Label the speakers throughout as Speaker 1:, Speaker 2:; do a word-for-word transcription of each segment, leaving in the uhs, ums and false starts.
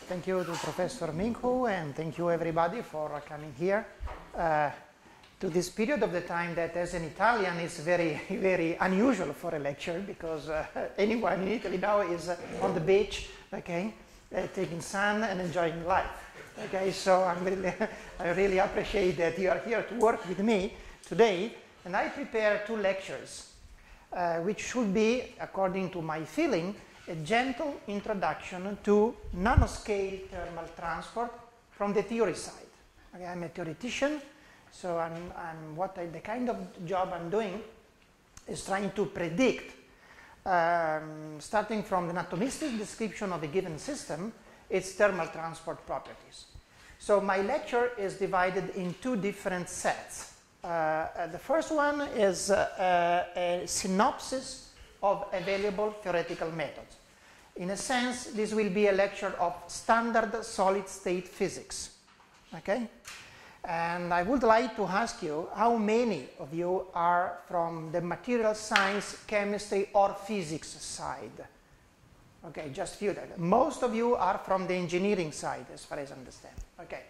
Speaker 1: thank you to Professor Minghu, and thank you everybody for coming here uh, to this period of the time that as an Italian is very, very unusual for a lecture, because uh, anyone in Italy now is uh, on the beach, okay, uh, taking sun and enjoying life. Okay, so I'm really, I really appreciate that you are here to work with me today, and I prepare two lectures, uh, which should be, according to my feeling, a gentle introduction to nanoscale thermal transport from the theory side. Okay, I'm a theoretician, so I'm, I'm what I, the kind of job I'm doing is trying to predict, um, starting from the atomistic description of a given system, its thermal transport properties. So my lecture is divided in two different sets. Uh, uh, the first one is uh, uh, a synopsis of available theoretical methods. In a sense, this will be a lecture of standard solid-state physics. Okay? And I would like to ask you how many of you are from the material science, chemistry, or physics side? Okay, just few. Most of you are from the engineering side, as far as I understand. Okay.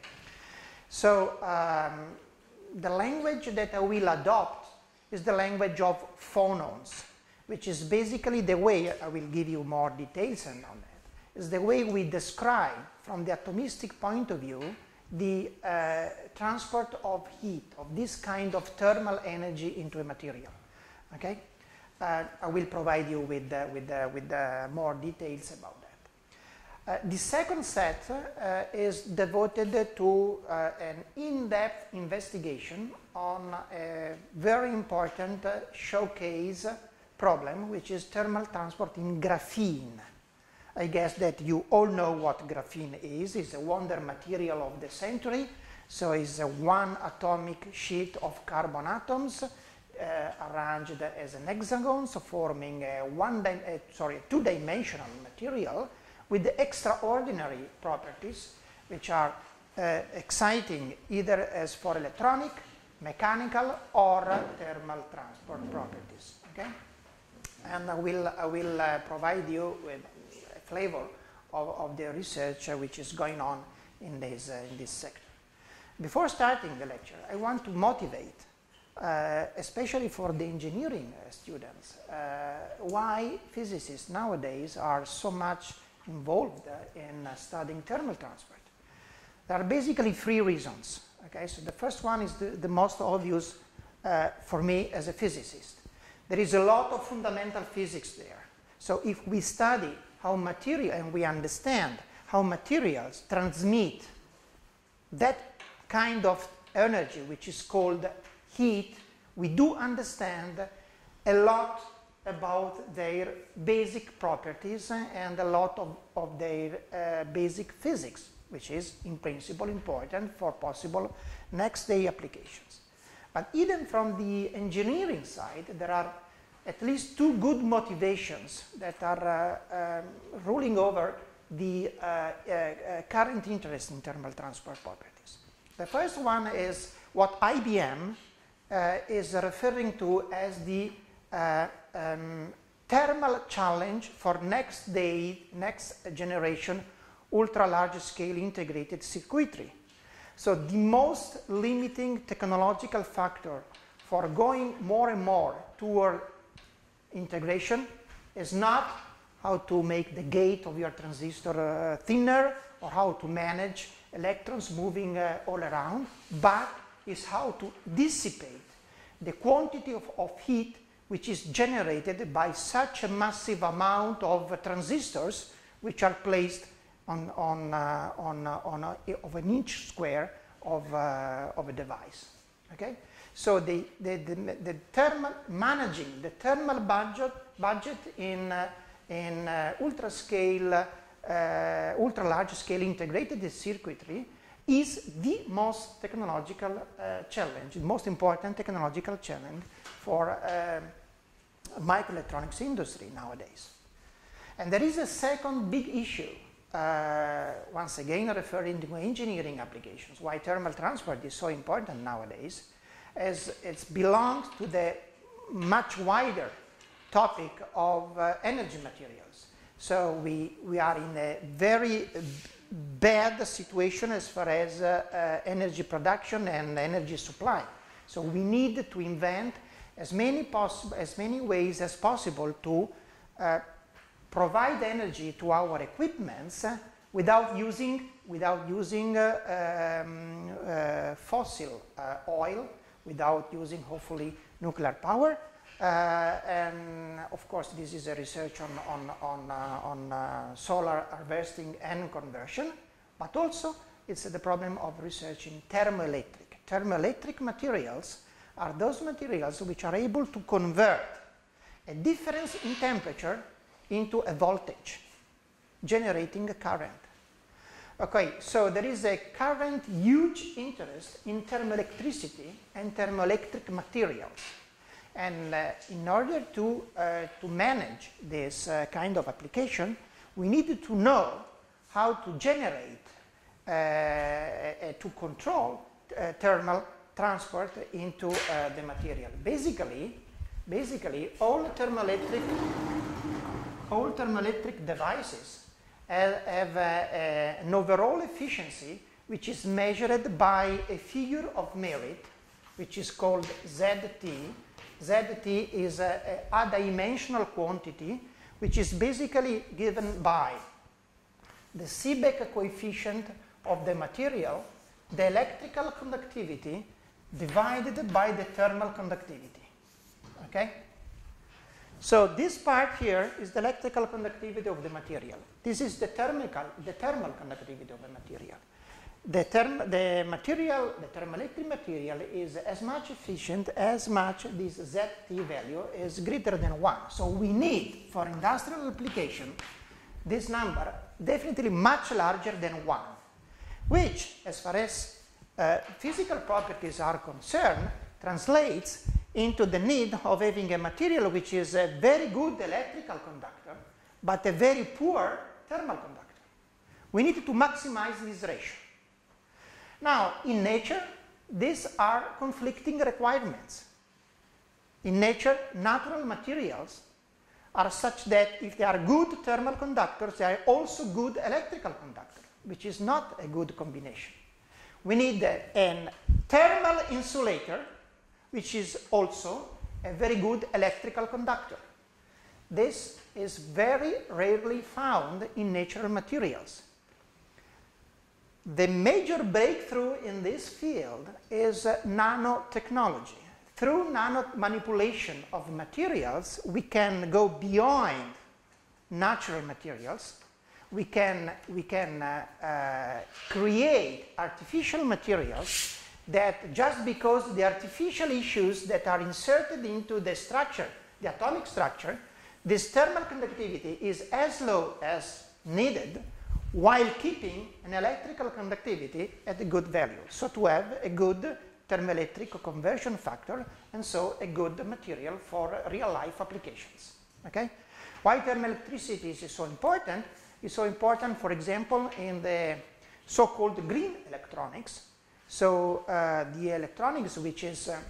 Speaker 1: So um, the language that I will adopt is the language of phonons, which is basically the way, I will give you more details on that, is the way we describe, from the atomistic point of view, the uh, transport of heat, of this kind of thermal energy into a material. Okay? Uh, I will provide you with, uh, with, uh, with uh, more details about that. Uh, the second set uh, is devoted to uh, an in-depth investigation on a very important uh, showcase problem, which is thermal transport in graphene. I guess that you all know what graphene is. It's a wonder material of the century. So it's a one atomic sheet of carbon atoms Uh, arranged as an hexagon, so forming a one di uh, sorry, a two-dimensional material with the extraordinary properties, which are uh, exciting either as for electronic, mechanical, or uh, thermal transport properties. Okay, and I will I will uh, provide you with a flavor of, of the research uh, which is going on in this uh, in this sector. Before starting the lecture, I want to motivate. Uh, especially for the engineering uh, students, uh, why physicists nowadays are so much involved uh, in uh, studying thermal transport. There are basically three reasons. Okay, so the first one is the, the most obvious uh, for me as a physicist. There is a lot of fundamental physics there. So if we study how material, and we understand how materials transmit that kind of energy, which is called heat, we do understand a lot about their basic properties and a lot of, of their uh, basic physics, which is in principle important for possible next day applications. But even from the engineering side, there are at least two good motivations that are uh, um, ruling over the uh, uh, uh, current interest in thermal transport properties. The first one is what I B M Uh, is referring to as the uh, um, thermal challenge for next day, next generation ultra large scale integrated circuitry. So the most limiting technological factor for going more and more toward integration is not how to make the gate of your transistor uh, thinner or how to manage electrons moving uh, all around, but is how to dissipate the quantity of, of heat which is generated by such a massive amount of uh, transistors which are placed on, on, uh, on, uh, on a, of an inch square of, uh, of a device. Okay? So the, the, the, the thermal, managing the thermal budget, budget in, uh, in uh, ultra scale, uh, ultra large scale integrated circuitry is the most technological uh, challenge, the most important technological challenge for uh, microelectronics industry nowadays. And there is a second big issue, uh, once again referring to engineering applications, why thermal transport is so important nowadays, as it belongs to the much wider topic of uh, energy materials. So we, we are in a very bad situation as far as uh, uh, energy production and energy supply. So we need to invent as many, as many ways as possible to uh, provide energy to our equipments uh, without using, without using uh, um, uh, fossil uh, oil, without using, hopefully, nuclear power. Uh, and of course, this is a research on, on, on, uh, on uh, solar harvesting and conversion, but also it's the problem of research in thermoelectric. Thermoelectric materials are those materials which are able to convert a difference in temperature into a voltage, generating a current. Okay, so there is a current huge interest in thermoelectricity and thermoelectric materials. And uh, in order to, uh, to manage this uh, kind of application, we need to know how to generate, uh, uh, to control uh, thermal transport into uh, the material. Basically, basically all thermoelectric, all thermoelectric devices have, have uh, uh, an overall efficiency which is measured by a figure of merit, which is called Z T. Z T is a, a, a dimensional quantity which is basically given by the Seebeck coefficient of the material, the electrical conductivity divided by the thermal conductivity. Okay? So this part here is the electrical conductivity of the material. This is the thermical, the thermal conductivity of the material. The, term, the material, the thermoelectric material is as much efficient as much this Z T value is greater than one. So we need, for industrial application, this number definitely much larger than one, which, as far as uh, physical properties are concerned, translates into the need of having a material which is a very good electrical conductor, but a very poor thermal conductor. We need to maximize this ratio. Now, in nature, these are conflicting requirements. In nature, natural materials are such that if they are good thermal conductors, they are also good electrical conductors, which is not a good combination. We need a thermal insulator, which is also a very good electrical conductor. This is very rarely found in natural materials. The major breakthrough in this field is uh, nanotechnology. Through nano manipulation of materials, we can go beyond natural materials. We can, we can uh, uh, create artificial materials that just because the artificial issues that are inserted into the structure, the atomic structure, this thermal conductivity is as low as needed, while keeping an electrical conductivity at a good value. So to have a good thermoelectric conversion factor, and so a good material for real-life applications. Okay? Why thermoelectricity is so important? It's so important, for example, in the so-called green electronics. So uh, the electronics which is, uh,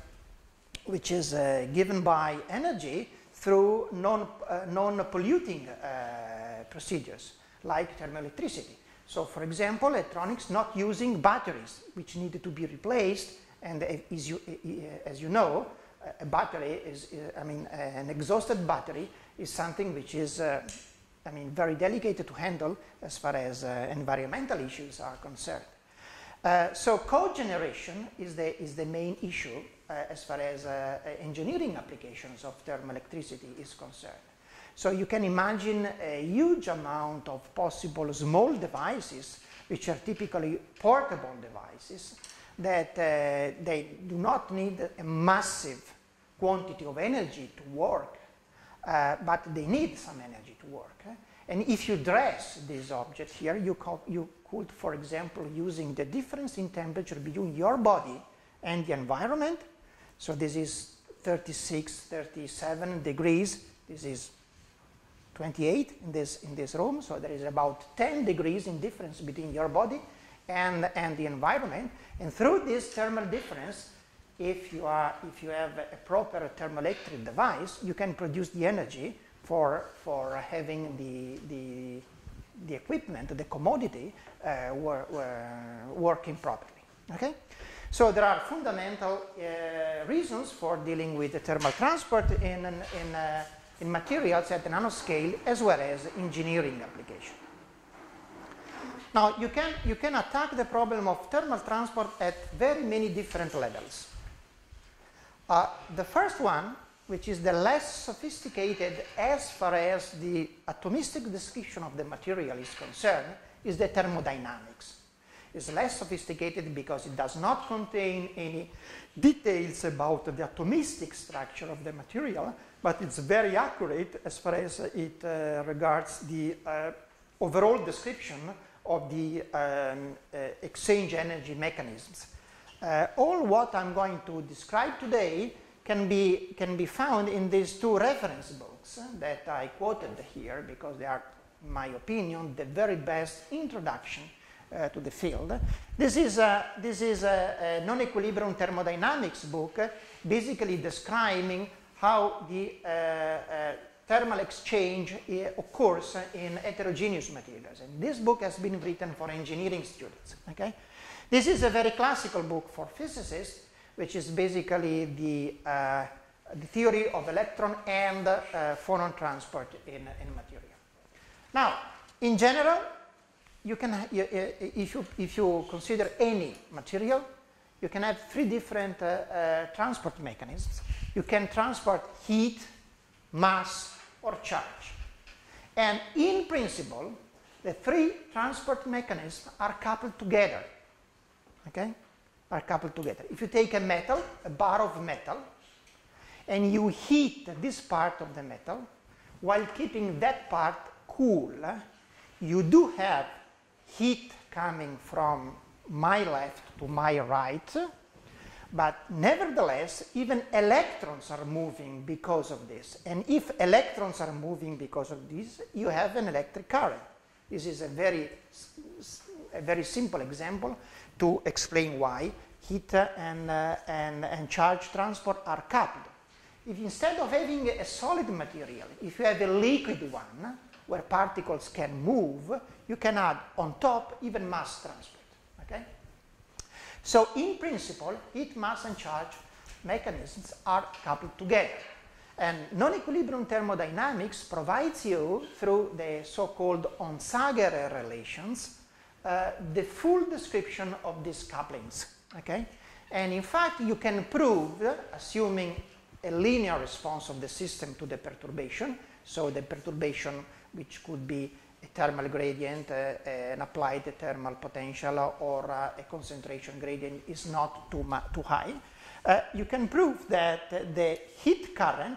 Speaker 1: which is uh, given by energy through non, uh, non-polluting uh, procedures, like thermoelectricity. So, for example, electronics not using batteries, which need to be replaced, and as you, as you know, a battery is, I mean, an exhausted battery is something which is, uh, I mean, very delicate to handle as far as uh, environmental issues are concerned. Uh, so, cogeneration is the, is the main issue uh, as far as uh, engineering applications of thermoelectricity is concerned. So you can imagine a huge amount of possible small devices, which are typically portable devices, that uh, they do not need a massive quantity of energy to work, uh, but they need some energy to work. Eh? And if you dress this object here, you, you could, for example, using the difference in temperature between your body and the environment. So this is thirty-six, thirty-seven degrees. This is twenty-eight in this, in this room, so there is about ten degrees in difference between your body and, and the environment. And through this thermal difference, if you, are, if you have a proper thermoelectric device, you can produce the energy for, for having the, the, the equipment, the commodity, uh, were, were working properly. Okay? So there are fundamental uh, reasons for dealing with the thermal transport in, in, uh, in materials at the nanoscale as well as engineering application. Now, you can, you can attack the problem of thermal transport at very many different levels. Uh, the first one, which is the less sophisticated as far as the atomistic description of the material is concerned, is the thermodynamics. It's less sophisticated because it does not contain any details about the atomistic structure of the material, but it's very accurate as far as it uh, regards the uh, overall description of the um, uh, exchange energy mechanisms. Uh, all what I'm going to describe today can be, can be found in these two reference books that I quoted here because they are, in my opinion, the very best introduction uh, to the field. This is a, this is a, a non-equilibrium thermodynamics book, uh, basically describing how the uh, uh, thermal exchange uh, occurs in heterogeneous materials. And this book has been written for engineering students. Okay? This is a very classical book for physicists, which is basically the, uh, the theory of electron and uh, phonon transport in, in material. Now, in general, you can, you, if, you, if you consider any material, you can have three different uh, uh, transport mechanisms. You can transport heat, mass, or charge. And in principle, the three transport mechanisms are coupled together. Okay? Are coupled together. If you take a metal, a bar of metal, and you heat this part of the metal, while keeping that part cool, you do have heat coming from my left to my right, but nevertheless, even electrons are moving because of this. And if electrons are moving because of this, you have an electric current. This is a very, a very simple example to explain why heat and, uh, and, and charge transport are coupled. If instead of having a solid material, if you have a liquid one, where particles can move, you can add on top even mass transport. Okay? So in principle, heat, mass, and charge mechanisms are coupled together. And non-equilibrium thermodynamics provides you, through the so-called Onsager relations, Uh, the full description of these couplings, okay? And in fact, you can prove, assuming a linear response of the system to the perturbation, so the perturbation which could be a thermal gradient, uh, an applied thermal potential, or uh, a concentration gradient is not too, too high, uh, you can prove that the heat current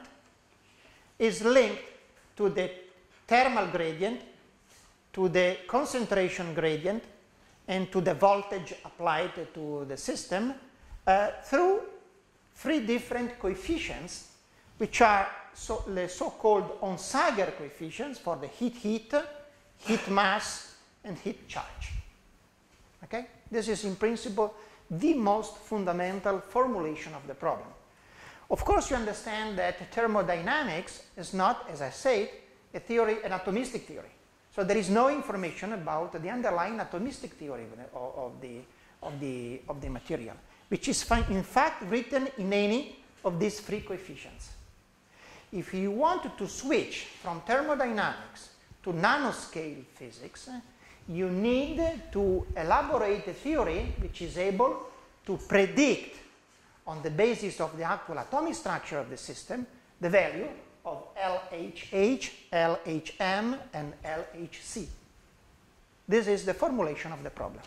Speaker 1: is linked to the thermal gradient, to the concentration gradient, and to the voltage applied to the system uh, through three different coefficients, which are so, the so-called Onsager coefficients for the heat heat, heat mass, and heat charge. Okay? This is in principle the most fundamental formulation of the problem. Of course, you understand that thermodynamics is not, as I said, a theory, an atomistic theory. So there is no information about the underlying atomistic theory of, of, the, of, the, of the material, which is in fact written in any of these three coefficients. If you want to switch from thermodynamics to nanoscale physics, you need to elaborate a theory which is able to predict, on the basis of the actual atomic structure of the system, the value of L H H, L H M, and L H C. This is the formulation of the problem.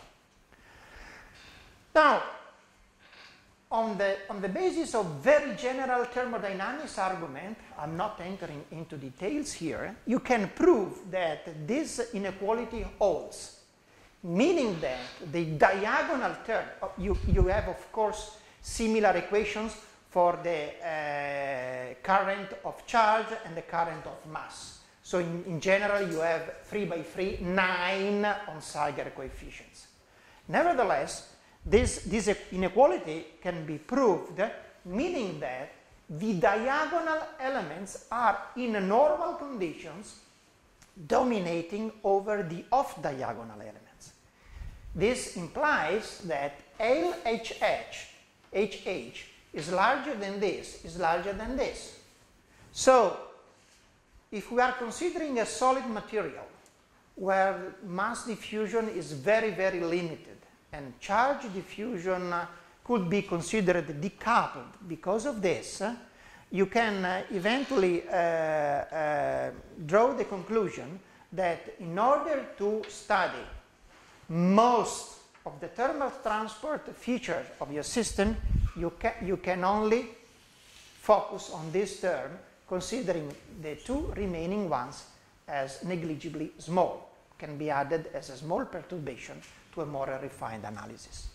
Speaker 1: Now, on the, on the basis of very general thermodynamics argument, I'm not entering into details here, you can prove that this inequality holds, meaning that the diagonal term, you, you have, of course, similar equations for the uh, current of charge and the current of mass. So in, in general, you have three by three, nine Onsager coefficients. Nevertheless, this, this inequality can be proved, meaning that the diagonal elements are in normal conditions dominating over the off-diagonal elements. This implies that L H H, H H is larger than this, is larger than this. So, if we are considering a solid material where mass diffusion is very, very limited and charge diffusion uh, could be considered decoupled because of this, uh, you can uh, eventually uh, uh, draw the conclusion that in order to study most of the thermal transport features of your system, you, ca you can only focus on this term, considering the two remaining ones as negligibly small, can be added as a small perturbation to a more refined analysis.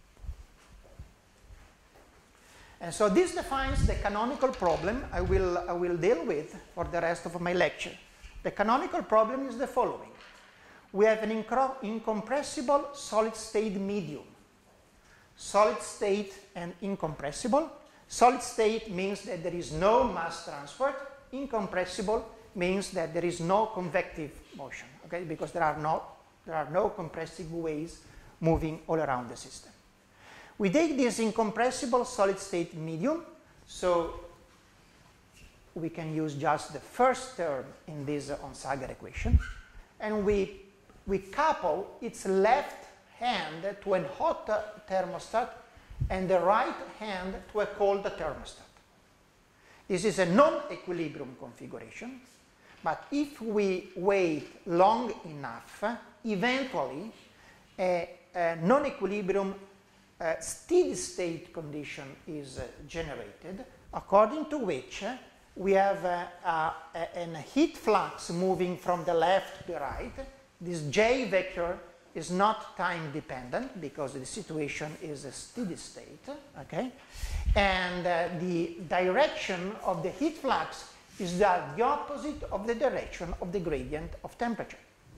Speaker 1: And so this defines the canonical problem I will, I will deal with for the rest of my lecture. The canonical problem is the following. We have an incompressible solid state medium. Solid state and incompressible. Solid state means that there is no mass transport. Incompressible means that there is no convective motion, okay? Because there are no, there are no compressive waves moving all around the system. We take this incompressible solid state medium, so we can use just the first term in this Onsager equation, and we, we couple its left hand to a hot thermostat and the right hand to a cold thermostat. This is a non-equilibrium configuration, but if we wait long enough, eventually a, a non-equilibrium uh, steady state condition is uh, generated, according to which uh, we have uh, uh, a, a heat flux moving from the left to the right. This J vector is not time dependent because the situation is a steady state, okay? And uh, the direction of the heat flux is the, the opposite of the direction of the gradient of temperature.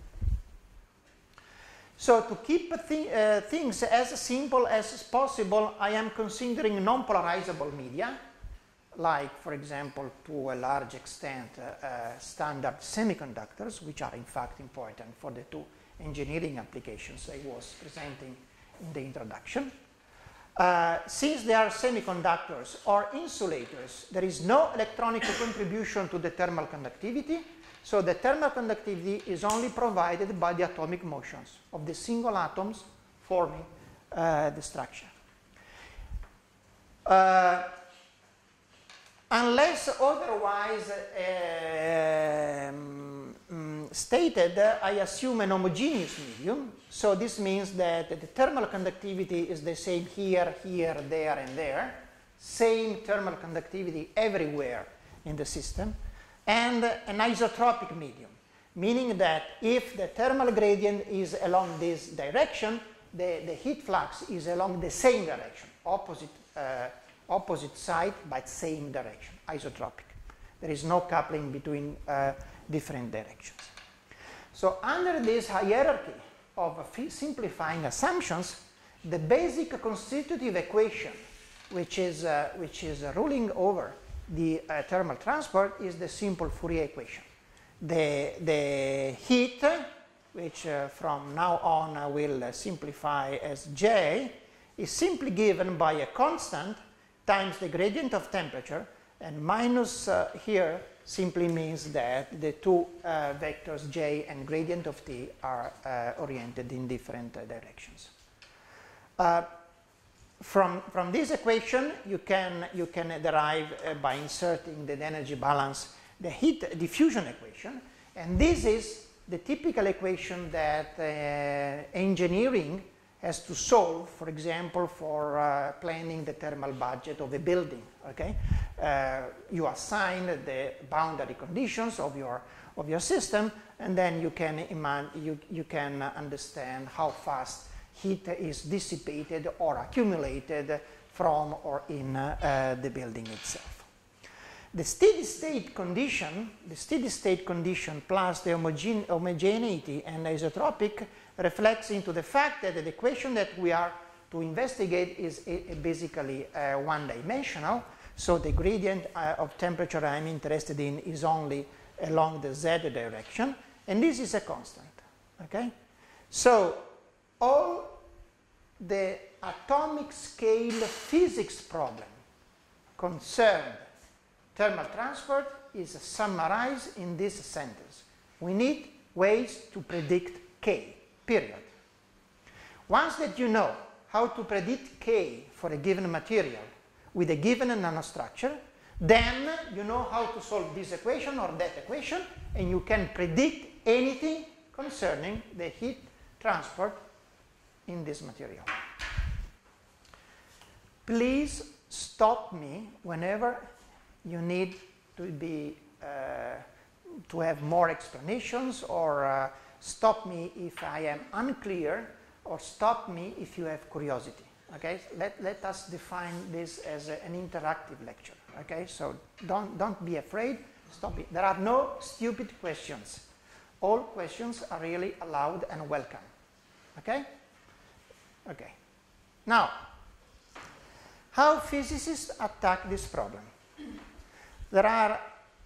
Speaker 1: So to keep th uh, things as simple as possible, I am considering non-polarizable media, like, for example, to a large extent, uh, uh, standard semiconductors, which are in fact important for the two engineering applications I was presenting in the introduction. Uh, since they are semiconductors or insulators, there is no electronic contribution to the thermal conductivity, so the thermal conductivity is only provided by the atomic motions of the single atoms forming uh, the structure. Uh, unless otherwise uh, um, stated, uh, I assume an homogeneous medium. So this means that the thermal conductivity is the same here, here, there, and there. Same thermal conductivity everywhere in the system. And an isotropic medium, meaning that if the thermal gradient is along this direction, the, the heat flux is along the same direction, opposite, uh, opposite side, but same direction, isotropic. There is no coupling between uh, different directions. So under this hierarchy of simplifying assumptions, the basic constitutive equation, which is, uh, which is uh, ruling over the uh, thermal transport, is the simple Fourier equation. The, the heat, which uh, from now on I will uh, simplify as J, is simply given by a constant times the gradient of temperature, and minus uh, here simply means that the two uh, vectors J and gradient of T are uh, oriented in different uh, directions. Uh, From, from this equation, you can, you can derive, uh, by inserting the energy balance, the heat diffusion equation. And this is the typical equation that uh, engineering has to solve, for example, for uh, planning the thermal budget of a building. Okay? Uh, you assign the boundary conditions of your, of your system, and then you can, you, you can understand how fast heat is dissipated or accumulated from or in uh, the building itself. The steady state condition, the steady state condition plus the homogene homogeneity and isotropic reflects into the fact that the equation that we are to investigate is a, a basically uh, one-dimensional. So the gradient uh, of temperature I'm interested in is only along the z direction, And this is a constant, okay? So all the atomic scale physics problem concerned thermal transport is summarized in this sentence. We need ways to predict K, period. Once that you know how to predict K for a given material with a given nanostructure, then you know how to solve this equation or that equation, and you can predict anything concerning the heat transport in this material. Please stop me whenever you need to be uh, to have more explanations, or uh, stop me if I am unclear, or stop me if you have curiosity. Okay, let, let us define this as a, an interactive lecture. Okay, so don't, don't be afraid, stop it. There are no stupid questions. All questions are really allowed and welcome. Okay? Okay. Now, how physicists attack this problem? There are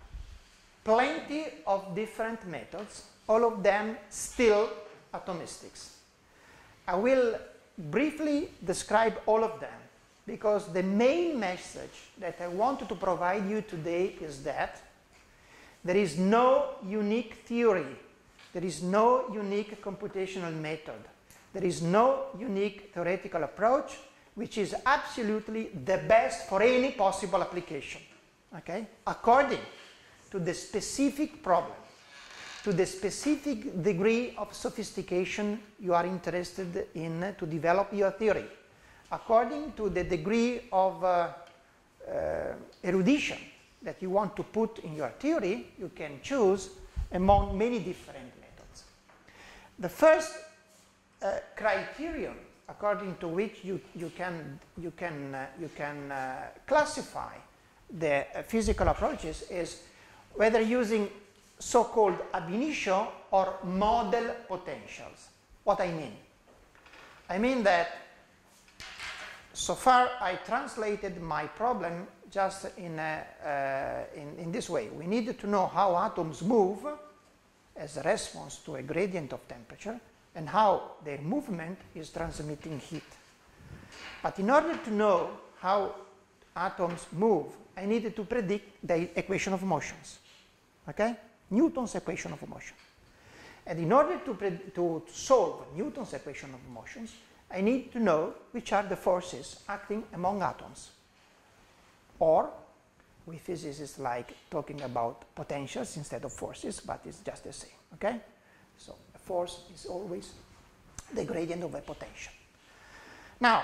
Speaker 1: plenty of different methods, all of them still atomistics. I will briefly describe all of them, because the main message that I wanted to provide you today is that there is no unique theory, there is no unique computational method, there is no unique theoretical approach which is absolutely the best for any possible application, okay? According to the specific problem, to the specific degree of sophistication you are interested in to develop your theory, according to the degree of uh, uh, erudition that you want to put in your theory, you can choose among many different methods. The first uh, criterion according to which you, you can, you can, uh, you can uh, classify the uh, physical approaches is whether using so-called ab initio or model potentials. What I mean? I mean that so far I translated my problem just in, a, uh, in, in this way. We needed to know how atoms move as a response to a gradient of temperature and how their movement is transmitting heat. But in order to know how atoms move, I needed to predict the equation of motions, okay? Newton's equation of motion. And in order to, to solve Newton's equation of motions, I need to know which are the forces acting among atoms. Or, we physicists like talking about potentials instead of forces, but it's just the same, okay? So, a force is always the gradient of a potential. Now,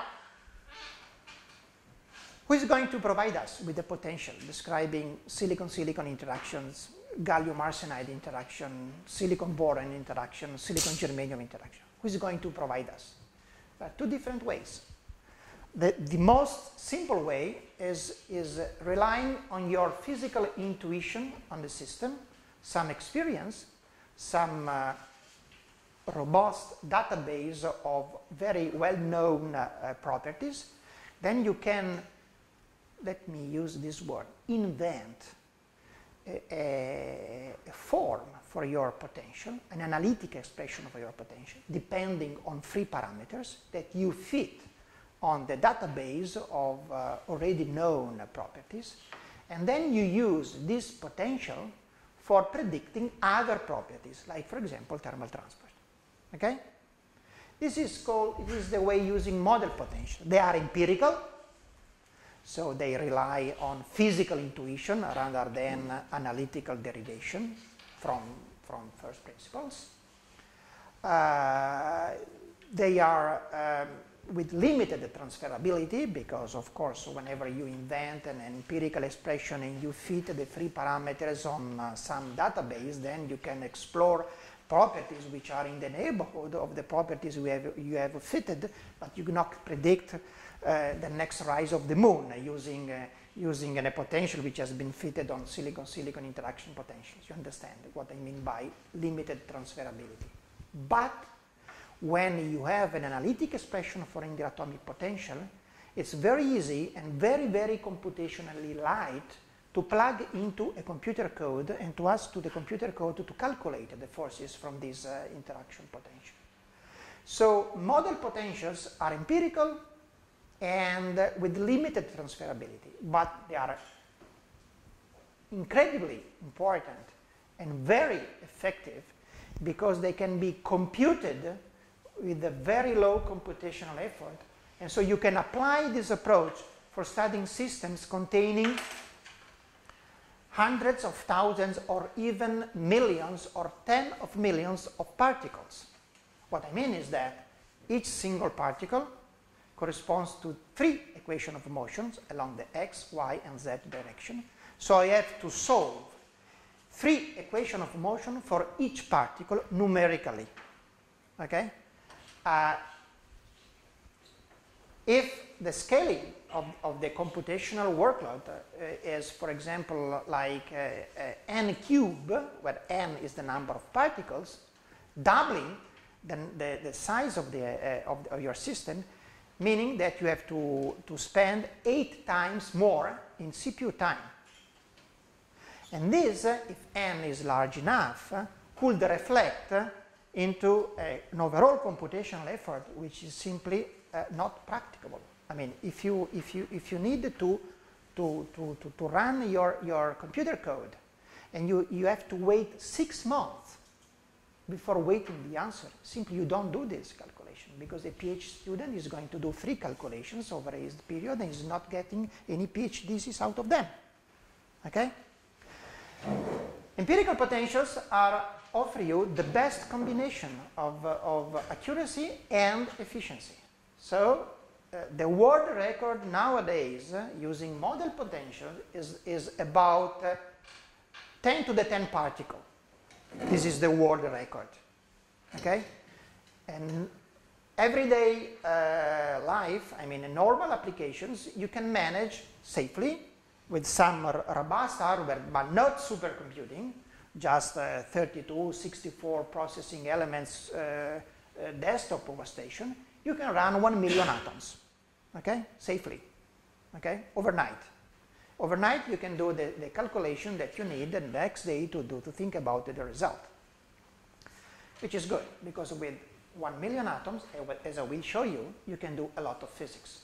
Speaker 1: who is going to provide us with the potential describing silicon-silicon interactions, gallium arsenide interaction, silicon-boron interaction, silicon-germanium interaction? Who is going to provide us? There are two different ways. The, the most simple way is, is relying on your physical intuition on the system, some experience, some uh, robust database of very well-known uh, uh, properties. Then you can, let me use this word, invent a, a, a form for your potential, an analytic expression for your potential, depending on three parameters that you fit on the database of uh, already known properties. And then you use this potential for predicting other properties, like, for example, thermal transport. Okay? This is called, this is the way using model potential. They are empirical, so they rely on physical intuition rather than analytical derivation from, from first principles. Uh, they are um, with limited transferability because, of course, whenever you invent an empirical expression and you fit the three parameters on uh, some database, then you can explore properties which are in the neighborhood of the properties you have, you have fitted, but you cannot predict uh, the next rise of the moon uh, using, uh, using a potential which has been fitted on silicon-silicon interaction potentials. You understand what I mean by limited transferability. But when you have an analytic expression for the atomic potential, it's very easy and very, very computationally light to plug into a computer code and to ask to the computer code to calculate the forces from this uh, interaction potential. So model potentials are empirical and uh, with limited transferability, but they are incredibly important and very effective because they can be computed with a very low computational effort. And so you can apply this approach for studying systems containing hundreds of thousands or even millions or ten of millions of particles. What I mean is that each single particle corresponds to three equations of motions along the x, y, and z direction. So I have to solve three equations of motion for each particle numerically. Okay? Uh, if the scaling of, of the computational workload uh, is, for example, like uh, uh, n cube, where n is the number of particles, doubling the, the, the size of, the, uh, of, of your system, meaning that you have to, to spend eight times more in C P U time. And this, uh, if n is large enough, uh, could reflect uh, into a, an overall computational effort which is simply uh, not practicable. I mean, if you, if you, if you need to, to, to, to, to run your, your computer code and you, you have to wait six months before waiting the answer, simply you don't do this calculation because a PhD student is going to do three calculations over a period and is not getting any PhD thesis out of them. Okay? Empirical potentials are offer you the best combination of, uh, of accuracy and efficiency. So uh, the world record nowadays uh, using model potential is, is about uh, ten to the ten particle. This is the world record. Okay? And everyday uh, life, I mean in normal applications, you can manage safely with some robust hardware, but not supercomputing, just uh, thirty-two, sixty-four processing elements uh, uh, desktop workstation, you can run one million atoms, okay, safely, okay, overnight. Overnight you can do the, the calculation that you need the next day to do, to think about the result, which is good, because with one million atoms, as I will show you, you can do a lot of physics.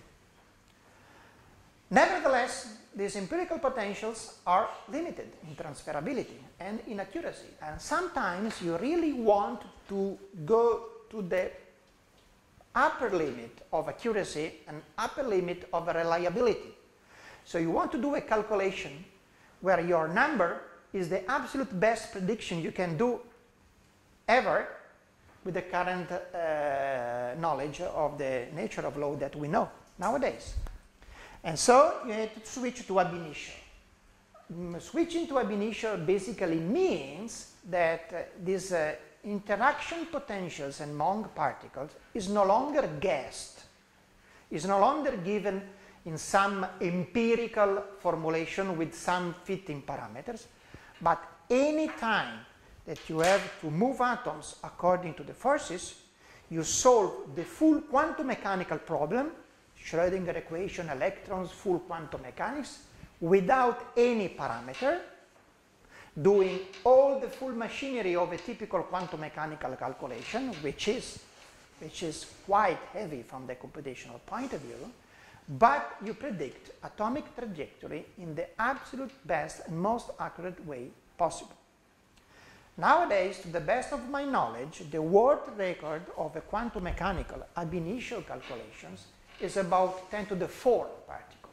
Speaker 1: Nevertheless, these empirical potentials are limited in transferability and in accuracy. And sometimes you really want to go to the upper limit of accuracy and upper limit of reliability. So you want to do a calculation where your number is the absolute best prediction you can do ever with the current uh, knowledge of the nature of law that we know nowadays. And so you have to switch to ab initio. Mm, switching to ab initio basically means that uh, these uh, interaction potentials among particles is no longer guessed, is no longer given in some empirical formulation with some fitting parameters, but any time that you have to move atoms according to the forces, you solve the full quantum mechanical problem, Schrödinger equation, electrons, full quantum mechanics, without any parameter, doing all the full machinery of a typical quantum mechanical calculation, which is, which is quite heavy from the computational point of view, but you predict atomic trajectory in the absolute best and most accurate way possible. Nowadays, to the best of my knowledge, the world record of a quantum mechanical ab initio calculations is about ten to the four particle,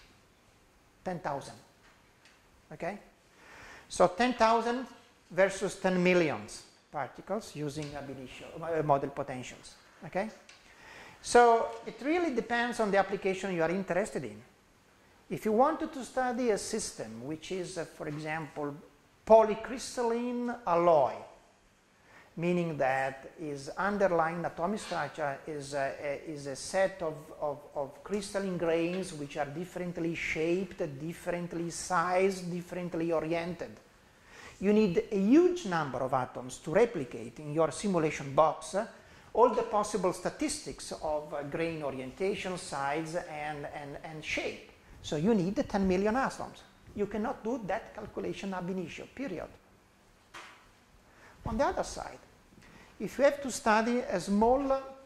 Speaker 1: ten thousand, okay? So ten thousand versus ten millions particles using ab initio uh, model potentials, okay? So it really depends on the application you are interested in. If you wanted to study a system which is, uh, for example, polycrystalline alloy, meaning that its underlying atomic structure is a, a, is a set of, of, of crystalline grains which are differently shaped, differently sized, differently oriented. You need a huge number of atoms to replicate in your simulation box uh, all the possible statistics of uh, grain orientation, size, and, and, and shape. So you need ten million atoms. you cannot do that calculation ab initio, period. On the other side, if you have to study a small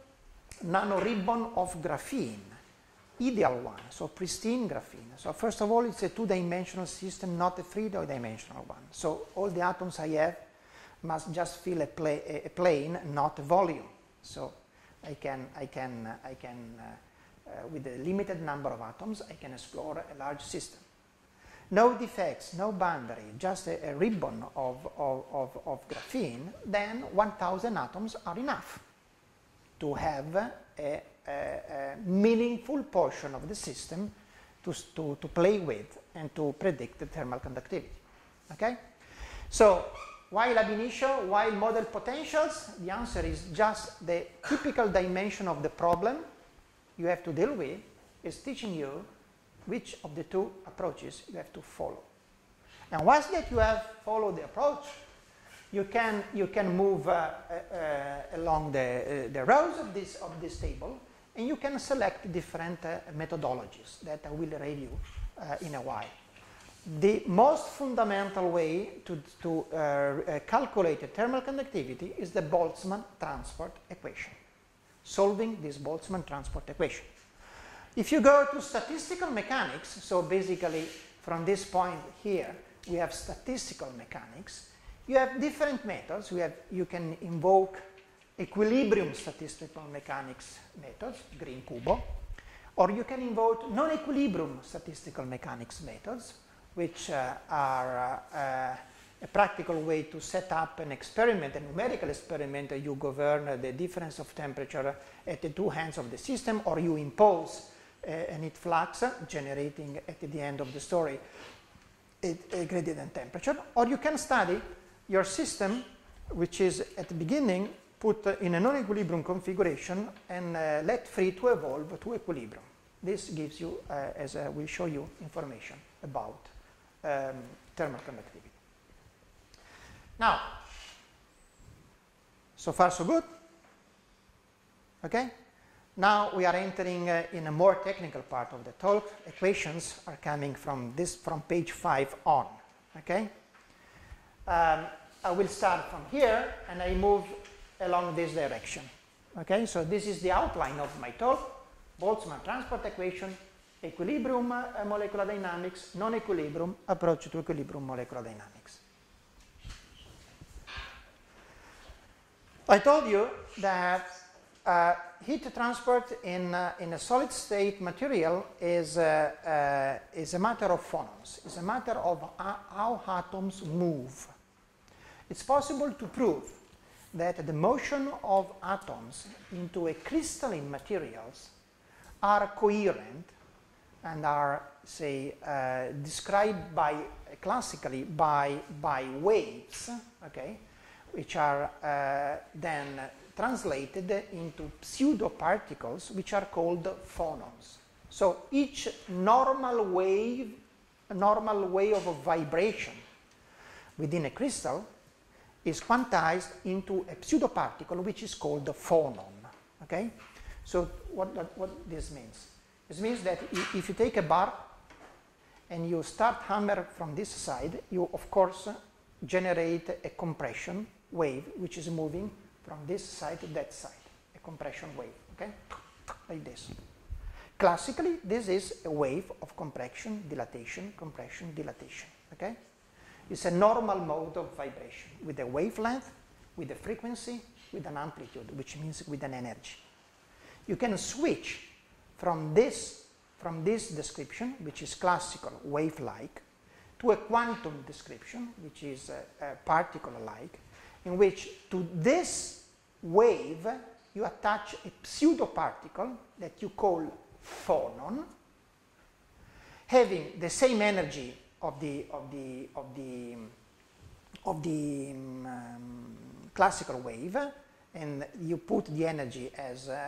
Speaker 1: nanoribbon of graphene, ideal one, so pristine graphene. So first of all, it's a two-dimensional system, not a three-dimensional one. So all the atoms I have must just fill a, pla a plane, not a volume. So I can, I can, I can uh, uh, with a limited number of atoms, I can explore a large system. No defects, no boundary, just a, a ribbon of, of, of, of graphene, then one thousand atoms are enough to have a, a, a meaningful portion of the system to, to, to play with and to predict the thermal conductivity. Okay? So, while ab initio, while model potentials, the answer is just the typical dimension of the problem you have to deal with is teaching you which of the two approaches you have to follow. And once that you have followed the approach, you can, you can move uh, uh, along the, uh, the rows of this, of this table, and you can select different uh, methodologies that I will review uh, in a while. The most fundamental way to, to uh, uh, calculate the thermal conductivity is the Boltzmann transport equation, solving this Boltzmann transport equation. If you go to statistical mechanics, so basically from this point here, we have statistical mechanics, you have different methods. We have, you can invoke equilibrium statistical mechanics methods, green cubo, or you can invoke non-equilibrium statistical mechanics methods, which uh, are uh, uh, a practical way to set up an experiment, a numerical experiment. You govern uh, the difference of temperature at the two ends of the system, or you impose uh, an heat flux uh, generating at the end of the story a, a gradient temperature, or you can study your system, which is at the beginning put uh, in a non-equilibrium configuration and uh, let free to evolve to equilibrium. This gives you, uh, as I will show you, information about um, thermal conductivity. Now, so far so good. Okay? Now we are entering uh, in a more technical part of the talk. Equations are coming from this, from page five on. Okay? Um, I will start from here and I move along this direction. Okay? So this is the outline of my talk. Boltzmann transport equation, equilibrium uh, molecular dynamics, non-equilibrium approach to equilibrium molecular dynamics. I told you that uh, heat transport in, uh, in a solid state material is, uh, uh, is a matter of phonons. It's a matter of uh, how atoms move. It's possible to prove that the motion of atoms into a crystalline materials are coherent and are, say, uh, described by, classically by, by waves, okay, which are uh, then translated into pseudo-particles, which are called phonons. So each normal wave, normal wave of vibration within a crystal is quantized into a pseudo-particle, which is called a phonon. Okay? So what, what, what this means? This means that if you take a bar and you start hammer from this side, you of course generate a compression wave which is moving from this side to that side, a compression wave, okay? Like this. Classically, this is a wave of compression, dilatation, compression, dilatation, okay? It's a normal mode of vibration with a wavelength, with a frequency, with an amplitude, which means with an energy. You can switch from this, from this description, which is classical wave-like, to a quantum description, which is uh, uh, particle-like, in which to this wave you attach a pseudo-particle that you call phonon, having the same energy of the of the of the of the um, classical wave, and you put the energy as a,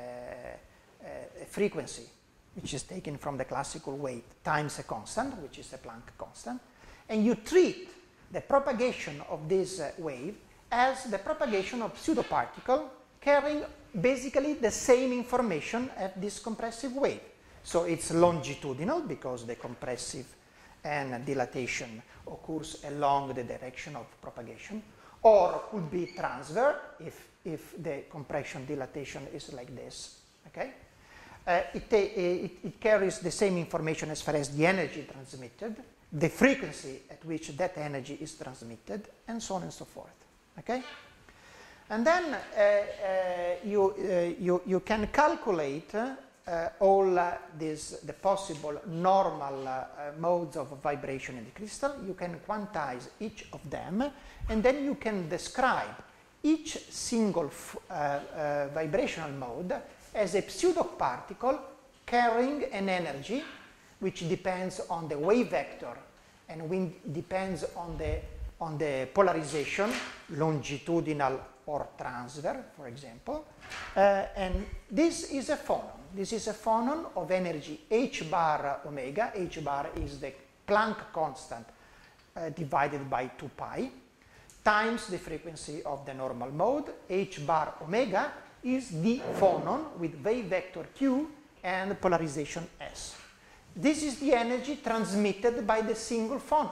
Speaker 1: a, a frequency, which is taken from the classical wave times a constant, which is the Planck constant, and you treat the propagation of this uh, wave as the propagation of pseudoparticle carrying basically the same information as this compressive wave. So it's longitudinal because the compressive and dilatation occurs along the direction of propagation, or could be transfer if, if the compression dilatation is like this. Okay? Uh, it, it, it carries the same information as far as the energy transmitted, the frequency at which that energy is transmitted, and so on and so forth. Okay? And then uh, uh, you, uh, you, you can calculate uh, uh, all uh, these, the possible normal uh, uh, modes of vibration in the crystal. You can quantize each of them, and then you can describe each single f uh, uh, vibrational mode as a pseudo-particle carrying an energy which depends on the wave vector and when depends on the, on the polarization, longitudinal or transverse, for example. Uh, and this is a phonon. This is a phonon of energy h bar omega. H bar is the Planck constant uh, divided by two pi times the frequency of the normal mode. H bar omega is the phonon with wave vector q and polarization s. This is the energy transmitted by the single phonon.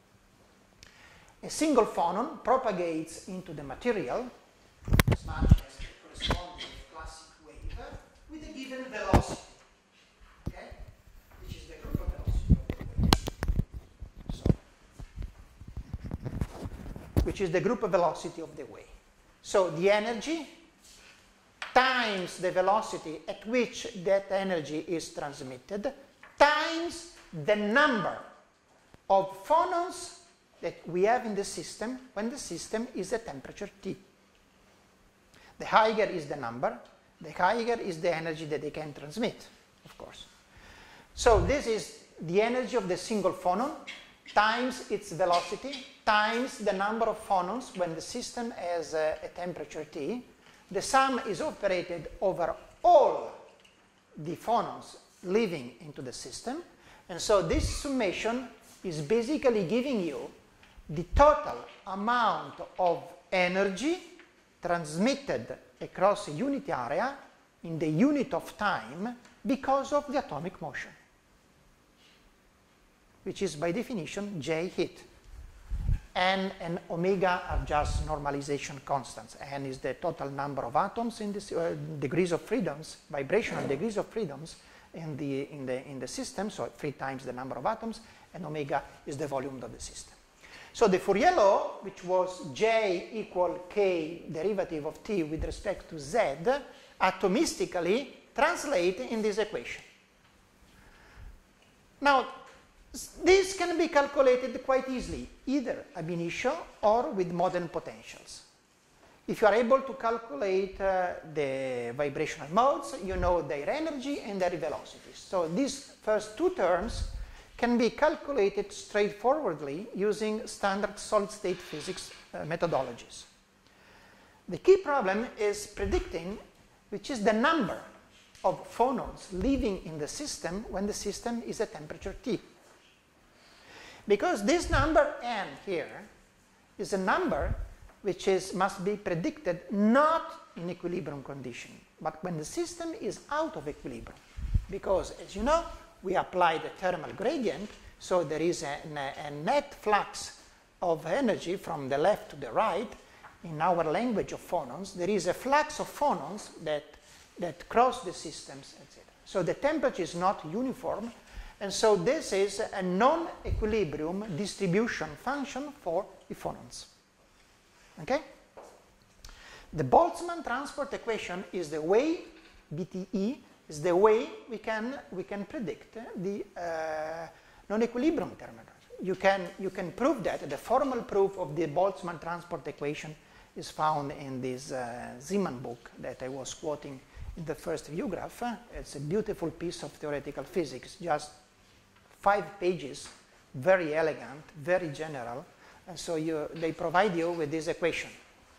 Speaker 1: A single phonon propagates into the material as much as it corresponds to a classic wave with a given velocity, okay? Which is the group of velocity of the wave. So, which is the group of velocity of the wave. So the energy times the velocity at which that energy is transmitted times the number of phonons that we have in the system when the system is at temperature T. The higher is the number, the higher is the energy that they can transmit, of course. So this is the energy of the single phonon times its velocity times the number of phonons when the system has uh, a temperature T. The sum is operated over all the phonons living into the system, and so this summation is basically giving you the total amount of energy transmitted across a unit area in the unit of time because of the atomic motion, which is by definition J heat. N and omega are just normalization constants. N is the total number of atoms in this uh, degrees of freedoms, vibrational degrees of freedoms in the, in, the, in the system, so three times the number of atoms, and omega is the volume of the system. So the Fourier law, which was J equal K derivative of T with respect to Z, atomistically translate in this equation. Now, this can be calculated quite easily, either ab initio or with modern potentials. If you are able to calculate uh, the vibrational modes, you know their energy and their velocities. So these first two terms can be calculated straightforwardly using standard solid-state physics uh, methodologies. The key problem is predicting which is the number of phonons living in the system when the system is at temperature T. Because this number n here is a number which is, must be predicted not in equilibrium condition, but when the system is out of equilibrium. Because, as you know, we apply the thermal gradient, so there is a, a net flux of energy from the left to the right. In our language of phonons, there is a flux of phonons that, that cross the systems, et cetera. So the temperature is not uniform, and so this is a non-equilibrium distribution function for the phonons. Okay? The Boltzmann transport equation is the way, B T E, is the way we can, we can predict the uh, non-equilibrium terminal. You can, you can prove that. The formal proof of the Boltzmann transport equation is found in this uh, Zeeman book that I was quoting in the first view graph. It's a beautiful piece of theoretical physics, just five pages, very elegant, very general, and so you, they provide you with this equation.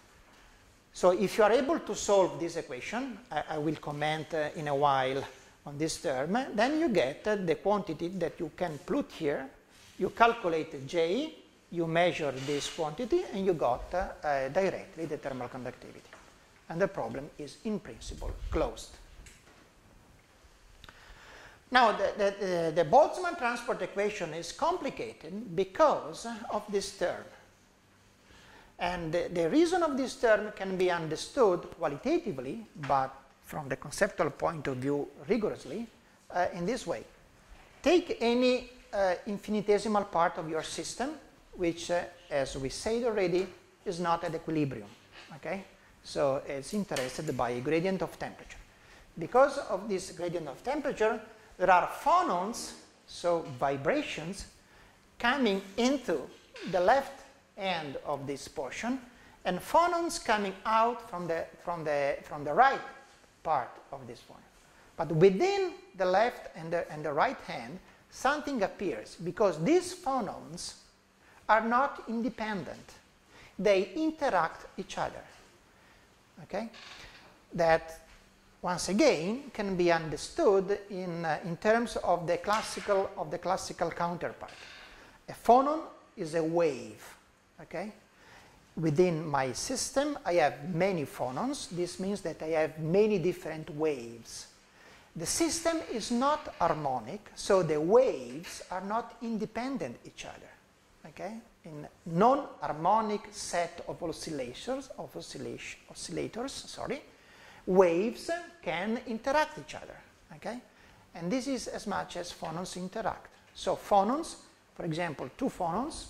Speaker 1: So if you are able to solve this equation, I, I will comment uh, in a while on this term, then you get uh, the quantity that you can plot here. You calculate J, you measure this quantity, and you got uh, uh, directly the thermal conductivity. And the problem is, in principle, closed. Now, the, the, the, the Boltzmann transport equation is complicated because of this term. And the, the reason of this term can be understood qualitatively, but from the conceptual point of view rigorously, uh, in this way. Take any uh, infinitesimal part of your system, which, uh, as we said already, is not at equilibrium. Okay? So it's interested by a gradient of temperature. Because of this gradient of temperature, there are phonons, so vibrations, coming into the left end of this portion, and phonons coming out from the, from the, from the right part of this phone. But within the left and the, and the right hand, something appears, because these phonons are not independent. They interact each other. Okay? That, once again, can be understood in, uh, in terms of the classical, of the classical counterpart. A phonon is a wave. Okay? Within my system, I have many phonons. This means that I have many different waves. The system is not harmonic, so the waves are not independent each other. Okay? In non-harmonic set of oscillators, of oscillation, oscillators, sorry, waves can interact each other. Okay? And this is as much as phonons interact. So phonons, for example, two phonons,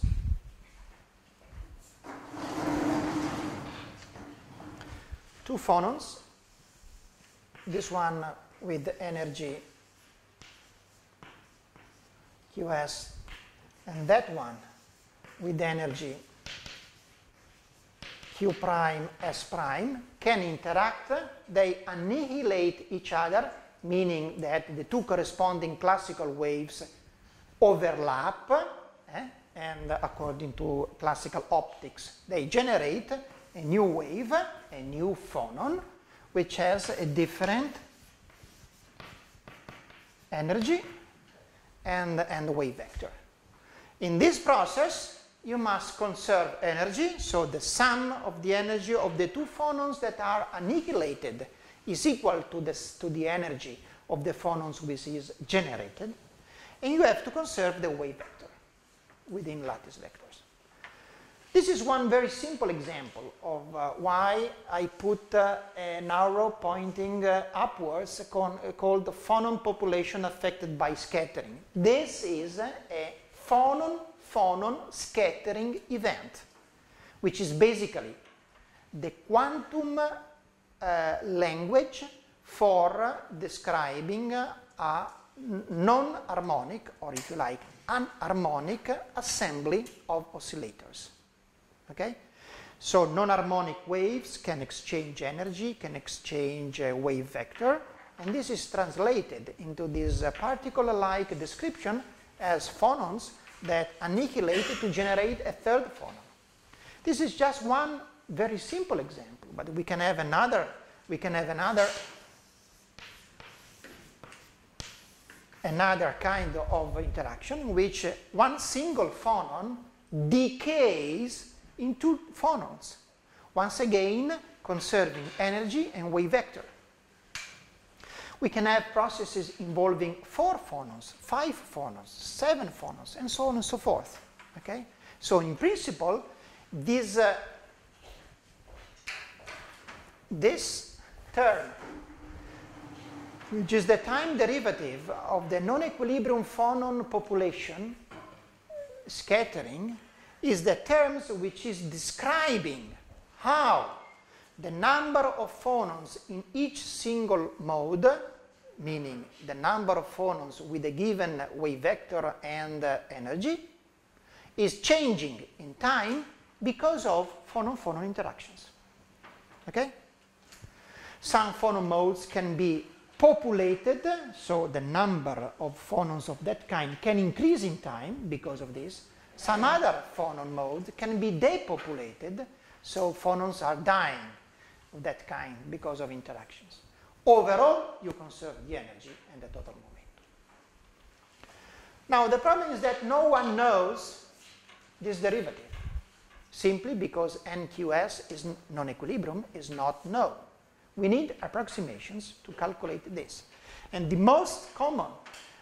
Speaker 1: two phonons, this one with energy Q S, and that one with energy Q prime S prime, can interact. They annihilate each other, meaning that the two corresponding classical waves overlap, eh? And according to classical optics, they generate a new wave, a new phonon, which has a different energy and, and wave vector. In this process, you must conserve energy, so the sum of the energy of the two phonons that are annihilated is equal to, this, to the energy of the phonons which is generated, and you have to conserve the wave vector within lattice vectors. This is one very simple example of uh, why I put uh, an arrow pointing uh, upwards con uh, called the phonon population affected by scattering. This is uh, a phonon-phonon scattering event, which is basically the quantum uh, language for describing uh, a non-harmonic, or if you like, anharmonic assembly of oscillators. Okay? So non-harmonic waves can exchange energy, can exchange a wave vector, and this is translated into this uh, particle-like description as phonons that annihilate to generate a third phonon. This is just one very simple example, but we can have another, we can have another, another kind of interaction in which one single phonon decays into phonons, once again conserving energy and wave vector. We can have processes involving four phonons, five phonons, seven phonons, and so on and so forth. Okay? So in principle, this, uh, this term, which is the time derivative of the non-equilibrium phonon population scattering, is the terms which is describing how the number of phonons in each single mode, meaning the number of phonons with a given wave vector and uh, energy, is changing in time because of phonon-phonon interactions. Okay? Some phonon modes can be populated, so the number of phonons of that kind can increase in time because of this. Some other phonon mode can be depopulated, so phonons are dying of that kind because of interactions. Overall, you conserve the energy and the total momentum. Now, the problem is that no one knows this derivative, simply because N Q S is non-equilibrium is not known. We need approximations to calculate this. And the most common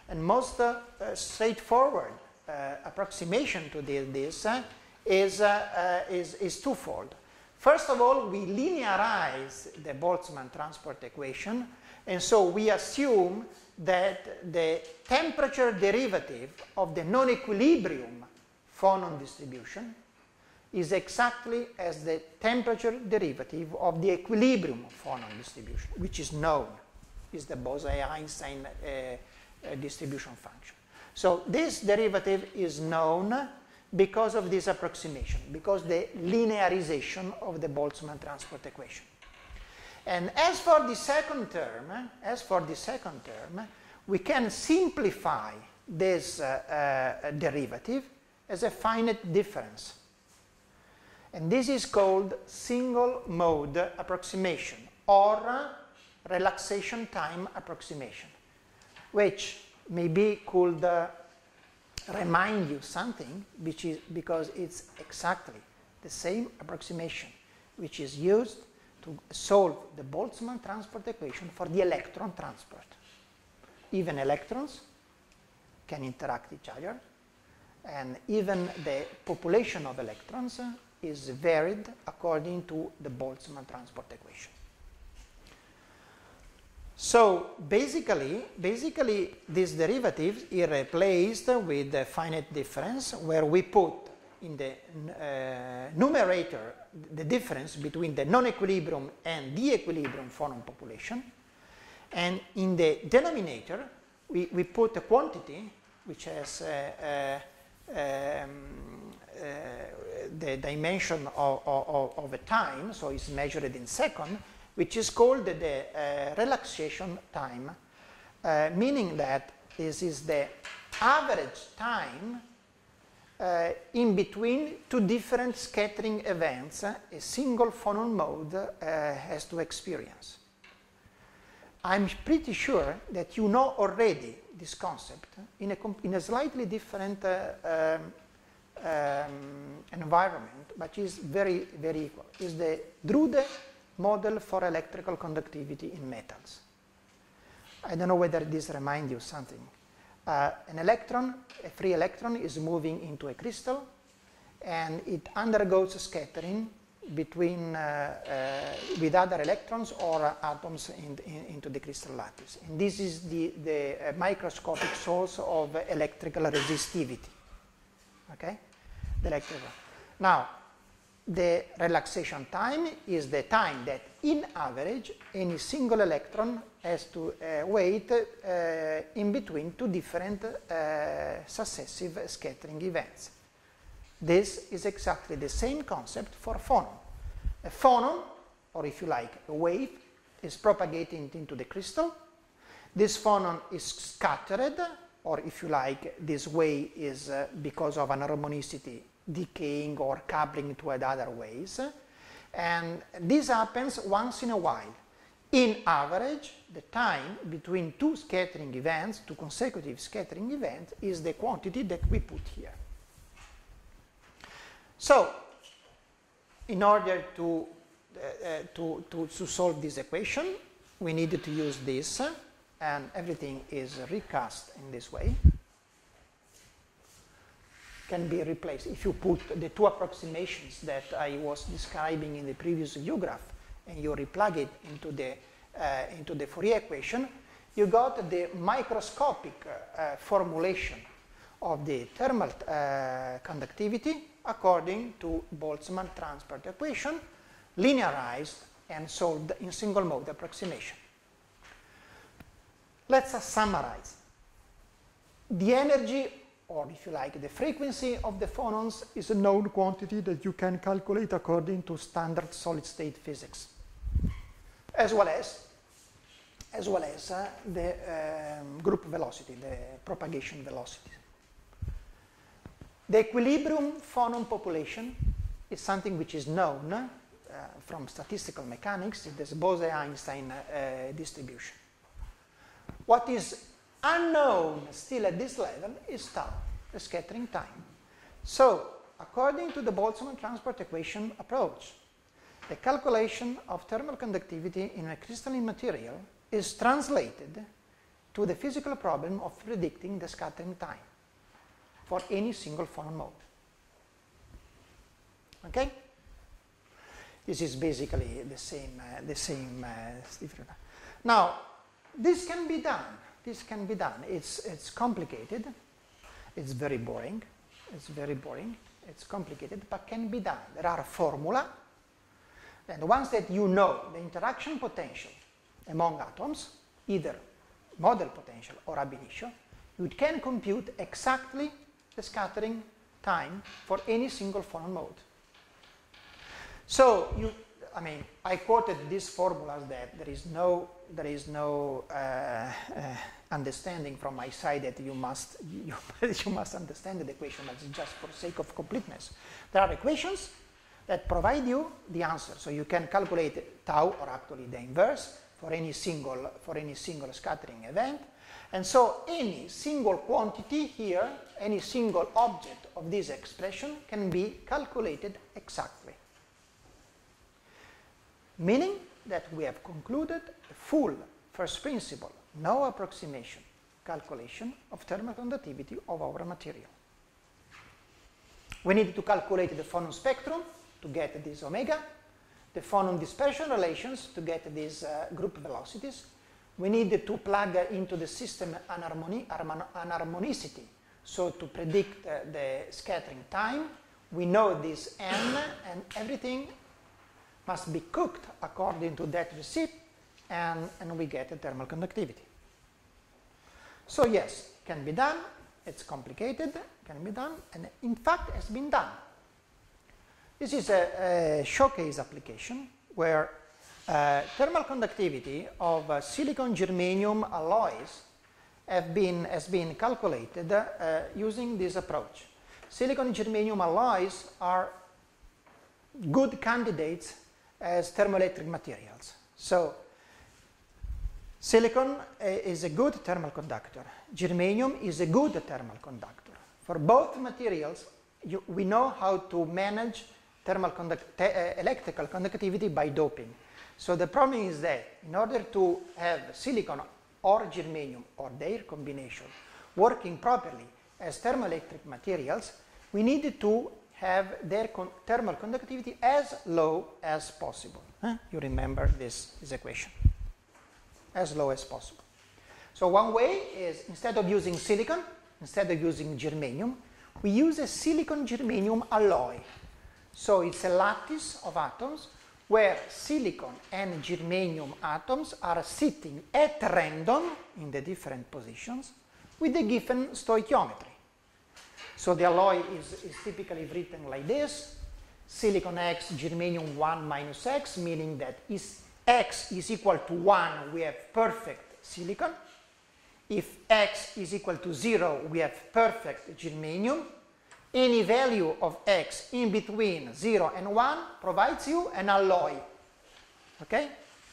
Speaker 1: And most uh, uh, straightforward uh, approximation to the, this uh, is, uh, uh, is, is twofold. First of all, we linearize the Boltzmann transport equation, and so we assume that the temperature derivative of the non-equilibrium phonon distribution is exactly as the temperature derivative of the equilibrium phonon distribution, which is known, is the Bose-Einstein uh, uh, distribution function. So this derivative is known because of this approximation, because the linearization of the Boltzmann transport equation. And as for the second term, as for the second term, we can simplify this uh, uh, derivative as a finite difference. And this is called single mode approximation or relaxation time approximation, which maybe could uh, remind you something, which is because it's exactly the same approximation which is used to solve the Boltzmann transport equation for the electron transport. Even electrons can interact with each other, and even the population of electrons is varied according to the Boltzmann transport equation. So basically, basically this derivative is replaced with the finite difference, where we put in the uh, numerator the difference between the non-equilibrium and the equilibrium phonon population, and in the denominator we, we put a quantity which has uh, uh, um, uh, the dimension of, of, of a time, so it's measured in seconds, which is called the, the uh, relaxation time, uh, meaning that this is the average time uh, in between two different scattering events uh, a single phonon mode uh, has to experience. I'm pretty sure that you know already this concept in a, in a slightly different uh, um, um, environment, but is very, very equal. It's the Drude model for electrical conductivity in metals. I don't know whether this reminds you something. Uh, an electron, a free electron, is moving into a crystal, and it undergoes scattering between uh, uh, with other electrons or uh, atoms in, in, into the crystal lattice. And this is the, the uh, microscopic source of uh, electrical resistivity. Okay, the electrical. Now, the relaxation time is the time that, in average, any single electron has to uh, wait uh, in between two different uh, successive scattering events. This is exactly the same concept for phonon. A phonon, or if you like, a wave, is propagating into the crystal. This phonon is scattered, or if you like, this wave is, uh, because of anharmonicity, decaying or coupling to other ways. And this happens once in a while. In average, the time between two scattering events, two consecutive scattering events, is the quantity that we put here. So, in order to, uh, to, to, to solve this equation, we needed to use this, uh, and everything is recast in this way. Can be replaced. If you put the two approximations that I was describing in the previous U graph and you replug it into the, uh, into the Fourier equation, you got the microscopic uh, formulation of the thermal uh, conductivity according to Boltzmann transport equation, linearized and solved in single mode approximation. Let's uh, summarize. The energy, or if you like, the frequency of the phonons, is a known quantity that you can calculate according to standard solid-state physics, as well as, as, well as uh, the um, group velocity, the propagation velocity. The equilibrium phonon population is something which is known uh, from statistical mechanics, it is Bose-Einstein uh, distribution. What is unknown still at this level is tau, the scattering time. So, according to the Boltzmann transport equation approach, the calculation of thermal conductivity in a crystalline material is translated to the physical problem of predicting the scattering time for any single phonon mode. Okay? This is basically the same, uh, the same uh, different. Now, this can be done. This can be done. It's, it's complicated. It's very boring. It's very boring. It's complicated, but can be done. There are formula. And once that you know the interaction potential among atoms, either model potential or ab initio, you can compute exactly the scattering time for any single phonon mode. So you, I mean, I quoted these formulas that there is no, there is no uh, uh, understanding from my side that you must, you, you must understand the equation, but it's just for sake of completeness. There are equations that provide you the answer, so you can calculate tau, or actually the inverse, for any single, for any single scattering event. And so any single quantity here, any single object of this expression can be calculated exactly. Meaning that we have concluded a full first principle, no approximation calculation of thermal conductivity of our material. We need to calculate the phonon spectrum to get this omega, the phonon dispersion relations to get these uh, group velocities. We need to plug uh, into the system anharmoni anharmonicity, so to predict uh, the scattering time. We know this n, and everything must be cooked according to that recipe, and, and we get a thermal conductivity. So yes, can be done. It's complicated, can be done, and in fact has been done. This is a, a showcase application where uh, thermal conductivity of uh, silicon germanium alloys have been, has been calculated uh, using this approach. Silicon germanium alloys are good candidates as thermoelectric materials. So silicon uh, is a good thermal conductor. Germanium is a good thermal conductor. For both materials, you, we know how to manage thermal conduct uh, electrical conductivity by doping. So the problem is that in order to have silicon or germanium or their combination working properly as thermoelectric materials, we need to have their con thermal conductivity as low as possible. Huh? You remember this, this equation. As low as possible. So one way is, instead of using silicon, instead of using germanium, we use a silicon germanium alloy. So it's a lattice of atoms where silicon and germanium atoms are sitting at random in the different positions with the given stoichiometry. So the alloy is, is typically written like this: silicon X, germanium one minus X, meaning that is X is equal to one, we have perfect silicon. If X is equal to zero, we have perfect germanium. Any value of X in between zero and one provides you an alloy. Okay?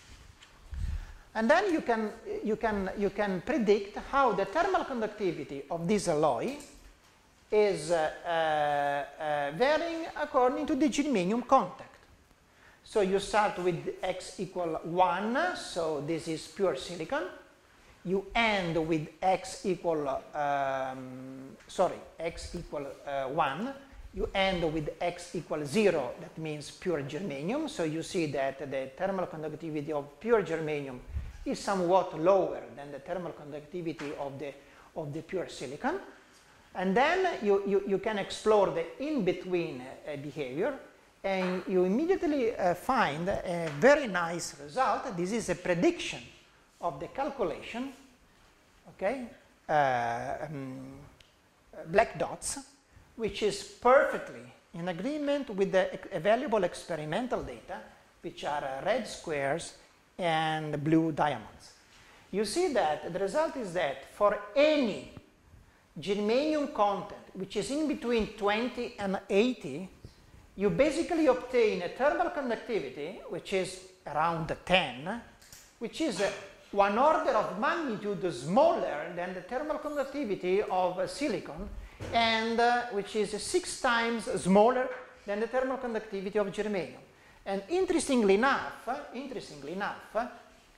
Speaker 1: And then you can, you can, you can predict how the thermal conductivity of this alloy is uh, uh, uh, varying according to the germanium contact. So you start with X equal one, so this is pure silicon. You end with X equal, um, sorry, X equal uh, one. You end with X equal zero, that means pure germanium. So you see that the thermal conductivity of pure germanium is somewhat lower than the thermal conductivity of the, of the pure silicon. And then you, you, you can explore the in-between uh, behavior, and you immediately uh, find a very nice result. This is a prediction of the calculation, okay, uh, um, black dots, which is perfectly in agreement with the available experimental data, which are uh, red squares and blue diamonds. You see that the result is that for any germanium content, which is in between twenty and eighty, you basically obtain a thermal conductivity, which is around ten, which is uh, one order of magnitude smaller than the thermal conductivity of uh, silicon, and uh, which is uh, six times smaller than the thermal conductivity of germanium. And interestingly enough, uh, interestingly enough, uh,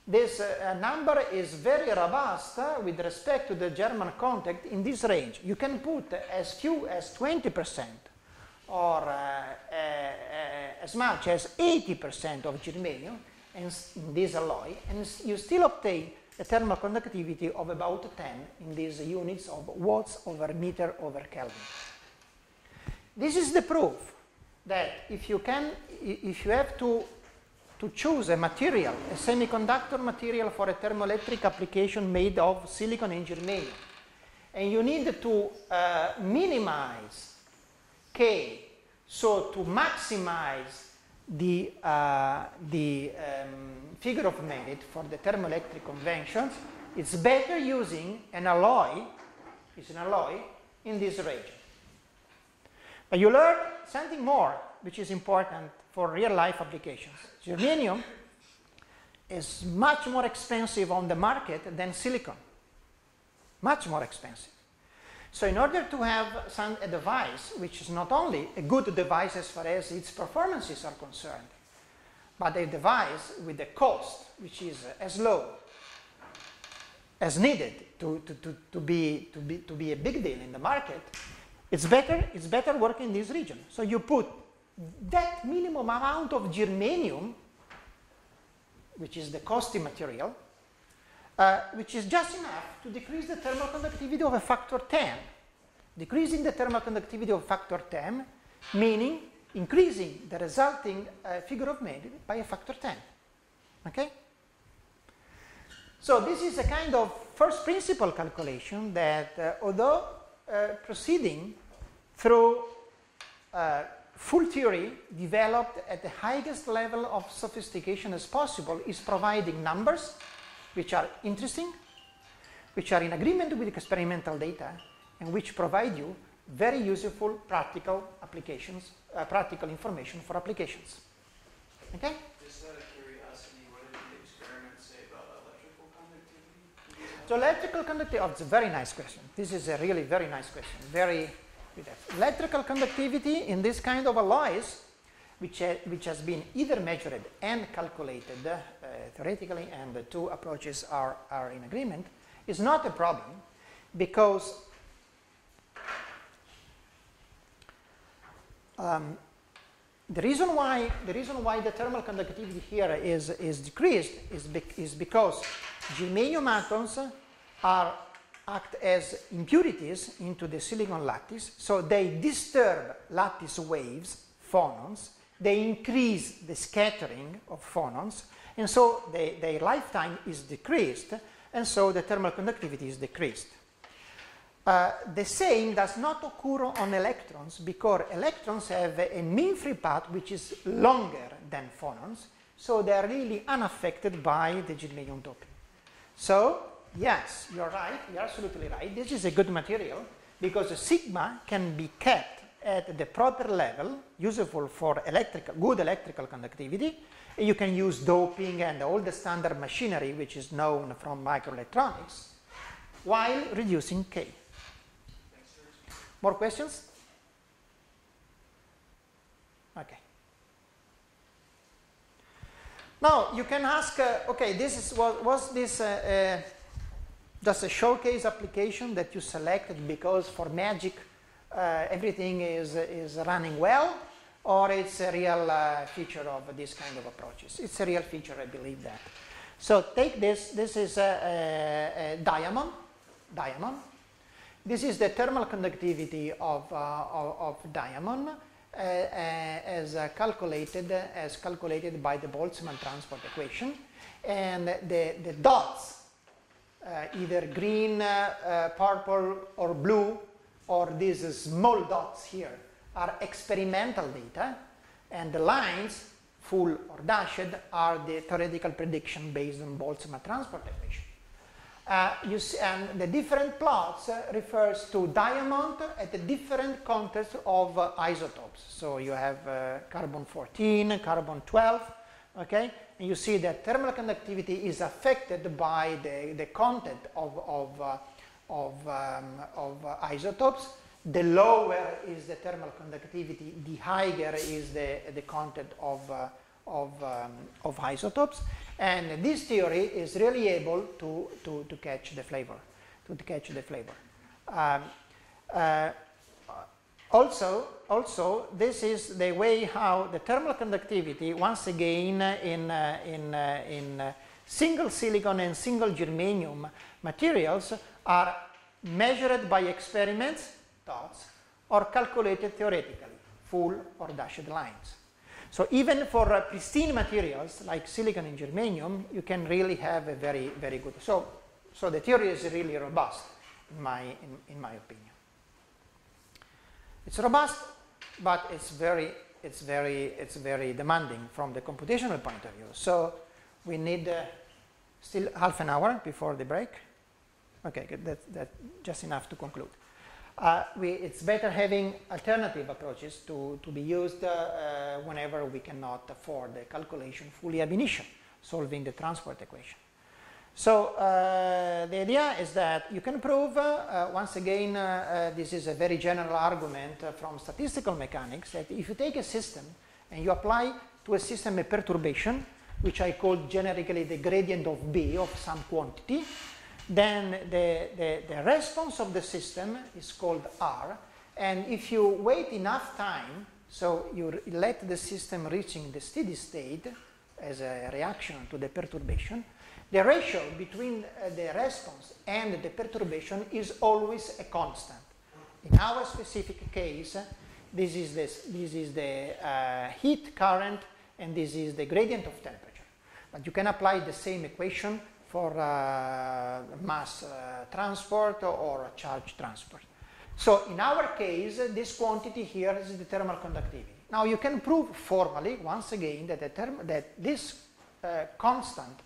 Speaker 1: this uh, number is very robust uh, with respect to the German contact in this range. You can put as few as twenty percent or uh, uh, uh, as much as eighty percent of germanium in this alloy, and you still obtain a thermal conductivity of about ten in these units of watts over meter over Kelvin. This is the proof that if you can, if you have to, to choose a material, a semiconductor material for a thermoelectric application made of silicon and germanium, and you need to uh, minimize K, so to maximize the, uh, the um, figure of merit for the thermoelectric conventions, it's better using an alloy, it's an alloy in this region. But you learn something more, which is important for real-life applications. Germanium is much more expensive on the market than silicon, much more expensive. So in order to have some, a device which is not only a good device as far as its performances are concerned, but a device with a cost which is as low as needed to, to, to, to, be, to, be, to be a big deal in the market, it's better, it's better work in this region. So you put that minimum amount of germanium, which is the costly material, Uh, which is just enough to decrease the thermal conductivity of a factor ten. Decreasing the thermal conductivity of factor ten, meaning increasing the resulting uh, figure of merit by a factor ten. Okay? So this is a kind of first principle calculation that uh, although uh, proceeding through uh, full theory developed at the highest level of sophistication as possible, is providing numbers which are interesting, which are in agreement with experimental data, and which provide you very useful practical applications, uh, practical information for applications. Okay?
Speaker 2: Just out of curiosity, what did the experiments say about electrical conductivity?
Speaker 1: So electrical conductivity, oh, it's a very nice question. This is a really very nice question. Very good. Electrical conductivity in this kind of alloys, which, uh, which has been either measured and calculated uh, theoretically, and the two approaches are, are in agreement, is not a problem, because um, the reason why the reason why the thermal conductivity here is, is decreased is, bec is because germanium atoms are act as impurities into the silicon lattice, so they disturb lattice waves, phonons. They increase the scattering of phonons, and so they, their lifetime is decreased, and so the thermal conductivity is decreased. Uh, the same does not occur on electrons, because electrons have a mean free path which is longer than phonons, so they are really unaffected by the germanium doping. So, yes, you're right, you're absolutely right. This is a good material, because the sigma can be kept at the proper level, useful for electrical, good electrical conductivity. You can use doping and all the standard machinery which is known from microelectronics, while reducing K. More questions? Okay. Now you can ask, uh, okay, this is was, was this uh, uh, just a showcase application that you selected because for magic Uh, everything is, is running well, or it's a real uh, feature of this kind of approaches? It's a real feature, I believe that. So take this, this is a, a, a diamond, diamond. This is the thermal conductivity of, uh, of, of diamond uh, uh, as uh, calculated, as calculated by the Boltzmann transport equation. And the, the dots, uh, either green, uh, uh, purple, or blue, or these small dots here, are experimental data, and the lines, full or dashed, are the theoretical prediction based on Boltzmann transport equation. Uh, you see, and the different plots uh, refers to diamond at the different contexts of uh, isotopes. So you have uh, carbon fourteen, carbon twelve, okay? And you see that thermal conductivity is affected by the, the content of, of uh, of, um, of uh, isotopes. The lower is the thermal conductivity, the higher is the, the content of, uh, of, um, of isotopes, and this theory is really able to, to, to catch the flavor, to, to catch the flavor. Um, uh, also, also, this is the way how the thermal conductivity, once again, in, uh, in, uh, in uh, single silicon and single germanium materials are measured by experiments, dots, or calculated theoretically, full or dashed lines. So even for uh, pristine materials like silicon and germanium, you can really have a very, very good. So, so the theory is really robust, in my, in, in my opinion. It's robust, but it's very, it's very, it's very demanding from the computational point of view. So we need uh, still half an hour before the break. Okay, good. That's that just enough to conclude. Uh, we, it's better having alternative approaches to, to be used uh, uh, whenever we cannot afford the calculation fully ab initio, solving the transport equation. So uh, the idea is that you can prove, uh, uh, once again, uh, uh, this is a very general argument uh, from statistical mechanics, that if you take a system and you apply to a system a perturbation, which I call generically the gradient of B of some quantity, then the, the, the response of the system is called R, and if you wait enough time, so you let the system reaching the steady state as a reaction to the perturbation, the ratio between uh, the response and the perturbation is always a constant. In our specific case, this is, this, this is the uh, heat current, and this is the gradient of temperature. But you can apply the same equation for uh, mass uh, transport or charge transport. So in our case, this quantity here is the thermal conductivity. Now you can prove formally, once again, that, the term, that this uh, constant,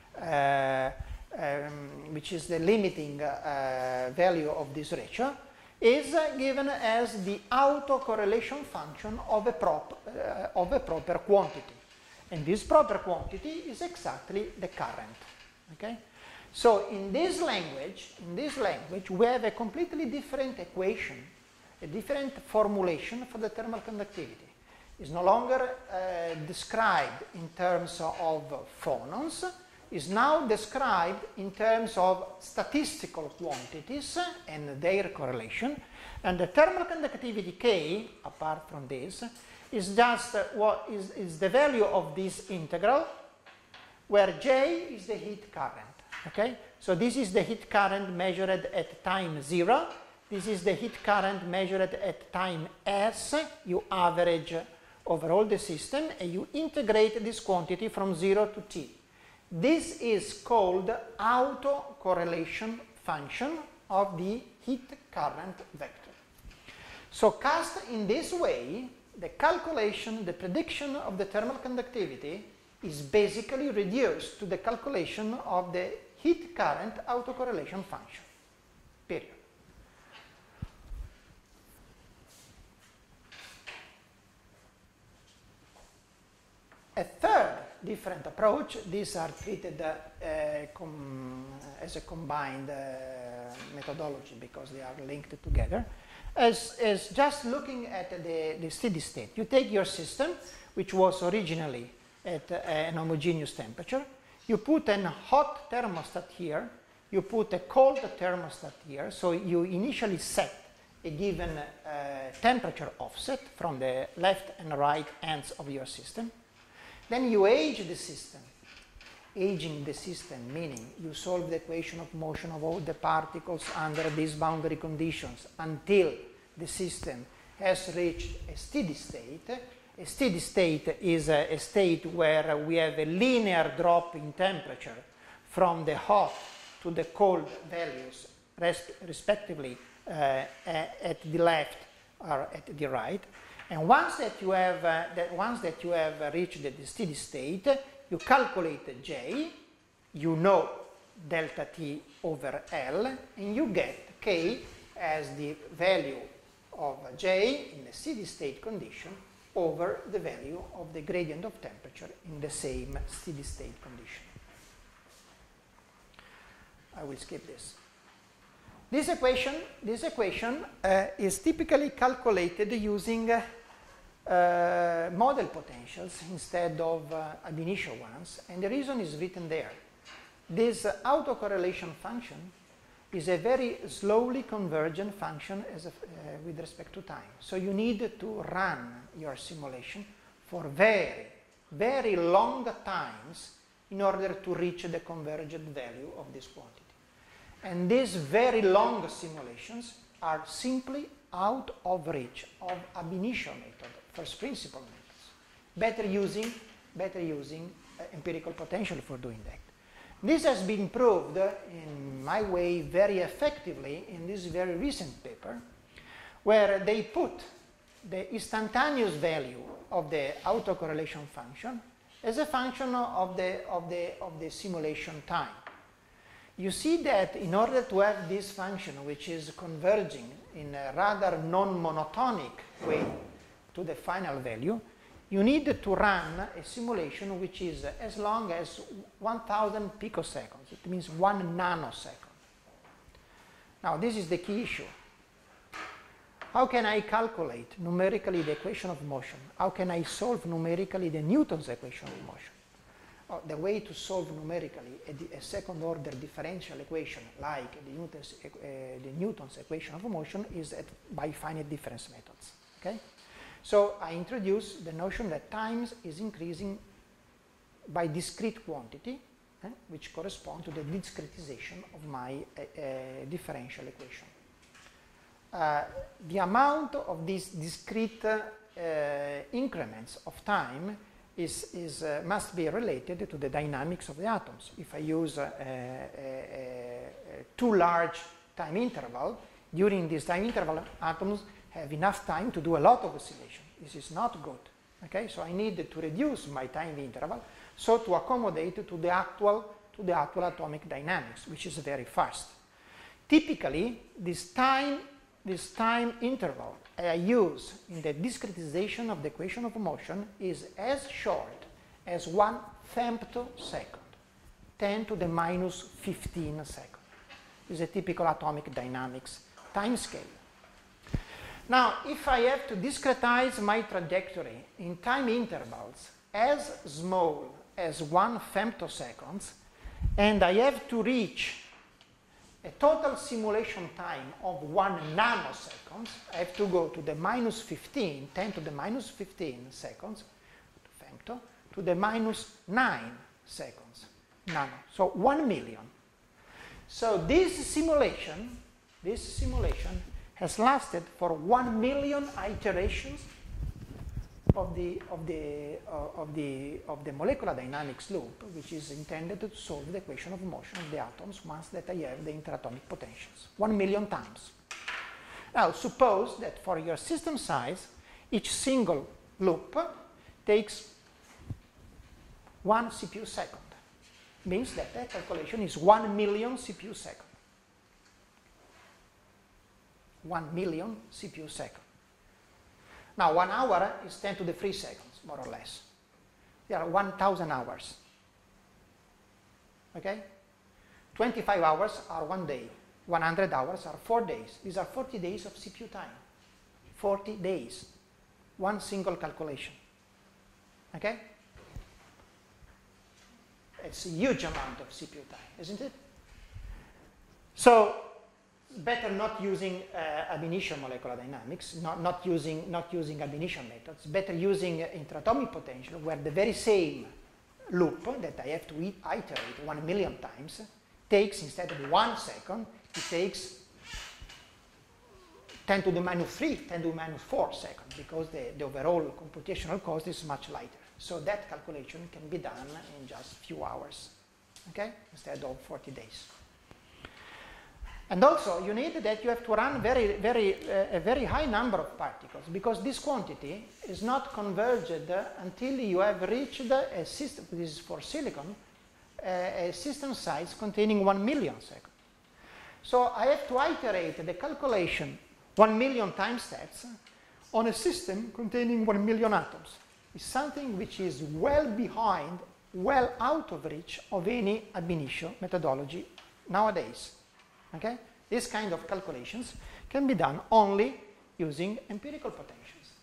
Speaker 1: uh, um, which is the limiting uh, value of this ratio, is uh, given as the autocorrelation function of a, prop, uh, of a proper quantity. And this proper quantity is exactly the current. Okay? So in this language, in this language, we have a completely different equation, a different formulation for the thermal conductivity. It's no longer uh, described in terms of phonons, is now described in terms of statistical quantities and their correlation. And the thermal conductivity K, apart from this, is just uh, what is, is the value of this integral, where J is the heat current. Okay? So this is the heat current measured at time zero. This is the heat current measured at time S. You average over all the system and you integrate this quantity from zero to T. This is called autocorrelation function of the heat current vector. So cast in this way, the calculation, the prediction of the thermal conductivity is basically reduced to the calculation of the heat current autocorrelation function, period. A third different approach, these are treated uh, com as a combined uh, methodology because they are linked together, as, as just looking at the, the steady state. You take your system, which was originally at uh, an homogeneous temperature, you put a hot thermostat here, you put a cold thermostat here, so you initially set a given uh, temperature offset from the left and right ends of your system. Then you age the system. Aging the system, meaning you solve the equation of motion of all the particles under these boundary conditions until the system has reached a steady state. A steady state is a, a state where we have a linear drop in temperature from the hot to the cold values, res respectively, uh, at the left or at the right. And once that you have, uh, that once that you have uh, reached the steady state, you calculate J, you know delta T over L, and you get K as the value of J in the steady state condition over the value of the gradient of temperature in the same steady state condition. I will skip this. This equation, this equation uh, is typically calculated using uh, uh, model potentials instead of uh, ab initio ones, and the reason is written there. This uh, autocorrelation function is a very slowly convergent function as a, uh, with respect to time. So you need to run your simulation for very, very long times in order to reach the convergent value of this quantity. And these very long simulations are simply out of reach of ab initio method, first principle methods. Better using, better using uh, empirical potential for doing that. This has been proved, uh, in my way, very effectively in this very recent paper, where they put the instantaneous value of the autocorrelation function as a function of the, of the, of the simulation time. You see that in order to have this function, which is converging in a rather non-monotonic way to the final value, you need to run a simulation which is as long as one thousand picoseconds. It means one nanosecond. Now, this is the key issue. How can I calculate numerically the equation of motion? How can I solve numerically the Newton's equation of motion? Oh, the way to solve numerically a, a second order differential equation like the Newton's, uh, the Newton's equation of motion is at, by finite difference methods. Okay? So I introduce the notion that time is increasing by discrete quantity, eh, which correspond to the discretization of my uh, uh, differential equation. Uh, the amount of these discrete uh, increments of time is, is, uh, must be related to the dynamics of the atoms. If I use a, a, a, a too large time interval, during this time interval, atoms have enough time to do a lot of oscillation. This is not good. Okay, so I need to reduce my time interval so to accommodate to the actual to the actual atomic dynamics, which is very fast. Typically, this time this time interval I use in the discretization of the equation of motion is as short as one femtosecond, ten to the minus fifteen second. This is a typical atomic dynamics time scale. Now, if I have to discretize my trajectory in time intervals as small as one femtoseconds, and I have to reach a total simulation time of one nanoseconds, I have to go to the minus fifteen, ten to the minus fifteen seconds, femto, to the minus nine seconds, nano. So one million. So this simulation, this simulation has lasted for one million iterations of the, of, the, uh, of, the, of the molecular dynamics loop, which is intended to solve the equation of motion of the atoms once that I have the interatomic potentials. One million times. Now, suppose that for your system size, each single loop takes one C P U second. Means that that calculation is one million C P U second. one million C P U second. Now, one hour is ten to the three seconds, more or less. There are one thousand hours. Okay? twenty-five hours are one day. one hundred hours are four days. These are forty days of C P U time. forty days. One single calculation. Okay? It's a huge amount of C P U time, isn't it? So, better not using uh, ab initio molecular dynamics, not, not, using, not using ab initio methods, better using uh, interatomic potential, where the very same loop that I have to iterate one million times takes, instead of one second, it takes ten to the minus three, ten to the minus four seconds, because the, the overall computational cost is much lighter. So that calculation can be done in just a few hours, okay, instead of forty days. And also, you need that you have to run very, very, uh, a very high number of particles, because this quantity is not converged uh, until you have reached a system, this is for silicon, uh, a system size containing one million seconds. So I have to iterate the calculation one million time steps on a system containing one million atoms. It's something which is well behind, well out of reach of any ab initio methodology nowadays. Okay? This kind of calculations can be done only using empirical potentials.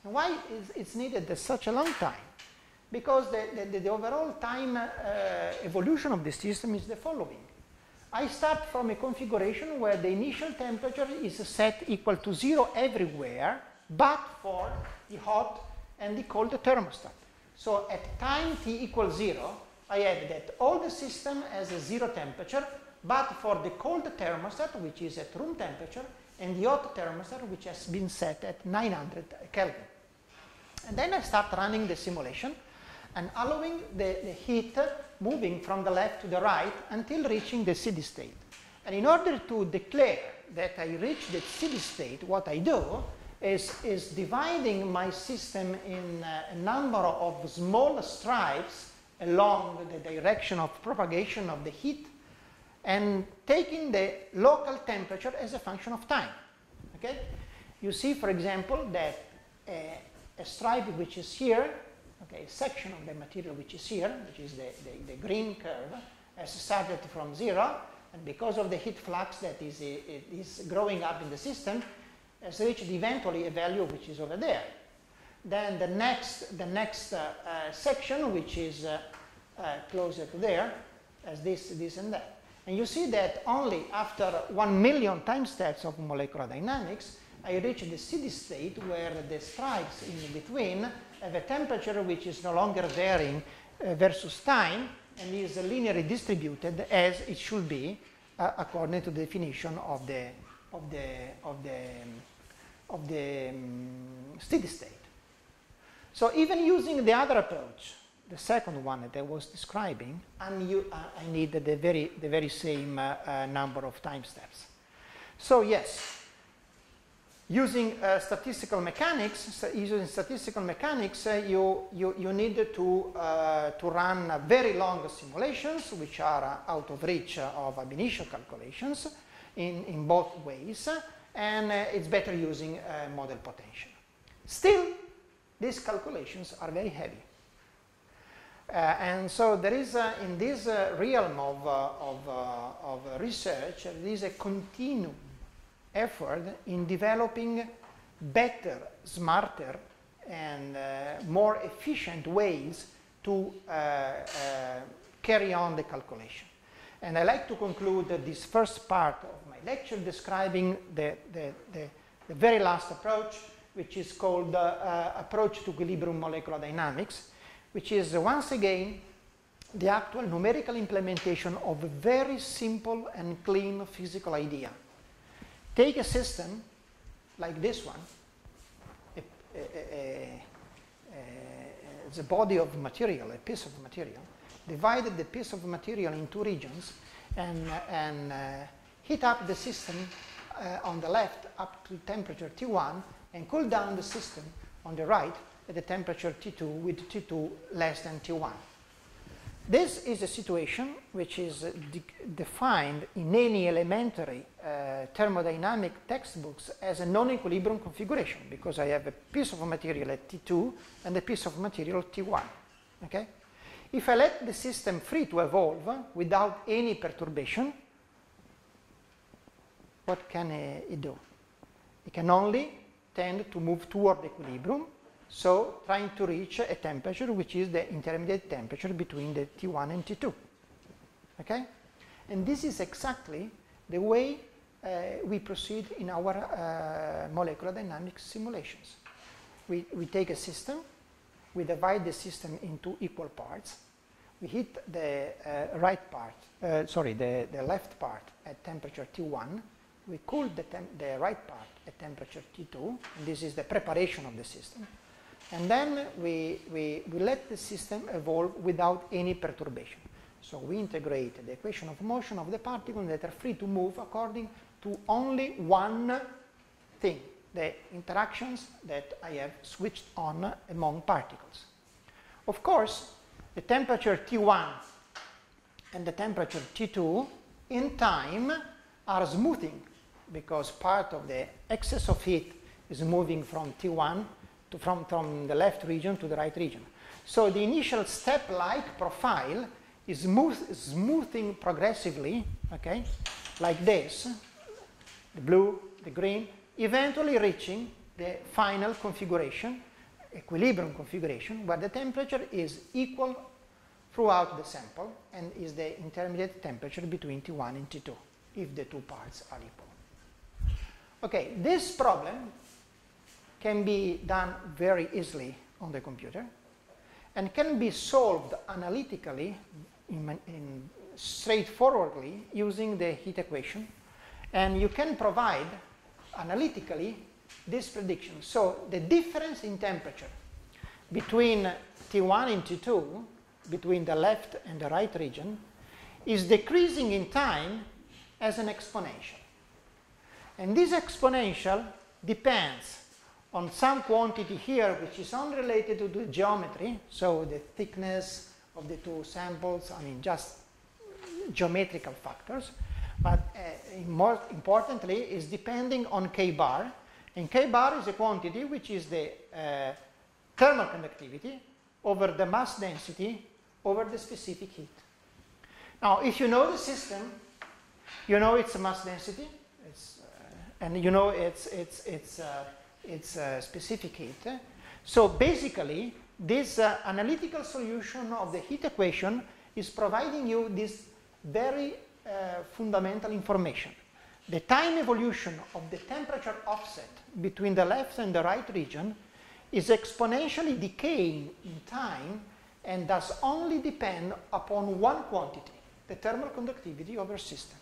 Speaker 1: And why is it's needed such a long time? Because the, the, the overall time uh, evolution of the system is the following. I start from a configuration where the initial temperature is set equal to zero everywhere, but for the hot and the cold thermostat. So at time t equals zero, I have that all the system has a zero temperature, but for the cold thermostat, which is at room temperature, and the hot thermostat, which has been set at nine hundred Kelvin. And then I start running the simulation and allowing the, the heat moving from the left to the right until reaching the steady state. And in order to declare that I reach the steady state, what I do is, is dividing my system in uh, a number of small stripes along the direction of propagation of the heat, and taking the local temperature as a function of time. Okay? You see, for example, that a, a stripe which is here, okay, a section of the material which is here, which is the, the, the green curve, has started from zero, and because of the heat flux that is, it is growing up in the system, has reached eventually a value which is over there. Then the next, the next uh, uh, section, which is uh, uh, closer to there, as this, this and that. And you see that only after one million time steps of molecular dynamics, I reach the steady state where the stripes in between have a temperature which is no longer varying uh, versus time and is uh, linearly distributed as it should be uh, according to the definition of the of the of the of the um, steady state. So even using the other approach, the second one that I was describing, I'm u uh, I need the very the very same uh, uh, number of time steps. So yes. Using uh, statistical mechanics, using statistical mechanics, uh, you, you, you need to, uh, to run uh, very long simulations, which are uh, out of reach uh, of ab initio calculations in, in both ways, and uh, it's better using uh, model potential. Still, these calculations are very heavy. Uh, and so there is, uh, in this uh, realm of, uh, of, uh, of research, there is a continuum effort in developing better, smarter, and uh, more efficient ways to uh, uh, carry on the calculation. And I like to conclude this first part of my lecture describing the, the, the, the very last approach, which is called uh, uh, approach to equilibrium molecular dynamics, which is uh, once again the actual numerical implementation of a very simple and clean physical idea. Take a system like this one, a, a, a, a, the body of material, a piece of material, divided the piece of material in two regions and, and uh, heat up the system uh, on the left up to temperature T one and cool down the system on the right at the temperature T two with T two less than T one. This is a situation which is uh, de defined in any elementary uh, thermodynamic textbooks as a non-equilibrium configuration, because I have a piece of material at T two and a piece of material at T one. Okay? If I let the system free to evolve without any perturbation, what can uh, it do? It can only tend to move toward equilibrium, so trying to reach a temperature which is the intermediate temperature between the T one and T two. Okay? And this is exactly the way uh, we proceed in our uh, molecular dynamics simulations. We, we take a system, we divide the system into equal parts, we hit the uh, right part, uh, sorry, the, the left part at temperature T one, we cool the, the right part at temperature T two, and this is the preparation of the system. And then we, we, we let the system evolve without any perturbation. So we integrate the equation of motion of the particles that are free to move according to only one thing, the interactions that I have switched on among particles. Of course, the temperature T one and the temperature T two in time are smoothing, because part of the excess of heat is moving from T one to from, from the left region to the right region. So the initial step-like profile is smooth, smoothing progressively, okay, like this, the blue, the green, eventually reaching the final configuration, equilibrium configuration where the temperature is equal throughout the sample and is the intermediate temperature between T one and T two, if the two parts are equal. Okay, this problem can be done very easily on the computer and can be solved analytically in, in straightforwardly using the heat equation, and you can provide analytically this prediction. So the difference in temperature between T one and T two, between the left and the right region, is decreasing in time as an exponential. And this exponential depends on some quantity here which is unrelated to the geometry, so the thickness of the two samples, I mean just geometrical factors, but uh, more importantly is depending on K bar, and K bar is a quantity which is the uh, thermal conductivity over the mass density over the specific heat. Now if you know the system, you know its mass density, it's, uh, and you know its, its, its, uh, its uh, specific heat. So basically this uh, analytical solution of the heat equation is providing you this very uh, fundamental information. The time evolution of the temperature offset between the left and the right region is exponentially decaying in time and does only depend upon one quantity, the thermal conductivity of your system.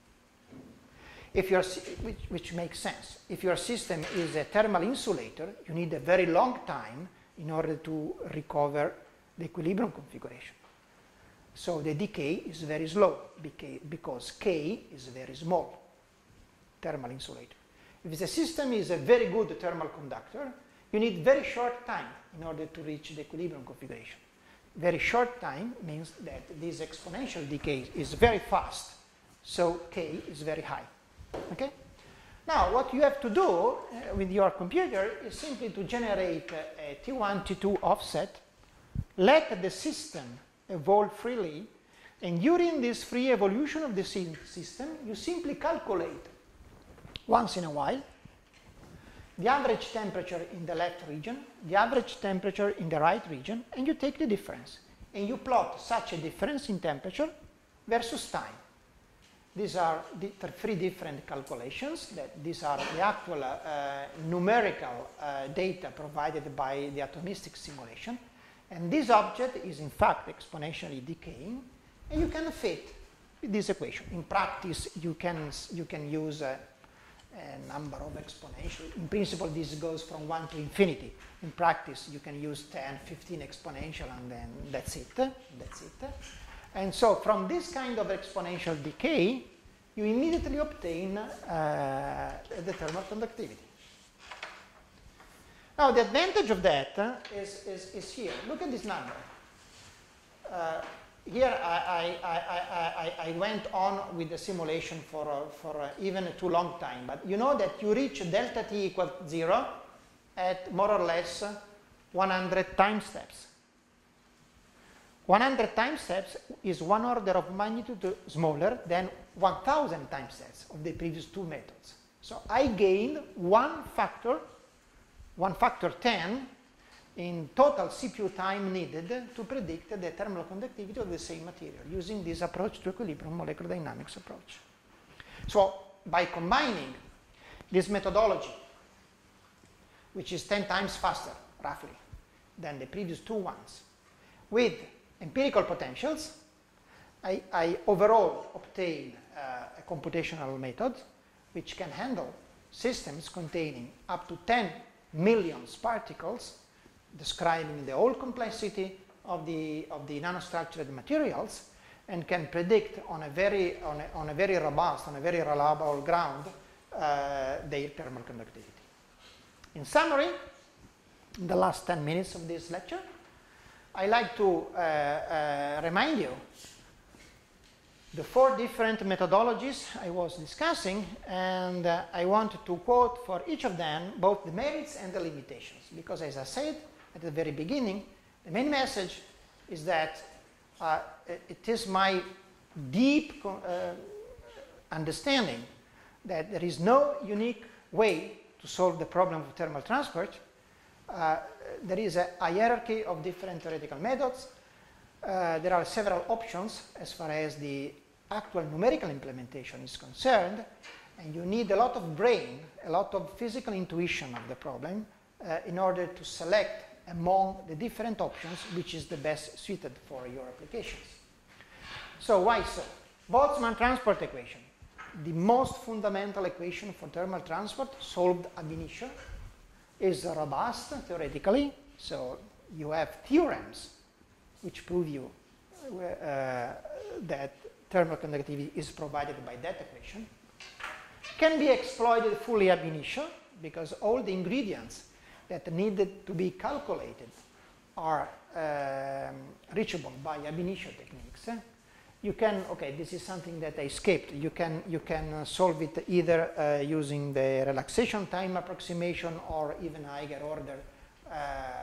Speaker 1: If your, which, which makes sense. If your system is a thermal insulator, you need a very long time in order to recover the equilibrium configuration. So the decay is very slow because K is very small, thermal insulator. If the system is a very good thermal conductor, you need very short time in order to reach the equilibrium configuration. Very short time means that this exponential decay is very fast, so K is very high. Okay? Now, what you have to do uh, with your computer is simply to generate a, a T one, T two offset, let the system evolve freely, and during this free evolution of the system, you simply calculate once in a while the average temperature in the left region, the average temperature in the right region, and you take the difference. And you plot such a difference in temperature versus time. These are the three different calculations. That these are the actual uh, numerical uh, data provided by the atomistic simulation. And this object is in fact exponentially decaying, and you can fit this equation. In practice, you can, you can use a, a number of exponential. In principle, this goes from one to infinity. In practice, you can use ten, fifteen exponential, and then that's it. That's it. And so from this kind of exponential decay, you immediately obtain uh, the thermal conductivity. Now, the advantage of that uh, is, is, is here. Look at this number. Uh, here, I, I, I, I, I went on with the simulation for, uh, for uh, even a too long time. But you know that you reach delta T equal zero at more or less one hundred time steps. one hundred time steps is one order of magnitude smaller than one thousand time steps of the previous two methods. So I gained one factor, one factor ten in total C P U time needed to predict the thermal conductivity of the same material using this approach to equilibrium molecular dynamics approach. So by combining this methodology, which is ten times faster, roughly, than the previous two ones, with empirical potentials, I, I overall obtain uh, a computational method which can handle systems containing up to ten million particles, describing the whole complexity of the, of the nanostructured materials, and can predict on a very, on a, on a very robust, on a very reliable ground, uh, their thermal conductivity. In summary, in the last ten minutes of this lecture, I like to uh, uh, remind you the four different methodologies I was discussing, and uh, I want to quote for each of them both the merits and the limitations, because as I said at the very beginning, the main message is that uh, it is my deep uh, understanding that there is no unique way to solve the problem of thermal transport, Uh, there is a hierarchy of different theoretical methods. Uh, there are several options as far as the actual numerical implementation is concerned, and you need a lot of brain, a lot of physical intuition of the problem uh, in order to select among the different options which is the best suited for your applications. So why so? Boltzmann transport equation, the most fundamental equation for thermal transport solved ab initio, is robust theoretically. So you have theorems which prove you uh, that thermal conductivity is provided by that equation. Can be exploited fully ab initio because all the ingredients that needed to be calculated are um, reachable by ab initio techniques. You can, okay, this is something that I skipped. You can, you can uh, solve it either uh, using the relaxation time approximation or even higher order, uh,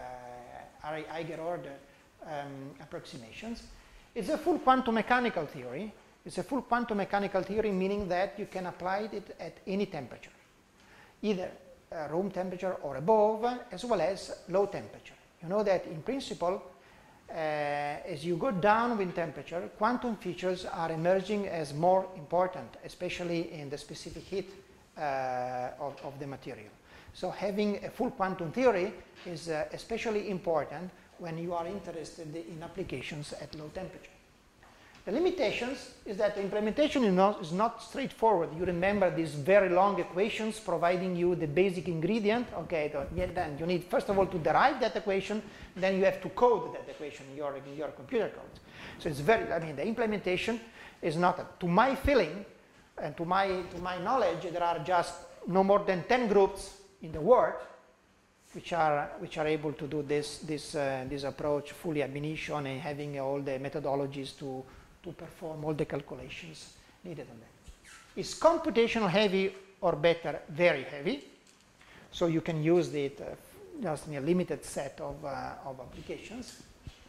Speaker 1: higher order um, approximations. It's a full quantum mechanical theory. It's a full quantum mechanical theory, meaning that you can apply it at any temperature, either uh, room temperature or above, as well as low temperature. You know that in principle, Uh, as you go down with temperature, quantum features are emerging as more important, especially in the specific heat uh, of, of the material. So having a full quantum theory is uh, especially important when you are interested in applications at low temperature. The limitations is that the implementation is not, is not straightforward. You remember these very long equations providing you the basic ingredient. Okay, then you need first of all to derive that equation, then you have to code that equation in your, in your computer code. So it's very, I mean, the implementation is not, a, to my feeling and to my, to my knowledge, there are just no more than ten groups in the world which are, which are able to do this, this, uh, this approach fully ab initio and having all the methodologies to to perform all the calculations needed on that. Is computational heavy or better very heavy? So you can use it uh, just in a limited set of, uh, of applications.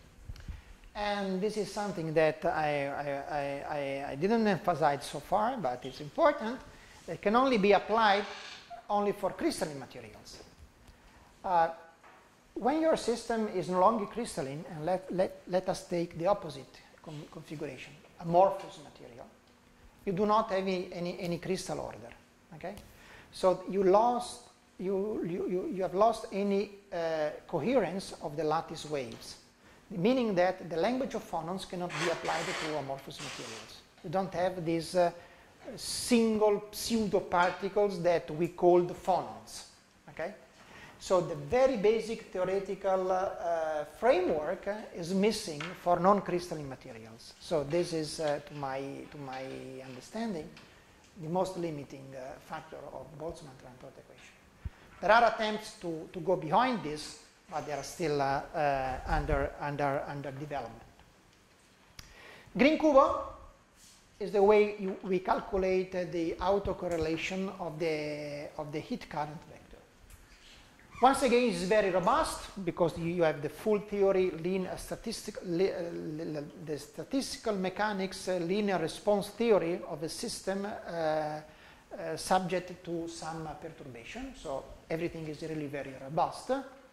Speaker 1: And this is something that I, I, I, I didn't emphasize so far, but it's important. It can only be applied only for crystalline materials. Uh, when your system is no longer crystalline, and let, let, let us take the opposite configuration, amorphous material, you do not have any, any, any crystal order. Okay, so you lost, you, you, you have lost any uh, coherence of the lattice waves, meaning that the language of phonons cannot be applied to amorphous materials. You don't have these uh, single pseudo particles that we called phonons. Okay. So the very basic theoretical uh, framework uh, is missing for non-crystalline materials. So this is, uh, to my to my understanding, the most limiting uh, factor of Boltzmann transport equation. There are attempts to to go behind this, but they are still uh, uh, under under under development. Green cubo is the way you, we calculate uh, the autocorrelation of the of the heat current vector. Once again, it's very robust because you, you have the full theory, linear statistical, li, uh, li, the statistical mechanics, uh, linear response theory of a system uh, uh, subject to some uh, perturbation. So everything is really very robust.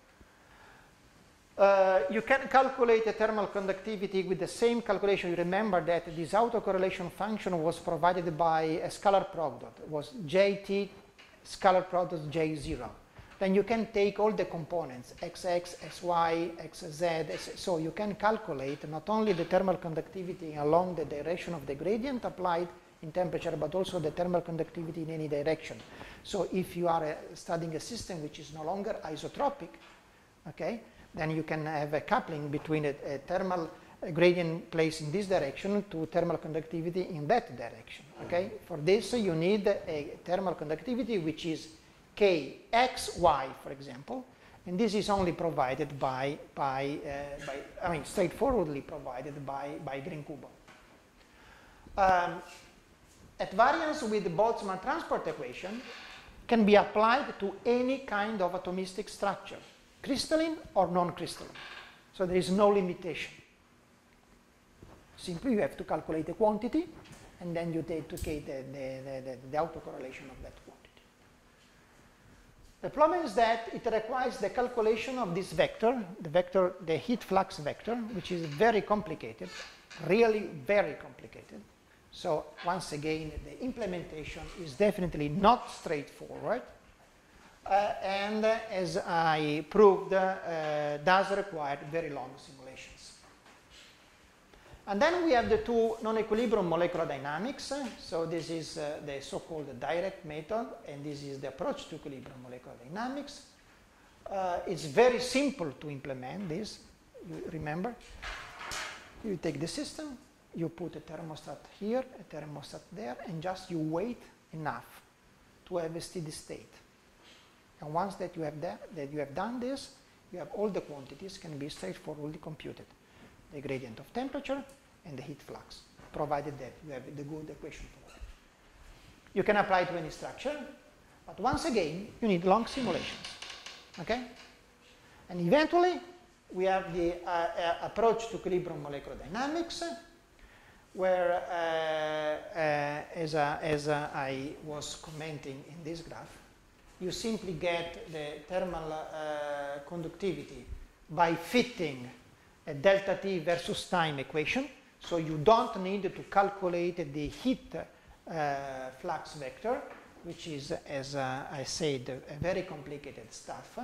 Speaker 1: Uh, you can calculate the thermal conductivity with the same calculation. You remember that this autocorrelation function was provided by a scalar product. It was J T scalar product J zero. Then you can take all the components, xx, xy, xz, so you can calculate not only the thermal conductivity along the direction of the gradient applied in temperature, but also the thermal conductivity in any direction. So if you are uh, studying a system which is no longer isotropic, okay, then you can have a coupling between a, a thermal gradient placed in this direction to thermal conductivity in that direction. Okay, for this you need a thermal conductivity which is K X Y, for example, and this is only provided by, by, uh, by I mean, straightforwardly provided by, by Green cubo. Um, at variance with the Boltzmann transport equation can be applied to any kind of atomistic structure, crystalline or non-crystalline. So there is no limitation. Simply you have to calculate the quantity, and then you take, to take the, the, the, the autocorrelation of that quantity. The problem is that it requires the calculation of this vector, the vector, the heat flux vector, which is very complicated, really very complicated. So once again, the implementation is definitely not straightforward. Uh, and uh, as I proved, uh, does require very long simulations. And then we have the two non-equilibrium molecular dynamics. So this is uh, the so-called direct method, and this is the approach to equilibrium molecular dynamics. Uh, it's very simple to implement this. You remember, you take the system, you put a thermostat here, a thermostat there, and just you wait enough to have a steady state. And once that you have that, that you have done this, you have all the quantities can be straightforwardly computed. The gradient of temperature and the heat flux, provided that you have the good equation for that. You can apply to any structure, but once again, you need long simulations. Okay? And eventually, we have the uh, uh, approach to equilibrium molecular dynamics, where, uh, uh, as, uh, as uh, I was commenting in this graph, you simply get the thermal uh, conductivity by fitting a delta T versus time equation. So you don't need to calculate the heat uh, flux vector, which is, as uh, I said, a very complicated stuff.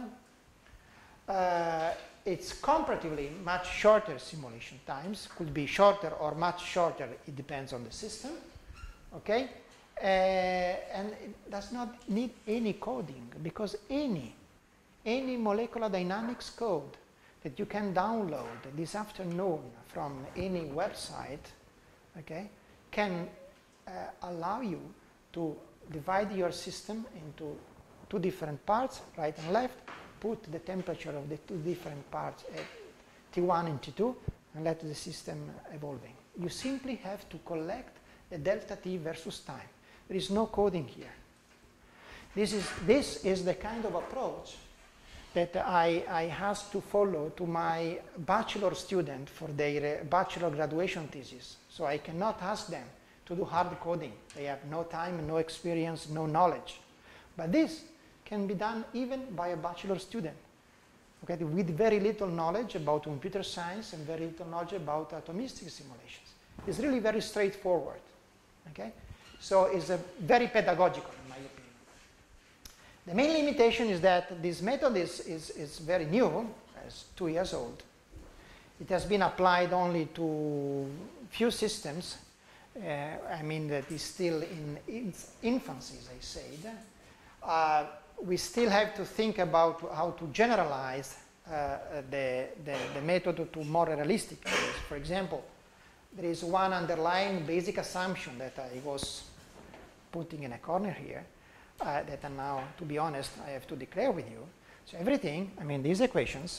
Speaker 1: Uh, it's comparatively much shorter simulation times, could be shorter or much shorter, it depends on the system. Okay? Uh, and it does not need any coding, because any, any molecular dynamics code that you can download this afternoon from any website, okay, can uh, allow you to divide your system into two different parts, right and left, put the temperature of the two different parts at T one and T two, and let the system evolving. You simply have to collect the delta T versus time. There is no coding here. This is, this is the kind of approach that I, I have to follow to my bachelor student for their uh, bachelor graduation thesis. So I cannot ask them to do hard coding. They have no time, no experience, no knowledge. But this can be done even by a bachelor student, okay, with very little knowledge about computer science and very little knowledge about atomistic simulations. It's really very straightforward. Okay? So it's a very pedagogical, in my opinion. The main limitation is that this method is, is, is very new, it's two years old. It has been applied only to few systems. Uh, I mean, that is still in its infancy, as I said. Uh, we still have to think about how to generalize uh, the, the, the method to more realistic cases. For example, there is one underlying basic assumption that I was putting in a corner here, uh, that now, to be honest, I have to declare with you. So everything, I mean, these equations,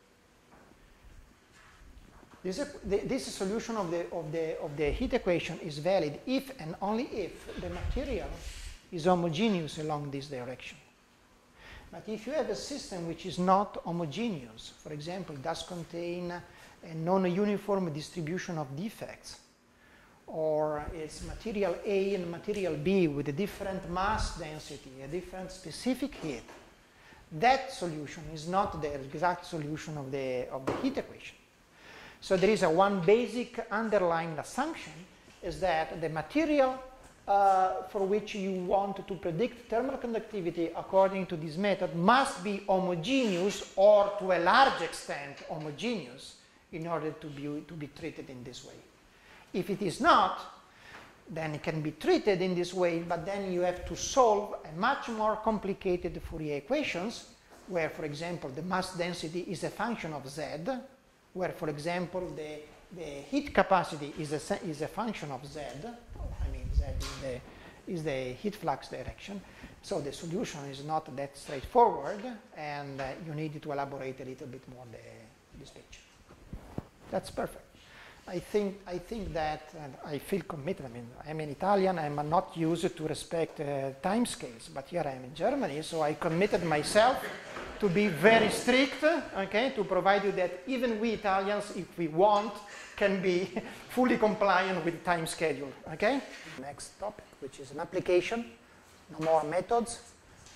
Speaker 1: this, this solution of the, of, the, of the heat equation is valid if and only if the material is homogeneous along this direction. But if you have a system which is not homogeneous, for example, it does contain a non-uniform distribution of defects, or it's material A and material B with a different mass density, a different specific heat, that solution is not the exact solution of the, of the heat equation. So there is a one basic underlying assumption is that the material uh, for which you want to predict thermal conductivity according to this method must be homogeneous, or to a large extent homogeneous, in order to be, to be treated in this way. If it is not, then it can be treated in this way, but then you have to solve a much more complicated Fourier equations, where, for example, the mass density is a function of Z, where, for example, the, the heat capacity is a, is a function of Z. I mean, Z is the, is the heat flux direction. So the solution is not that straightforward, and uh, you need to elaborate a little bit more the, this picture. That's perfect. I think, I think that, and I feel committed. I mean, I'm an Italian, I'm not used to respect uh, time scales, but here I am in Germany, so I committed myself to be very strict, okay, to provide you that even we Italians, if we want, can be fully compliant with time schedule, okay? Next topic, which is an application, no more methods.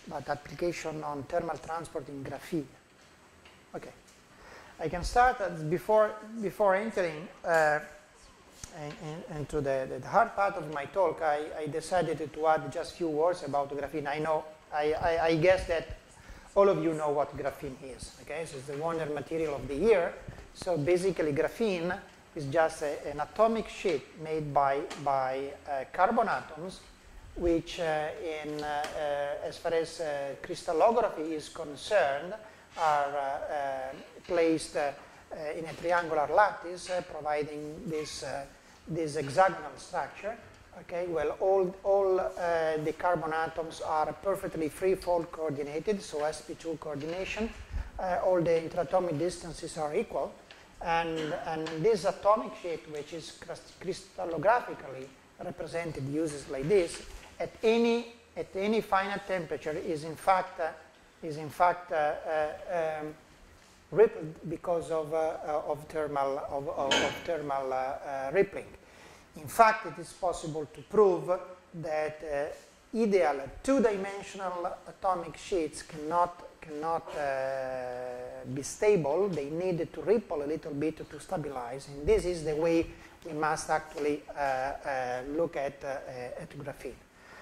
Speaker 1: but application on thermal transport in graphene. Okay, I can start before before entering uh, in, in, into the, the hard part of my talk. I, I decided to add just a few words about graphene. I know, I, I, I guess that all of you know what graphene is. Okay, this is the wonder material of the year. So basically, graphene is just a, an atomic sheet made by by uh, carbon atoms, which, uh, in uh, uh, as far as uh, crystallography is concerned, are uh, uh, placed uh, uh, in a triangular lattice, uh, providing this uh, this hexagonal structure. Okay, well, all all uh, the carbon atoms are perfectly free-fall coordinated, so S P two coordination. Uh, all the interatomic distances are equal, and and this atomic sheet, which is crystallographically represented, uses like this. At any at any finite temperature, is in fact uh, is in fact uh, uh, um, rippled because of uh, uh, of thermal of, of, of thermal uh, uh, rippling. In fact, it is possible to prove that uh, ideal two-dimensional atomic sheets cannot cannot uh, be stable. They need to ripple a little bit to stabilize, and this is the way we must actually uh, uh, look at uh, at graphene.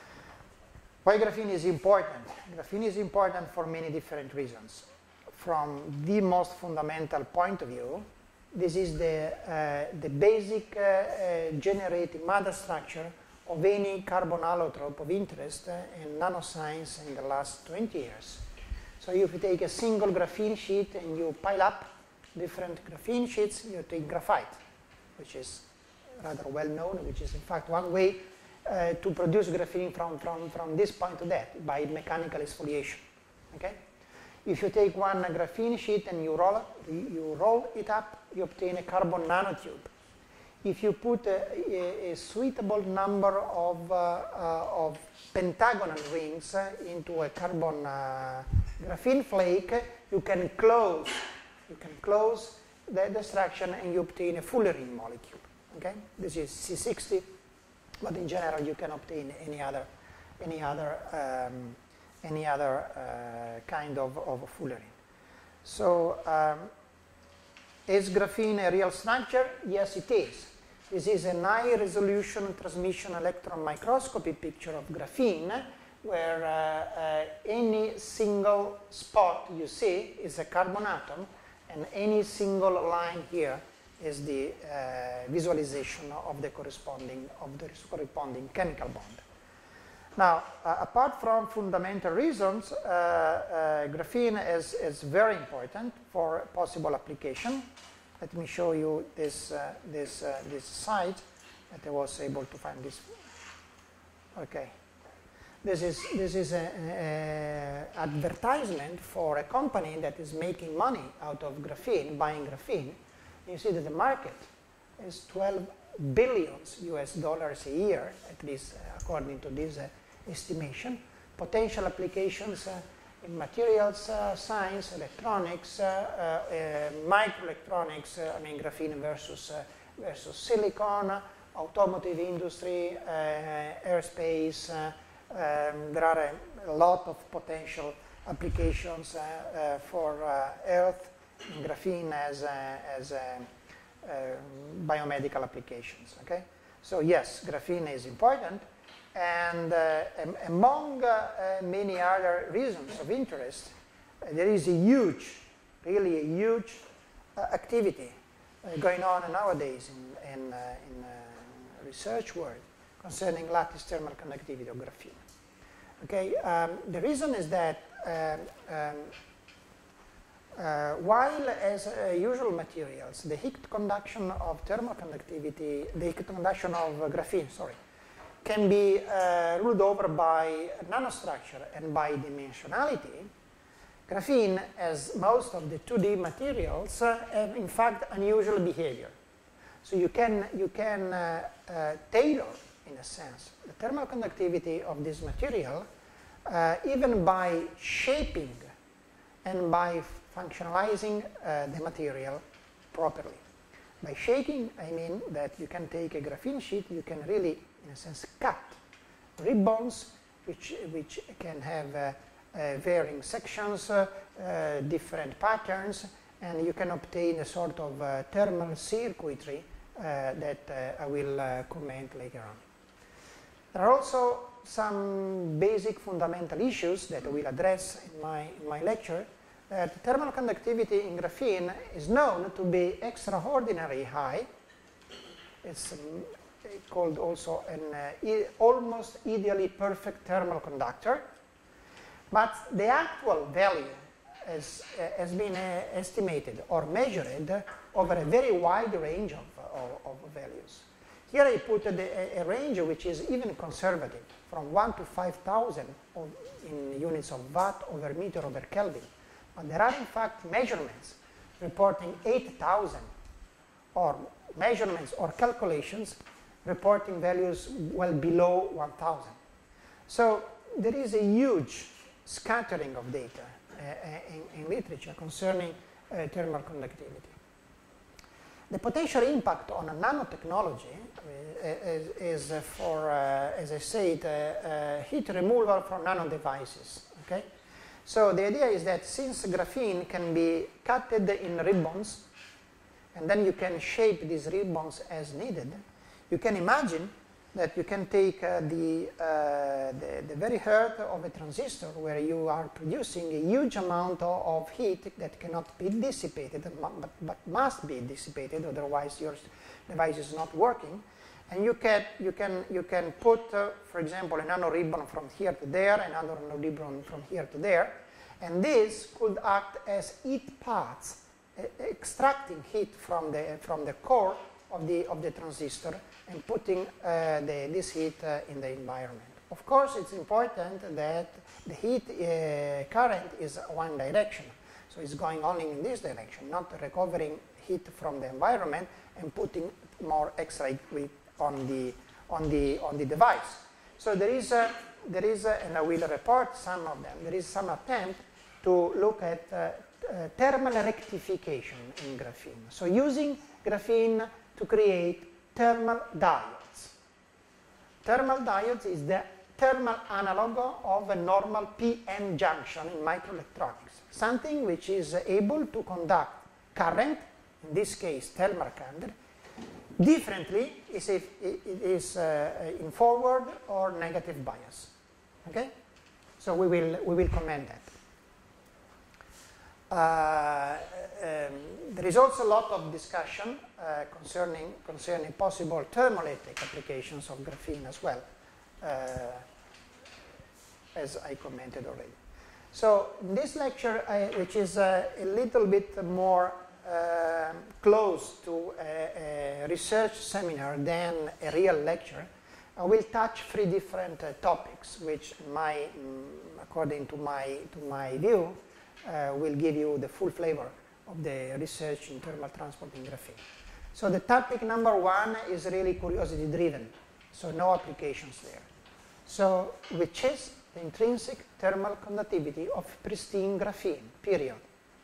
Speaker 1: Why graphene is important? Graphene is important for many different reasons. From the most fundamental point of view, this is the, uh, the basic uh, uh, generating matter structure of any carbon allotrope of interest uh, in nanoscience in the last twenty years. So if you take a single graphene sheet and you pile up different graphene sheets, you take graphite, which is rather well known, which is in fact one way uh, to produce graphene from, from, from this point to that, by mechanical exfoliation. Okay? If you take one graphene sheet and you roll, you roll it up, you obtain a carbon nanotube. If you put a, a, a suitable number of, uh, uh, of pentagonal rings uh, into a carbon uh, graphene flake, you can close, you can close the destruction and you obtain a fullerene molecule. Okay, this is C sixty, but in general you can obtain any other, any other, um, any other uh, kind of, of fullerene. So, um, is graphene a real structure? Yes, it is. This is a high-resolution transmission electron microscopy picture of graphene, where uh, uh, any single spot you see is a carbon atom, and any single line here is the uh, visualization of the corresponding of the corresponding chemical bond. Now, uh, apart from fundamental reasons, uh, uh, graphene is, is very important for possible application. Let me show you this uh, this uh, this site that I was able to find this. Okay, this is this is an advertisement for a company that is making money out of graphene, buying graphene. You see that the market is twelve billions U S dollars a year, at least uh, according to this uh, estimation. Potential applications uh, in materials uh, science, electronics, uh, uh, uh, microelectronics, uh, I mean graphene versus, uh, versus silicon, automotive industry, uh, aerospace. Uh, um, there are a, a lot of potential applications uh, uh, for uh, Earth, in graphene as, uh, as uh, uh, biomedical applications. Okay? So yes, graphene is important. And uh, among uh, uh, many other reasons of interest, uh, there is a huge, really a huge uh, activity uh, going on nowadays in, in, uh, in uh, research world concerning lattice thermal conductivity of graphene. Okay, um, the reason is that um, um, uh, while as uh, usual materials, the Higgs conduction of thermal conductivity, the Higgs conduction of uh, graphene, sorry, can be uh, ruled over by nanostructure and by dimensionality, graphene, as most of the two D materials, uh, have in fact unusual behavior. So you can, you can uh, uh, tailor, in a sense, the thermal conductivity of this material uh, even by shaping and by functionalizing uh, the material properly. By shaping, I mean that you can take a graphene sheet, you can really, in a sense, cut ribbons which, which can have uh, uh, varying sections, uh, uh, different patterns, and you can obtain a sort of uh, thermal circuitry uh, that uh, I will uh, comment later on. There are also some basic fundamental issues that I will address in my, in my lecture. Uh, thermal conductivity in graphene is known to be extraordinarily high. It's um, called also an uh, e almost ideally perfect thermal conductor. But the actual value has, uh, has been uh, estimated or measured over a very wide range of, of, of values. Here I put a, a range which is even conservative, from one to five thousand in units of watt over meter over Kelvin. But there are in fact measurements reporting eight thousand, or measurements or calculations reporting values well below one thousand. So there is a huge scattering of data uh, in, in literature concerning uh, thermal conductivity. The potential impact on a nanotechnology uh, is, is uh, for, uh, as I said, uh, uh, heat removal from nano devices. Okay? So the idea is that since graphene can be cut in ribbons, and then you can shape these ribbons as needed, you can imagine that you can take uh, the, uh, the, the very heart of a transistor where you are producing a huge amount of, of heat that cannot be dissipated, but, but must be dissipated, otherwise your device is not working. And you can, you can, you can put, uh, for example, a nano ribbon from here to there, another nano ribbon from here to there, and this could act as heat paths, uh, extracting heat from the, from the core of the, of the transistor and putting uh, the, this heat uh, in the environment. Of course, it's important that the heat uh, current is one direction. So it's going only in this direction, not recovering heat from the environment and putting more extra heat on the, on the, on the device. So there is, a, there is a, and I will report some of them, there is some attempt to look at uh, uh, thermal rectification in graphene. So using graphene to create thermal diodes. Thermal diodes is the thermal analog of a normal P N junction in microelectronics, something which is able to conduct current, in this case thermal current, differently is if it is uh, in forward or negative bias. Okay? So we will, we will comment that. Uh, um, there is also a lot of discussion uh, concerning, concerning possible thermoelectric applications of graphene as well, uh, as I commented already. So in this lecture, I, which is uh, a little bit more uh, close to a, a research seminar than a real lecture, I will touch three different uh, topics, which, my, mm, according to my, to my view, Uh, will give you the full flavor of the research in thermal transport in graphene. So the topic number one is really curiosity driven, so no applications there. So which is the intrinsic thermal conductivity of pristine graphene, period.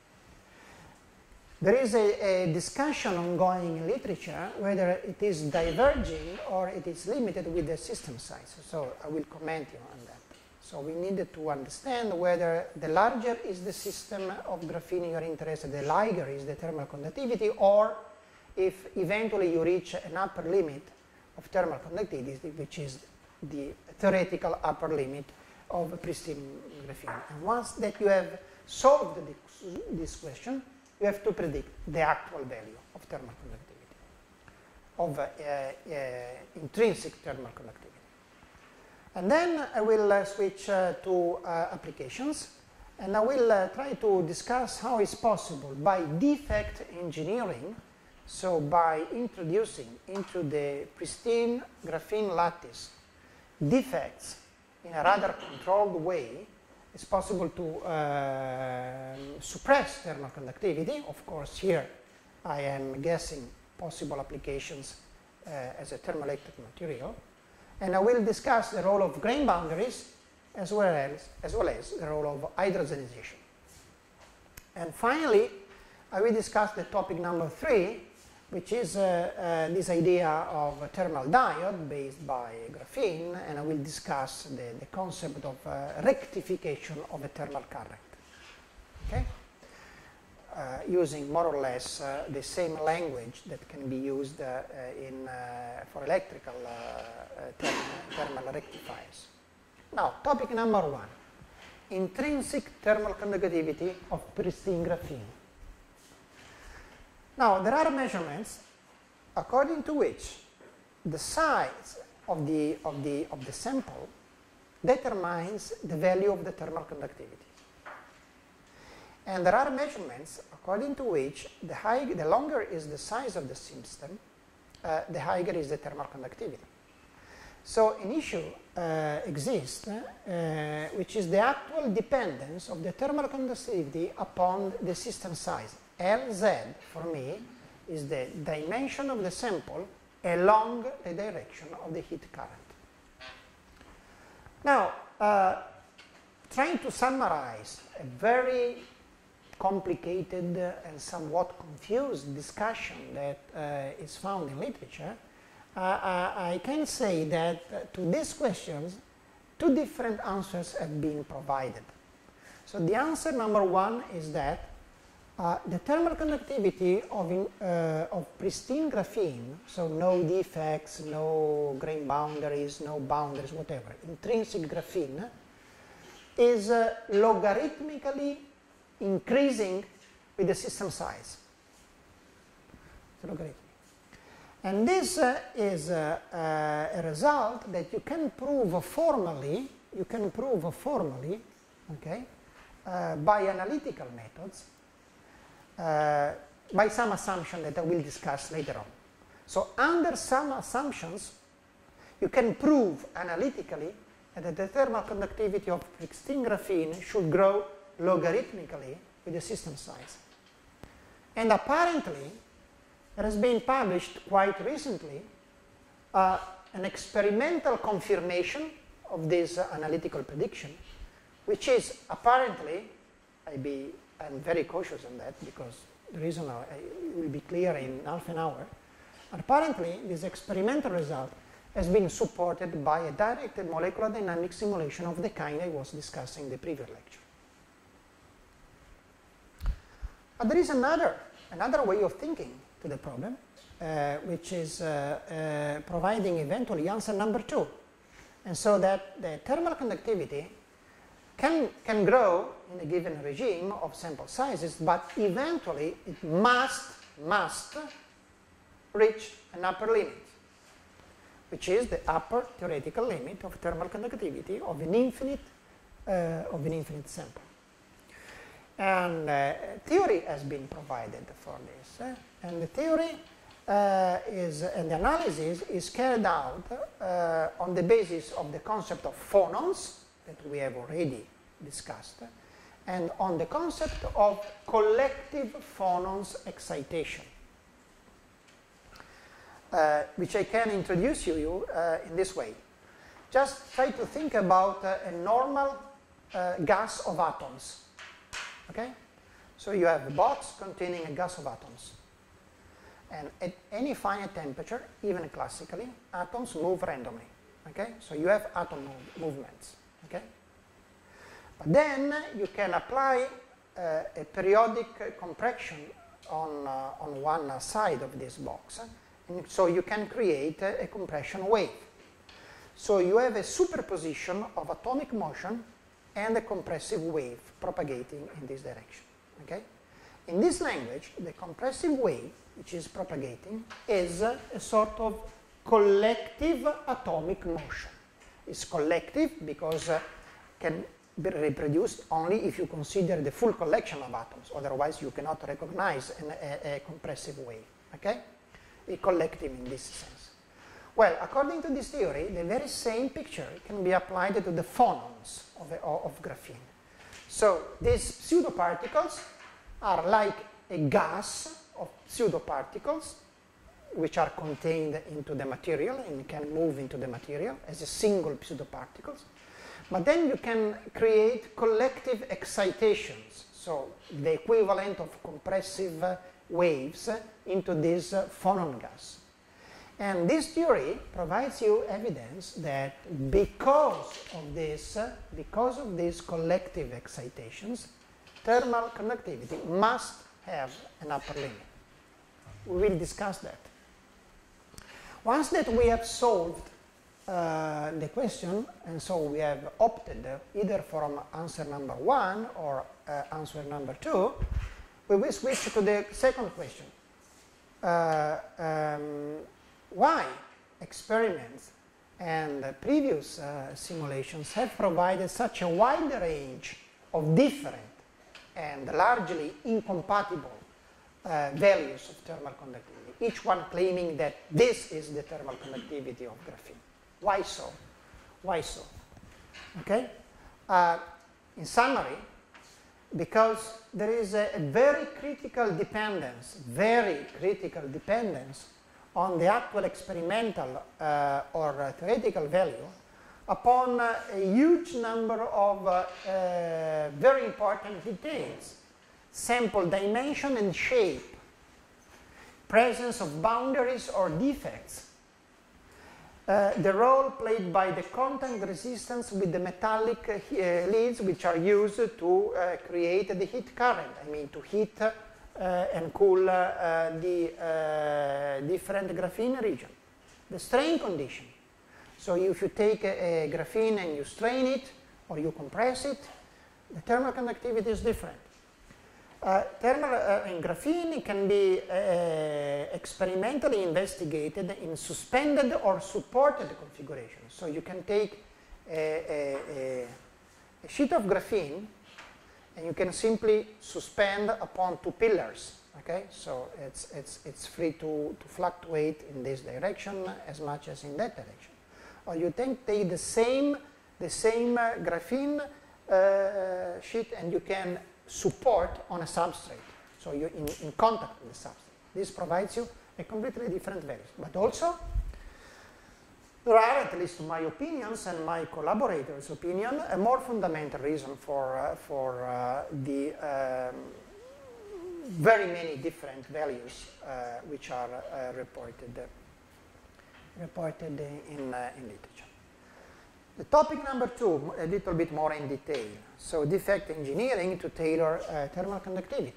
Speaker 1: There is a, a discussion ongoing in literature whether it is diverging or it is limited with the system size. So I will comment you on that. So we needed to understand whether the larger is the system of graphene you're interested, the lighter is the thermal conductivity, or if eventually you reach an upper limit of thermal conductivity, which is the theoretical upper limit of pristine graphene. And once that you have solved this, this question, you have to predict the actual value of thermal conductivity, of uh, uh, intrinsic thermal conductivity. And then I will uh, switch uh, to uh, applications, and I will uh, try to discuss how it's possible by defect engineering, so by introducing into the pristine graphene lattice defects in a rather controlled way, it's possible to uh, suppress thermal conductivity. Of course, here I am guessing possible applications uh, as a thermoelectric material. And I will discuss the role of grain boundaries as well as, as well as the role of hydrogenization. And finally, I will discuss the topic number three, which is uh, uh, this idea of a thermal diode based by graphene, and I will discuss the, the concept of uh, rectification of a thermal current. Okay? Uh, using more or less uh, the same language that can be used uh, uh, in, uh, for electrical uh, uh, therm thermal rectifiers. Now, topic number one, intrinsic thermal conductivity of pristine graphene. Now, there are measurements according to which the size of the, of the, of the sample determines the value of the thermal conductivity. And there are measurements according to which the, high, the longer is the size of the system, uh, the higher is the thermal conductivity. So an issue uh, exists, uh, which is the actual dependence of the thermal conductivity upon the system size. L Z, for me, is the dimension of the sample along the direction of the heat current. Now, uh, trying to summarize a very complicated and somewhat confused discussion that uh, is found in literature, uh, I, I can say that uh, to these questions, two different answers have been provided. So the answer number one is that uh, the thermal conductivity of, in, uh, of pristine graphene, so no defects, no grain boundaries, no boundaries, whatever, intrinsic graphene, is uh, logarithmically increasing with the system size. It's logarithmic. And this uh, is uh, uh, a result that you can prove formally, you can prove formally, okay, uh, by analytical methods, uh, by some assumption that I will discuss later on. So under some assumptions, you can prove analytically that the thermal conductivity of pristine graphene should grow logarithmically with the system size. And apparently, there has been published quite recently uh, an experimental confirmation of this uh, analytical prediction, which is apparently, I be, I'm very cautious on that because the reason I, it will be clear in half an hour. Apparently, this experimental result has been supported by a direct molecular dynamic simulation of the kind I was discussing in the previous lecture. But there is another, another way of thinking to the problem, uh, which is uh, uh, providing eventually answer number two. And so that the thermal conductivity can, can grow in a given regime of sample sizes, but eventually it must, must reach an upper limit, which is the upper theoretical limit of thermal conductivity of an infinite, uh, of an infinite sample. And uh, theory has been provided for this. Eh? And the theory uh, is, and the analysis is carried out uh, on the basis of the concept of phonons that we have already discussed, and on the concept of collective phonons excitation, uh, which I can introduce you uh, in this way. Just try to think about uh, a normal uh, gas of atoms. Okay? So you have a box containing a gas of atoms. And at any finite temperature, even classically, atoms move randomly. Okay? So you have atom move movements. Okay? But then you can apply uh, a periodic compression on, uh, on one side of this box. And so you can create a, a compression wave. So you have a superposition of atomic motion and a compressive wave propagating in this direction. Okay? In this language, the compressive wave, which is propagating, is a, a sort of collective atomic motion. It's collective because uh, can be reproduced only if you consider the full collection of atoms. Otherwise, you cannot recognize an, a, a compressive wave. Okay? A collective in this sense. Well, according to this theory, the very same picture can be applied to the phonons of, a, of graphene. So these pseudoparticles are like a gas of pseudoparticles which are contained into the material and can move into the material as a single pseudoparticles. But then you can create collective excitations, so the equivalent of compressive waves into this uh, phonon gas. And this theory provides you evidence that because of this, uh, because of these collective excitations, thermal conductivity must have an upper limit. We will discuss that. Once that we have solved uh, the question, and so we have opted either from answer number one or uh, answer number two, we will switch to the second question. Uh, um, why experiments and uh, previous uh, simulations have provided such a wide range of different and largely incompatible uh, values of thermal conductivity, each one claiming that this is the thermal conductivity of graphene. Why so? Why so? Okay? Uh, in summary, because there is a, a very critical dependence, very critical dependence on the actual experimental uh, or uh, theoretical value upon uh, a huge number of uh, uh, very important details: sample dimension and shape, presence of boundaries or defects, uh, the role played by the contact resistance with the metallic uh, leads which are used to uh, create the heat current, I mean to heat uh, and cool uh, the uh, different graphene region, the strain condition. So if you take a, a graphene and you strain it or you compress it, the thermal conductivity is different. Uh, thermal uh, in graphene can be uh, experimentally investigated in suspended or supported configurations. So you can take a, a, a sheet of graphene and you can simply suspend upon two pillars. Okay, so it's it's it's free to to fluctuate in this direction as much as in that direction. Or you take, take the same the same uh, graphene uh, sheet and you can support on a substrate, so you're in, in contact with the substrate. This provides you a completely different value. But also, there are, at least in my opinions and my collaborators' opinion, a more fundamental reason for, uh, for uh, the um, very many different values uh, which are uh, reported, uh, reported in, uh, in literature. The topic number two, a little bit more in detail. So defect engineering to tailor uh, thermal conductivity.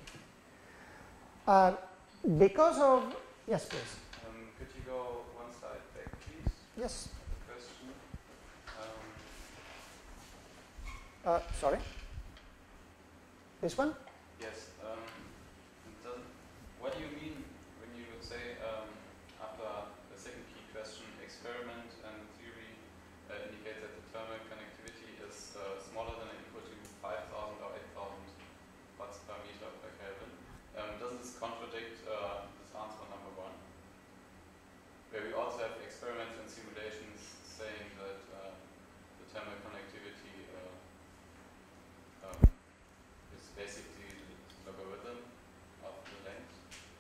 Speaker 1: Uh, because of, yes please.
Speaker 3: Um, could you go one slide back please?
Speaker 1: Yes.
Speaker 3: Question. Um,
Speaker 1: Uh, sorry? This one?
Speaker 3: yes. Um, does, what do you mean when you say um, after the second key question, experiment and theory uh, indicate that the thermal conductivity is uh, smaller than or equal to five thousand or eight thousand watts per meter per Kelvin? Um, doesn't this contradict uh, this answer number one? Where we also have experiments and simulations saying that uh, the thermal conductivity uh, um, is basically the logarithm of the length.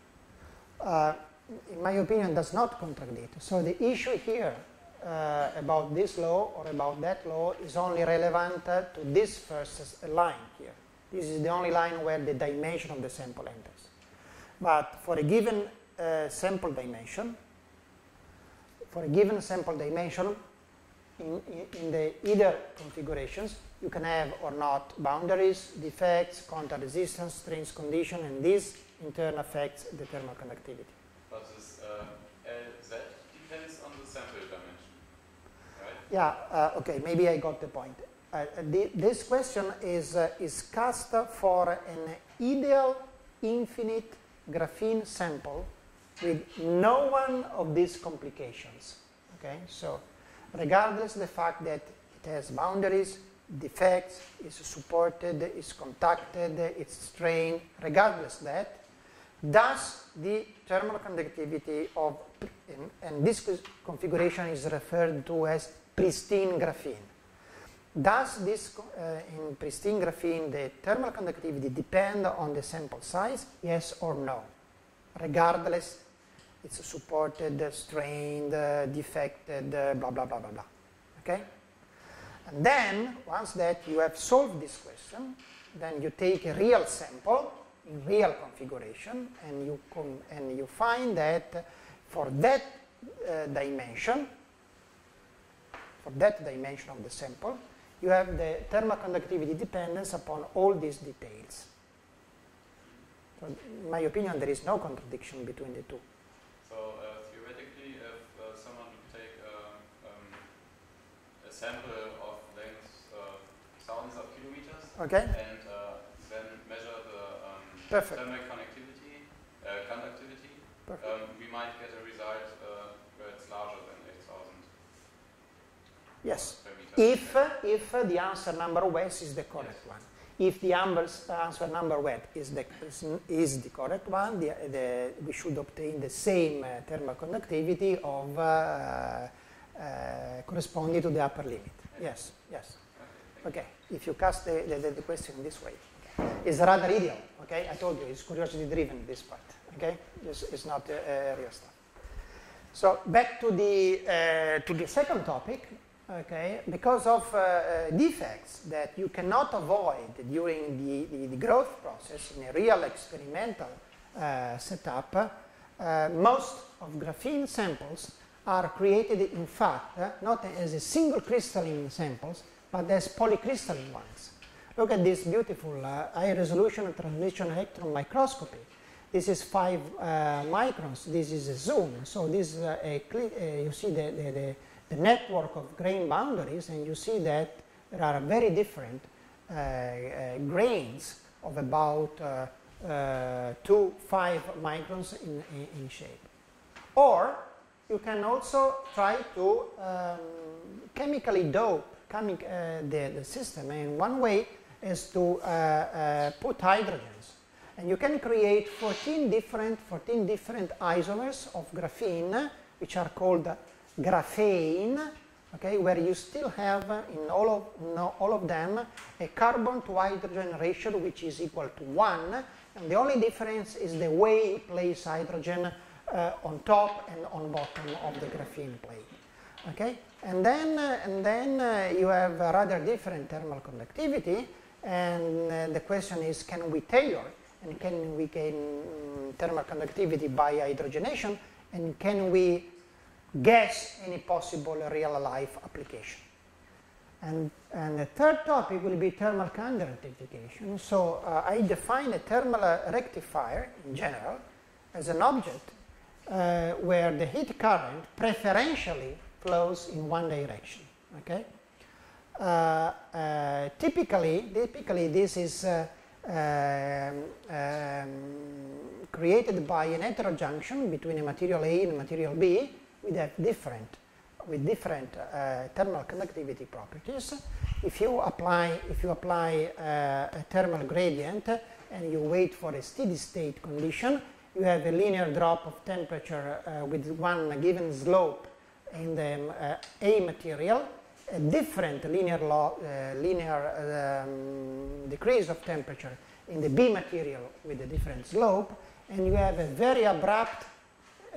Speaker 1: Uh, in my opinion, does not contradict. So the issue here uh, about this law or about that law is only relevant uh, to this first line here. This is the only line where the dimension of the sample enters. But for a given uh, sample dimension, for a given sample dimension, in, in, in the either configurations, you can have or not boundaries, defects, contact resistance, strains condition, and this in turn affects the thermal conductivity.
Speaker 3: But this uh, L Z depends on the sample dimension, right?
Speaker 1: Yeah, uh, okay, maybe I got the point. Uh, the, this question is, uh, is cast for an ideal infinite graphene sample with no one of these complications. Okay, so regardless of the fact that it has boundaries, defects, is supported, is contacted, it's strained, regardless of that, thus the thermal conductivity of, and, and this configuration is referred to as pristine graphene. Does this, uh, in pristine graphene, the thermal conductivity depend on the sample size? Yes or no? Regardless, it's supported, strained, uh, defected, uh, blah, blah, blah, blah, blah. Okay? And then, once that you have solved this question, then you take a real sample in real configuration, and you, com and you find that for that uh, dimension, for that dimension of the sample, you have the thermal conductivity dependence upon all these details. So in my opinion, there is no contradiction between the two.
Speaker 3: So uh, theoretically, if uh, someone would take a, um, a sample of length uh, thousands of kilometers,
Speaker 1: okay,
Speaker 3: and uh, then measure the um, thermal connectivity, uh, conductivity, um, we might get a result uh, where it's larger than eight thousand.
Speaker 1: Yes, if, if the answer number W is the correct yes. one. If the answer number W is the, is, is the correct one, the, the, we should obtain the same uh, thermal conductivity of uh, uh, corresponding to the upper limit. Yes, yes. Okay, if you cast the, the, the question this way. Okay. It's rather ideal, okay? I told you, it's curiosity driven, this part, okay? It's, it's not uh, uh, real stuff. So back to the, uh, to the second topic. Okay, because of uh, uh, defects that you cannot avoid during the, the, the growth process in a real experimental uh, setup, uh, most of graphene samples are created, in fact, uh, not as a single crystalline samples, but as polycrystalline ones. Look at this beautiful uh, high-resolution transmission electron microscopy. This is five uh, microns. This is a zoom. So this is a, a you see the, the, the the network of grain boundaries, and you see that there are very different uh, uh, grains of about uh, uh, two, five microns in, in, in shape. Or you can also try to um, chemically dope chemic, uh, the, the system, and one way is to uh, uh, put hydrogens. And you can create fourteen different, fourteen different isomers of graphene, which are called graphene, okay, where you still have uh, in all of, no, all of them a carbon to hydrogen ratio which is equal to one, and the only difference is the way you place hydrogen uh, on top and on bottom of the graphene plate. Okay, and then, uh, and then uh, you have a rather different thermal conductivity, and uh, the question is, can we tailor, and can we gain um, thermal conductivity by hydrogenation, and can we guess any possible real-life application. And, and the third topic will be thermal conductification. So uh, I define a thermal uh, rectifier in general as an object uh, where the heat current preferentially flows in one direction. Okay? Uh, uh, typically, typically, this is uh, um, um, created by an heterojunction between a material A and a material B, with have different, with different uh, thermal conductivity properties. If you apply, if you apply uh, a thermal gradient and you wait for a steady state condition, you have a linear drop of temperature uh, with one given slope in the uh, A material, a different linear, law, uh, linear um, decrease of temperature in the B material with a different slope, and you have a very abrupt Uh,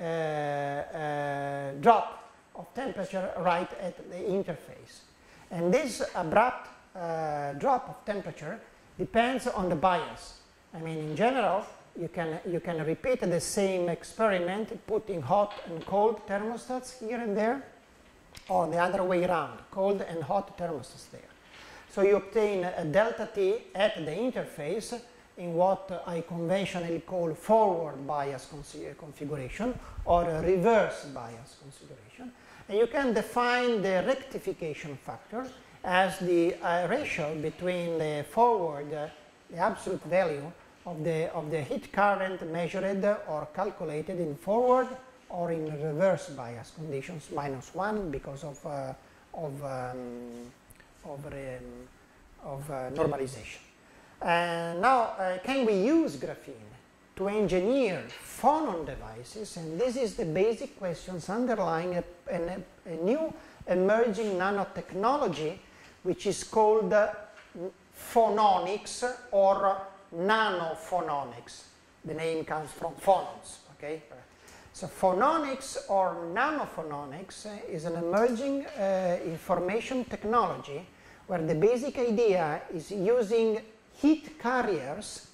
Speaker 1: uh, drop of temperature right at the interface. And this abrupt uh, drop of temperature depends on the bias. I mean, in general, you can, you can repeat the same experiment putting hot and cold thermostats here and there, or the other way around, cold and hot thermostats there. So you obtain a delta T at the interface in what I conventionally call forward bias configuration or a reverse bias configuration. And you can define the rectification factor as the uh, ratio between the forward, uh, the absolute value of the, of the heat current measured or calculated in forward or in reverse bias conditions, minus one because of, uh, of, um, of, um, of uh, normalization. Uh, now, uh, can we use graphene to engineer phonon devices? And this is the basic questions underlying a, a, a new emerging nanotechnology, which is called uh, phononics or nanophononics. The name comes from phonons, okay? So phononics or nanophononics is an emerging uh, information technology where the basic idea is using heat carriers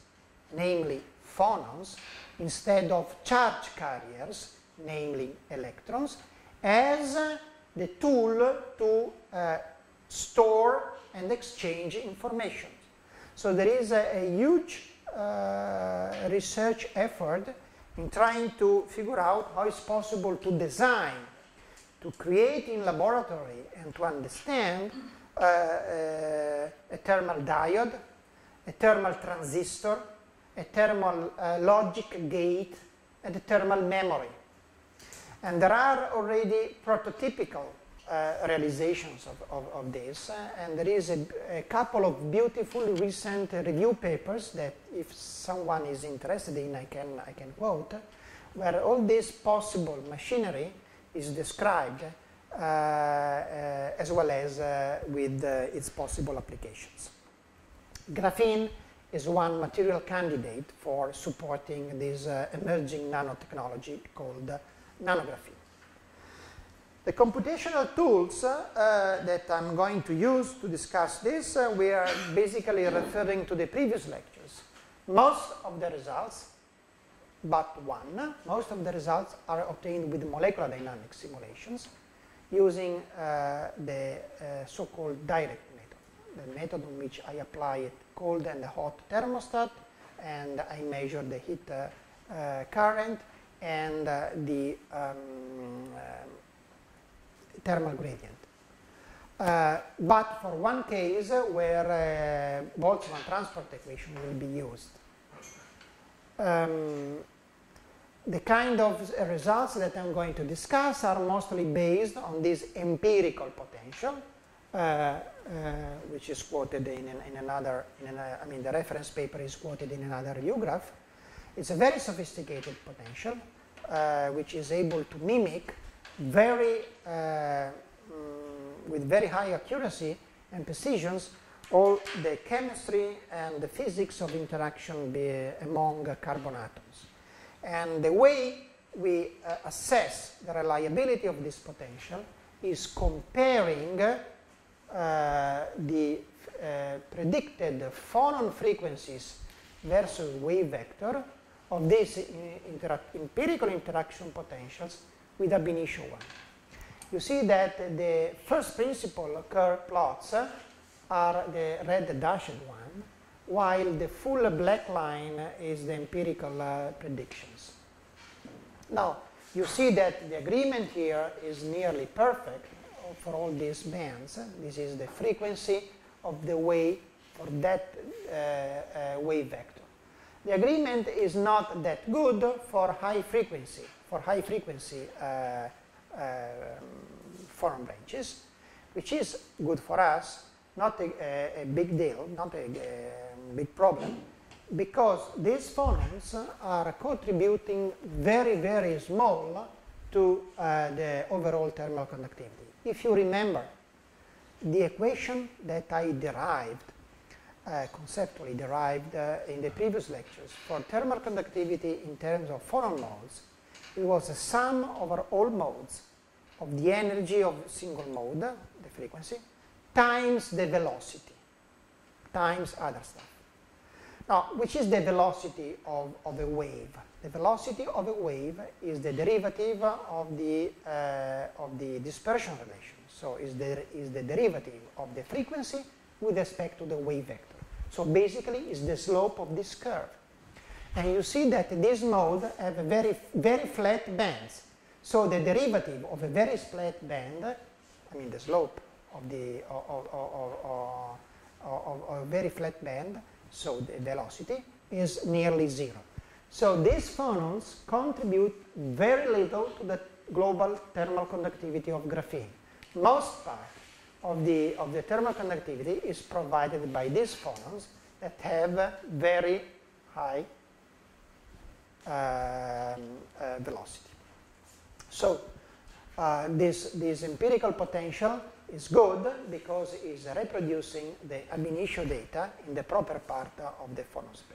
Speaker 1: namely phonons, instead of charge carriers, namely electrons, as uh, the tool to uh, store and exchange information. So there is a, a huge uh, research effort in trying to figure out how it's possible to design, to create in laboratory and to understand uh, uh, a thermal diode, a thermal transistor, a thermal uh, logic gate, and a thermal memory. And there are already prototypical uh, realizations of, of, of this, uh, and there is a, a couple of beautiful recent uh, review papers that if someone is interested in, I can, I can quote, where all this possible machinery is described uh, uh, as well as uh, with uh, its possible applications. Graphene is one material candidate for supporting this uh, emerging nanotechnology called uh, nanographene. The computational tools uh, uh, that I'm going to use to discuss this, uh, we are basically referring to the previous lectures. Most of the results, but one, most of the results are obtained with molecular dynamics simulations using uh, the uh, so-called direct method, the method in which I apply a cold and a hot thermostat, and I measure the heat uh, uh, current and uh, the um, uh, thermal gradient. Uh, but for one case uh, where uh, Boltzmann transport equation will be used. Um, the kind of results that I'm going to discuss are mostly based on this empirical potential, uh, uh, which is quoted in, an, in another, in an, I mean the reference paper is quoted in another review graph. It's a very sophisticated potential, uh, which is able to mimic very, uh, mm, with very high accuracy and precisions, all the chemistry and the physics of interaction be among uh, carbon atoms. And the way we uh, assess the reliability of this potential is comparing uh, the uh, predicted phonon frequencies versus wave vector of these intera empirical interaction potentials with ab initio one. You see that the first principle curve plots are the red dashed one, while the full black line is the empirical uh, predictions. Now, you see that the agreement here is nearly perfect for all these bands. This is the frequency of the wave for that uh, uh, wave vector. The agreement is not that good for high frequency, for high frequency uh, uh, phonon branches, which is good for us, not a, a, a big deal, not a, a big problem, because these phonons are contributing very, very small to uh, the overall thermal conductivity. If you remember, the equation that I derived, uh, conceptually derived uh, in the previous lectures for thermal conductivity in terms of phonon modes, it was a sum over all modes of the energy of single mode, the frequency, times the velocity, times other stuff. Now, which is the velocity of, of a wave? The velocity of a wave is the derivative of the, uh, of the dispersion relation. So is the, is the derivative of the frequency with respect to the wave vector. So basically, it's the slope of this curve. And you see that this mode have a very, very flat bands. So the derivative of a very flat band, I mean the slope of the of, of, of, of, of, of a very flat band, so the velocity is nearly zero. So these phonons contribute very little to the global thermal conductivity of graphene. Most part of the of the thermal conductivity is provided by these phonons that have very high um, uh, velocity. So uh, this, this empirical potential is good because it is reproducing the ab initio data in the proper part of the phonon spectrum.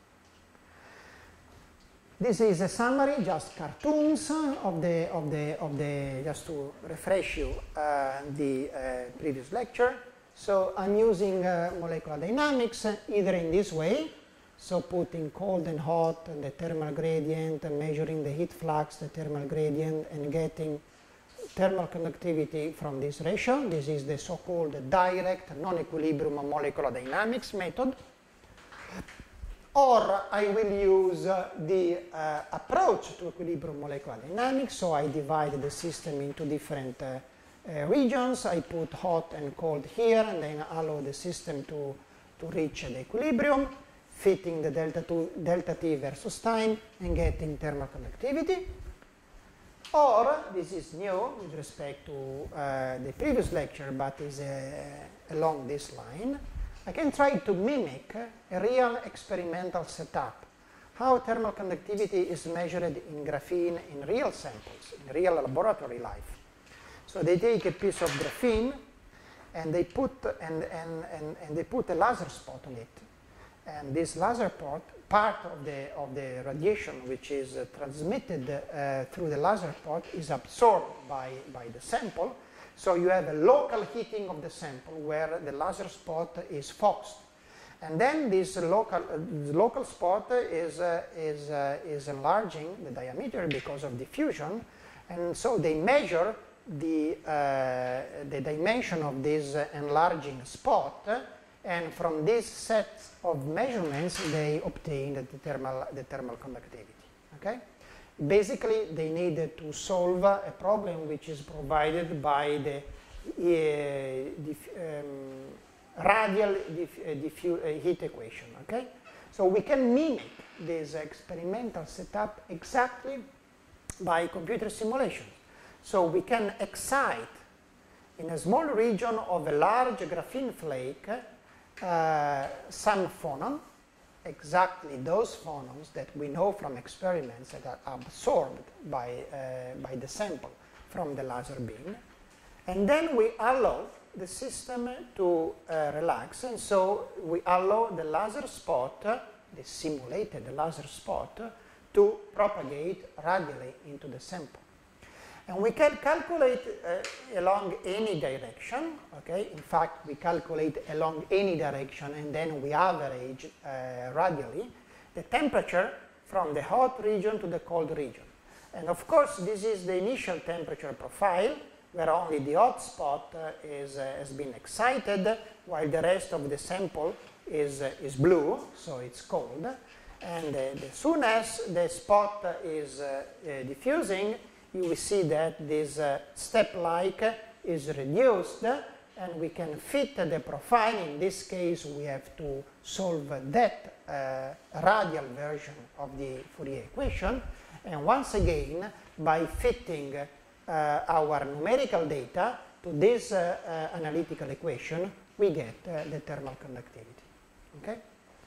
Speaker 1: This is a summary, just cartoons of the, of the, of the just to refresh you uh, the uh, previous lecture. So I'm using uh, molecular dynamics uh, either in this way, So putting cold and hot and the thermal gradient and measuring the heat flux, the thermal gradient, and getting thermal conductivity from this ratio. This is the so-called direct non-equilibrium molecular dynamics method. Or I will use uh, the uh, approach to equilibrium molecular dynamics. So I divide the system into different uh, uh, regions. I put hot and cold here, and then allow the system to, to reach the equilibrium, fitting the delta, two, delta T versus time, and getting thermal conductivity. Or, this is new with respect to uh, the previous lecture, but is uh, along this line, I can try to mimic a real experimental setup, how thermal conductivity is measured in graphene in real samples, in real laboratory life. So they take a piece of graphene and they put, and, and, and, and they put a laser spot on it. And this laser pot, part of the, of the radiation which is uh, transmitted uh, through the laser pot is absorbed by, by the sample. So you have a local heating of the sample where the laser spot is focused. And then this local, uh, local spot is, uh, is, uh, is enlarging the diameter because of diffusion. And so they measure the, uh, the dimension of this uh, enlarging spot. And from this set of measurements, they obtained the thermal, the thermal conductivity. Okay? Basically, they needed to solve a problem which is provided by the uh, diff, um, radial diff, uh, diffu uh, heat equation. Okay? So we can mimic this experimental setup exactly by computer simulation. So we can excite in a small region of a large graphene flake uh, some phonon, exactly those phonons that we know from experiments that are absorbed by, uh, by the sample from the laser beam. And then we allow the system to uh, relax, and so we allow the laser spot, the simulated laser spot, to propagate radially into the sample. And we can calculate uh, along any direction, okay? In fact, we calculate along any direction and then we average uh, radially the temperature from the hot region to the cold region. And of course, this is the initial temperature profile where only the hot spot uh, is, uh, has been excited while the rest of the sample is, uh, is blue, so it's cold. And uh, as soon as the spot is uh, uh, diffusing, you will see that this uh, step-like is reduced, and we can fit the profile. In this case, we have to solve that uh, radial version of the Fourier equation. And once again, by fitting uh, our numerical data to this uh, uh, analytical equation, we get uh, the thermal conductivity. Okay?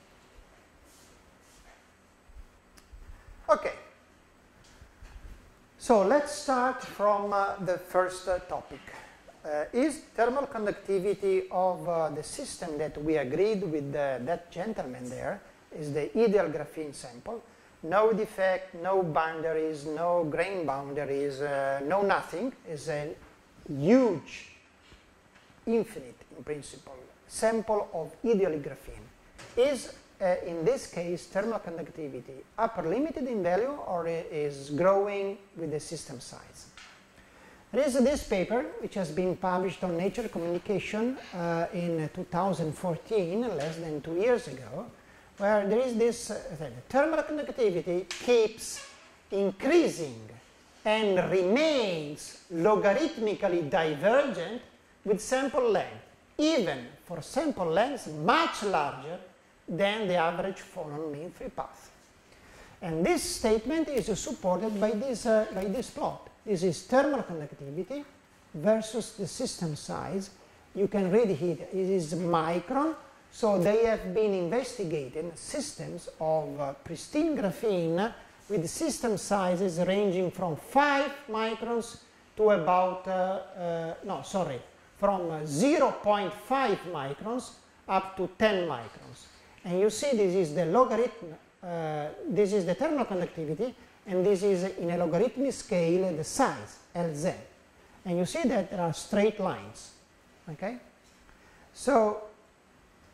Speaker 1: Okay. So let's start from uh, the first uh, topic. Uh, is thermal conductivity of uh, the system that we agreed with uh, that gentleman there, is the ideal graphene sample, no defect, no boundaries, no grain boundaries, uh, no nothing, is a huge, infinite in principle, sample of ideally graphene. Is Uh, in this case, thermal conductivity upper limited in value or is growing with the system size? There is this paper which has been published on Nature Communication uh, in two thousand fourteen, less than two years ago, where there is this uh, thermal conductivity keeps increasing and remains logarithmically divergent with sample length, even for sample lengths much larger than the average phonon mean free path. And this statement is supported by this, uh, by this plot. This is thermal conductivity versus the system size. You can read it, it is micron, so they have been investigating systems of uh, pristine graphene with system sizes ranging from five microns to about, uh, uh, no, sorry, from zero point five microns up to ten microns. And you see this is the logarithm, uh, this is the thermal conductivity, and this is in a logarithmic scale the size, L Z. And you see that there are straight lines, okay? So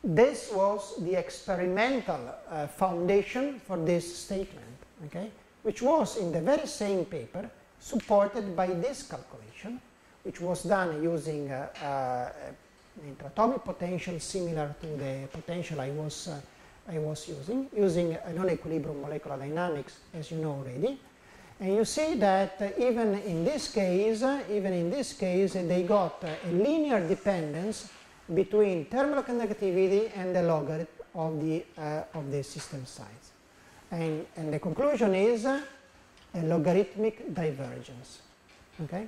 Speaker 1: this was the experimental uh, foundation for this statement, okay, which was in the very same paper supported by this calculation, which was done using uh, uh, an intratomic potential similar to the potential I was, uh, I was using, using a non-equilibrium molecular dynamics, as you know already. And you see that uh, even in this case, uh, even in this case, uh, they got uh, a linear dependence between thermal conductivity and the logarithm of the, uh, of the system size. And, and the conclusion is uh, a logarithmic divergence. Okay?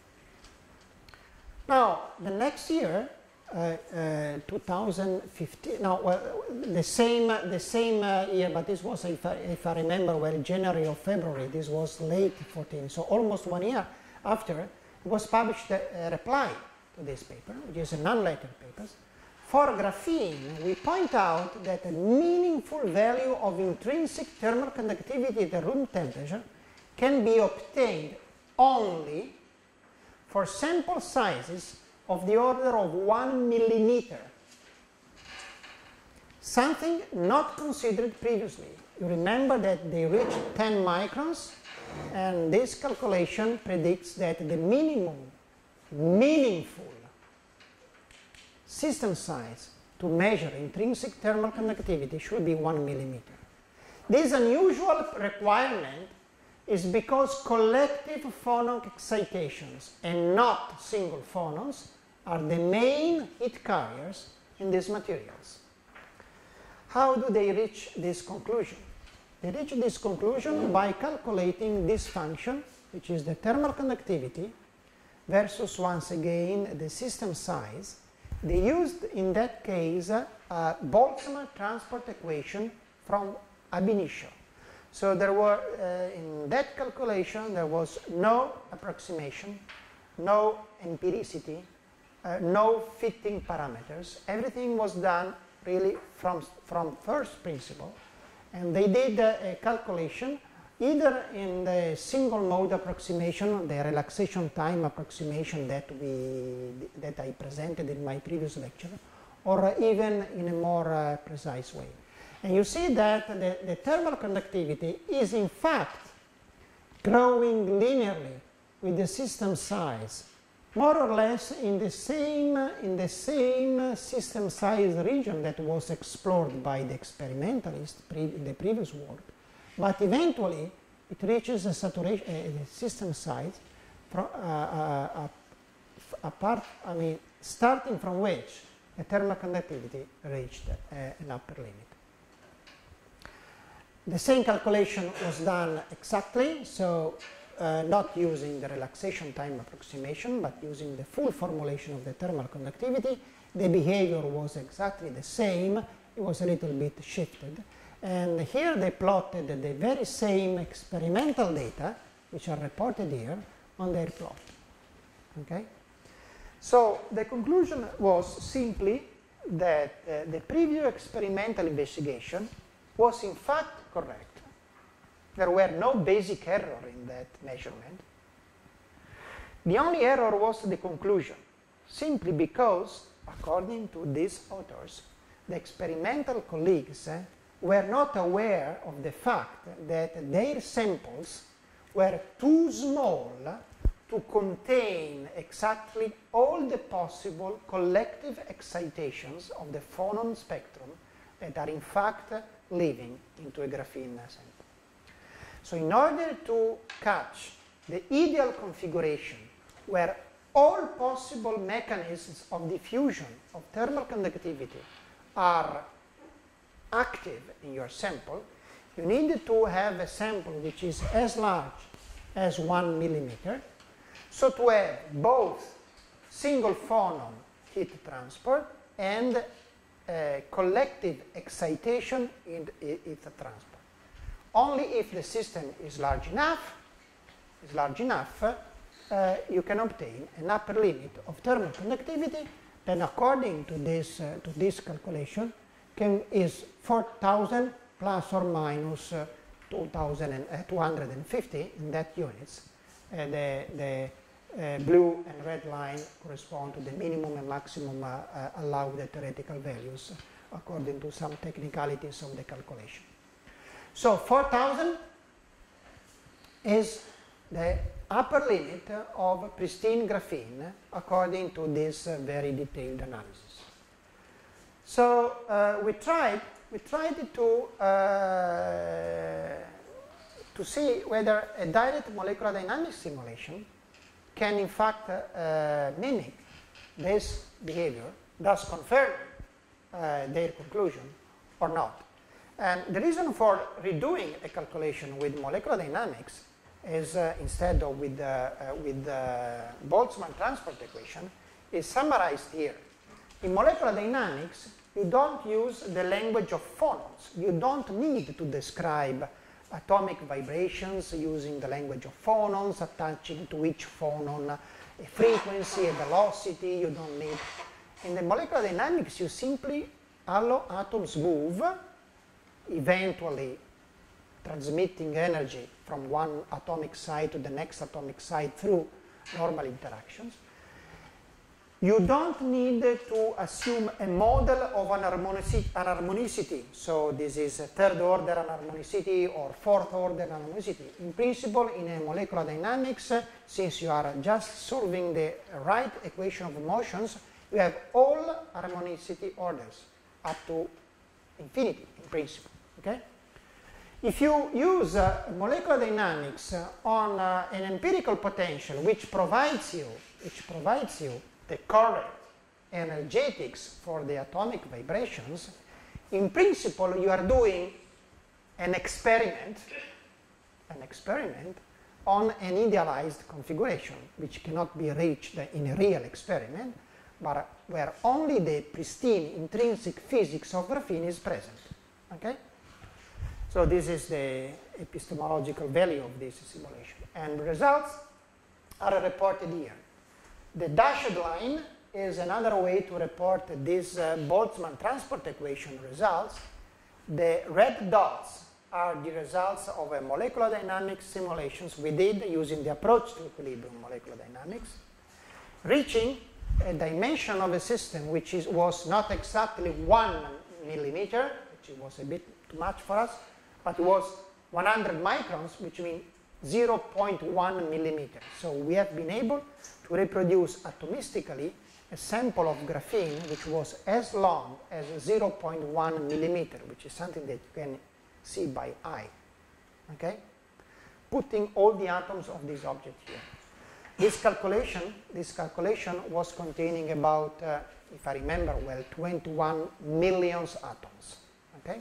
Speaker 1: Now, the next year, uh, uh, two thousand fifteen, no, well, the same, the same uh, year, but this was, if I, if I remember well, January or February, this was late fourteen, so almost one year after, it was published a, a reply to this paper, which is a non-letter paper. For graphene, we point out that a meaningful value of intrinsic thermal conductivity at room temperature can be obtained only for sample sizes of the order of one millimeter, something not considered previously. You remember that they reached ten microns, and this calculation predicts that the minimum meaningful system size to measure intrinsic thermal conductivity should be one millimeter. This unusual requirement is because collective phonon excitations and not single phonons are the main heat carriers in these materials. How do they reach this conclusion? They reach this conclusion by calculating this function, which is the thermal conductivity versus, once again, the system size. They used, in that case, a Boltzmann transport equation from ab initio. So there were, uh, in that calculation, there was no approximation, no empiricity, uh, no fitting parameters. Everything was done really from, from first principle. And they did uh, a calculation either in the single mode approximation, the relaxation time approximation that, we, that I presented in my previous lecture, or uh, even in a more uh, precise way. And you see that the, the thermal conductivity is in fact growing linearly with the system size, more or less in the same, in the same system size region that was explored by the experimentalist pre in the previous work. But eventually it reaches a saturation, a system size from, uh, uh, uh, apart, I mean, starting from which the thermal conductivity reached uh, an upper limit. The same calculation was done exactly, so uh, not using the relaxation time approximation, but using the full formulation of the thermal conductivity. The behavior was exactly the same. It was a little bit shifted. And here they plotted the very same experimental data, which are reported here, on their plot. Okay? So the conclusion was simply that uh, the previous experimental investigation was in fact correct. There were no basic error in that measurement. The only error was the conclusion, simply because, according to these authors, the experimental colleagues uh, were not aware of the fact that their samples were too small to contain exactly all the possible collective excitations of the phonon spectrum that are in fact living into a graphene sample. So in order to catch the ideal configuration where all possible mechanisms of diffusion of thermal conductivity are active in your sample, you need to have a sample which is as large as one millimeter, so to have both single phonon heat transport and uh, collective excitation in its transport. Only if the system is large enough, is large enough, uh, you can obtain an upper limit of thermal conductivity. Then, according to this uh, to this calculation, can is four thousand plus or minus uh, two hundred fifty in that units. Uh, the the uh, blue and red line correspond to the minimum and maximum uh, uh, allowed theoretical values according to some technicalities of the calculation. So four thousand is the upper limit of pristine graphene according to this uh, very detailed analysis. So uh, we tried we tried to uh, to see whether a direct molecular dynamics simulation can in fact uh, mimic this behavior, thus confirm uh, their conclusion or not. And the reason for redoing a calculation with molecular dynamics is uh, instead of with the uh, with the Boltzmann transport equation is summarized here. In molecular dynamics, you don't use the language of phonons. You don't need to describe atomic vibrations using the language of phonons, attaching to each phonon a frequency, a velocity. You don't need. In the molecular dynamics, you simply allow atoms move, eventually transmitting energy from one atomic site to the next atomic site through normal interactions. You don't need to assume a model of anharmonicity, anharmonicity. So this is a third order anharmonicity or fourth order anharmonicity. In principle, in a molecular dynamics, since you are just solving the right equation of motions, you have all harmonicity orders up to infinity in principle. Okay? If you use uh, molecular dynamics uh, on uh, an empirical potential which provides you, which provides you the correct energetics for the atomic vibrations, in principle you are doing an experiment, an experiment on an idealized configuration which cannot be reached in a real experiment, but where only the pristine intrinsic physics of graphene is present. Okay? So this is the epistemological value of this simulation. And results are reported here. The dashed line is another way to report this uh, Boltzmann transport equation results. The red dots are the results of a molecular dynamics simulations we did using the approach to equilibrium molecular dynamics, reaching a dimension of a system which is, was not exactly one millimeter, which was a bit too much for us, but it was one hundred microns, which means zero point one millimeter. So we have been able to reproduce atomistically a sample of graphene which was as long as zero point one millimeter, which is something that you can see by eye. Okay? Putting all the atoms of this object here. This calculation, this calculation was containing about, uh, if I remember well, twenty-one million atoms. Okay?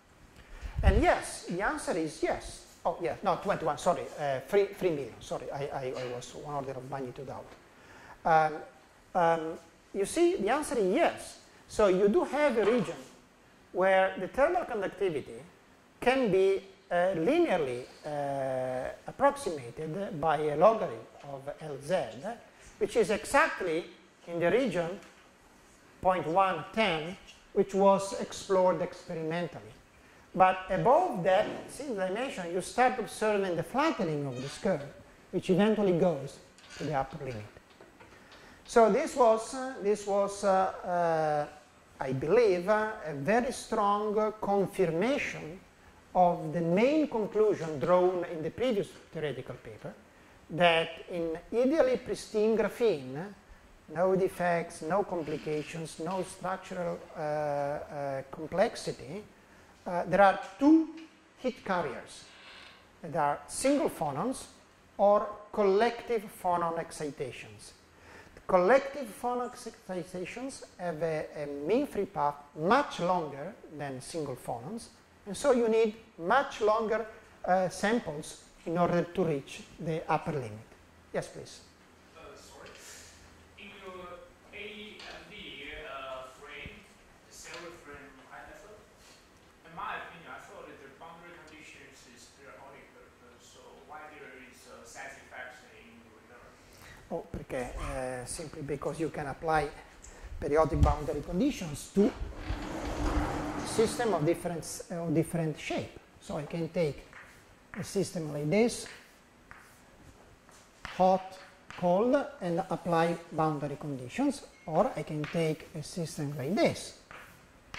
Speaker 1: And yes, the answer is yes. Oh, yeah, no, twenty-one, sorry, uh, three, three million, sorry, I, I, I was one order of magnitude out. Um, um, you see, the answer is yes. So you do have a region where the thermal conductivity can be uh, linearly uh, approximated by a logarithm of L Z, which is exactly in the region zero point one one zero, which was explored experimentally. But above that, since dimension, you start observing the flattening of this curve, which eventually goes to the upper limit. So this was, uh, this was uh, uh, I believe, uh, a very strong uh, confirmation of the main conclusion drawn in the previous theoretical paper, that in ideally pristine graphene, no defects, no complications, no structural uh, uh, complexity, Uh, there are two heat carriers. There are single phonons or collective phonon excitations. The collective phonon excitations have a, a mean free path much longer than single phonons, and so you need much longer uh, samples in order to reach the upper limit. Yes, please.
Speaker 4: Uh, sorry. In your A and B uh, frame, the several frame method, in my opinion, I thought that the boundary conditions is periodic, uh, so why there is a satisfaction in return?
Speaker 1: Oh, perché uh, simply because you can apply periodic boundary conditions to a system of different uh, of different shape. So I can take a system like this, hot, cold, and apply boundary conditions, or I can take a system like this,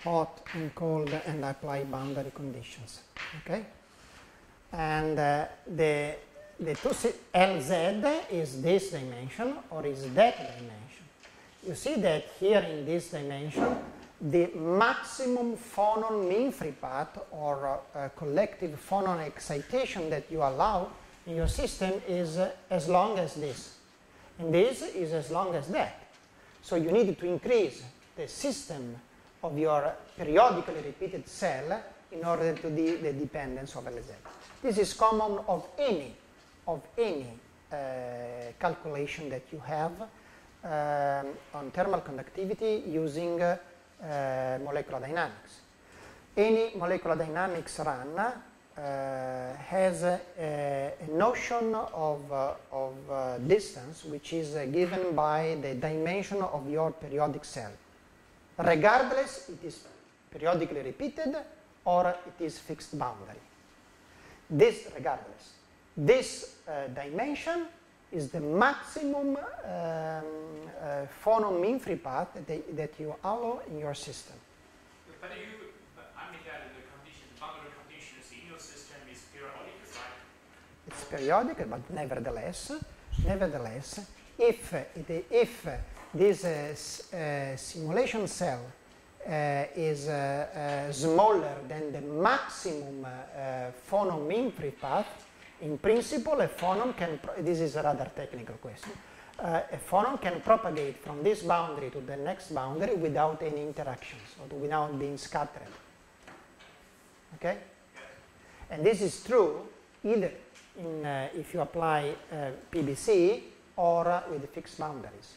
Speaker 1: hot and cold and apply boundary conditions. Okay? And uh, the, the two L Z is this dimension or is that dimension. You see that here in this dimension, the maximum phonon mean free path or uh, uh, collective phonon excitation that you allow in your system is uh, as long as this. And this is as long as that. So you need to increase the system of your periodically repeated cell in order to do the dependence of L Z. This is common of any, of any uh, calculation that you have um, on thermal conductivity using uh, uh, molecular dynamics. Any molecular dynamics run uh, has a, a, a notion of, uh, of uh, distance which is uh, given by the dimension of your periodic cell. Regardless, it is periodically repeated or it is fixed boundary. This, regardless, this uh, dimension is the maximum um, uh, phonon mean free path that, they, that you allow in your system.
Speaker 4: But you, but I mean that the conditions, boundary conditions in your system is periodic, right?
Speaker 1: It's periodic, but nevertheless, nevertheless, if it, if this uh, uh, simulation cell uh, is uh, uh, smaller than the maximum uh, uh, phonon mean free path, in principle, a phonon can, this is a rather technical question, uh, a phonon can propagate from this boundary to the next boundary without any interactions, or without being scattered. Okay? And this is true either in, uh, if you apply uh, P B C or uh, with fixed boundaries.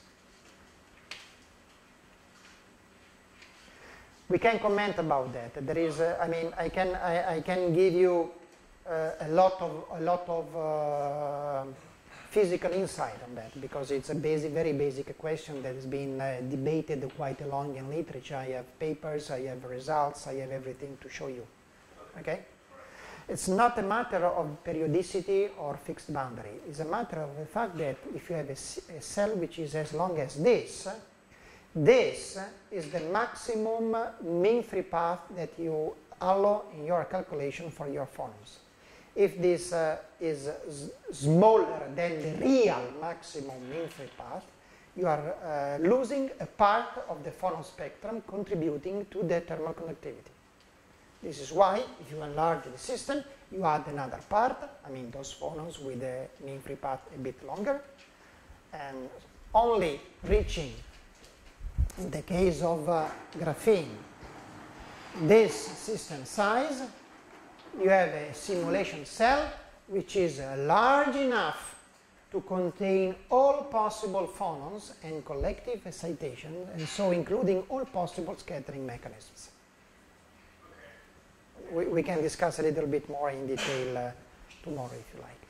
Speaker 1: We can comment about that. There is, uh, I mean, I can, I, I can give you uh, a lot of, a lot of uh, physical insight on that because it's a basic, very basic question that has been uh, debated quite long in literature. I have papers, I have results, I have everything to show you. Okay? It's not a matter of periodicity or fixed boundary. It's a matter of the fact that if you have a, a cell which is as long as this, this is the maximum mean free path that you allow in your calculation for your phonons. If this uh, is smaller than the real maximum mean free path, you are uh, losing a part of the phonon spectrum contributing to the thermal conductivity. This is why, if you enlarge the system, you add another part, I mean those phonons with the mean free path a bit longer, and only reaching, in the case of uh, graphene, this system size, you have a simulation cell which is uh, large enough to contain all possible phonons and collective excitation, and so including all possible scattering mechanisms. We, we can discuss a little bit more in detail uh, tomorrow if you like.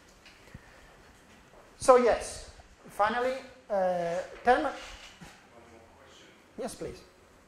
Speaker 1: So yes, finally, uh, thermal. Yes, please.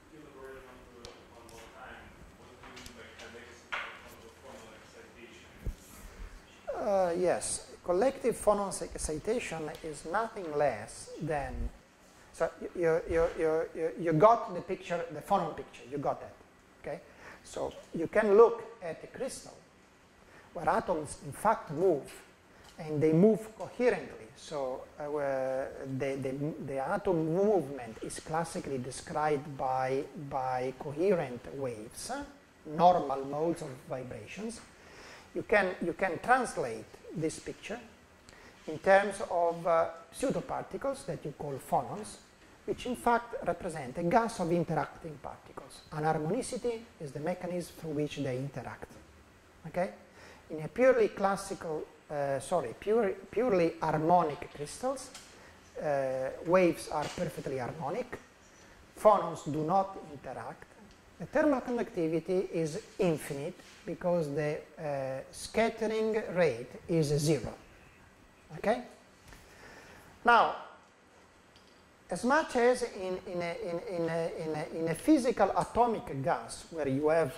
Speaker 1: Uh, yes, collective phonon excitation is nothing less than, so you, you, you, you, you got the picture, the phonon picture, you got that, okay? So you can look at a crystal where atoms in fact move, and they move coherently. So uh, the, the, the atom movement is classically described by, by coherent waves, uh, normal modes of vibrations. You can, you can translate this picture in terms of uh, pseudoparticles that you call phonons, which in fact represent a gas of interacting particles. Anharmonicity is the mechanism through which they interact. Okay? In a purely classical, uh, sorry, pure, purely harmonic crystals, uh, waves are perfectly harmonic. Phonons do not interact. The thermal conductivity is infinite because the uh, scattering rate is zero. Okay? Now, as much as in, in, a, in, in, a, in, a, in a physical atomic gas where you have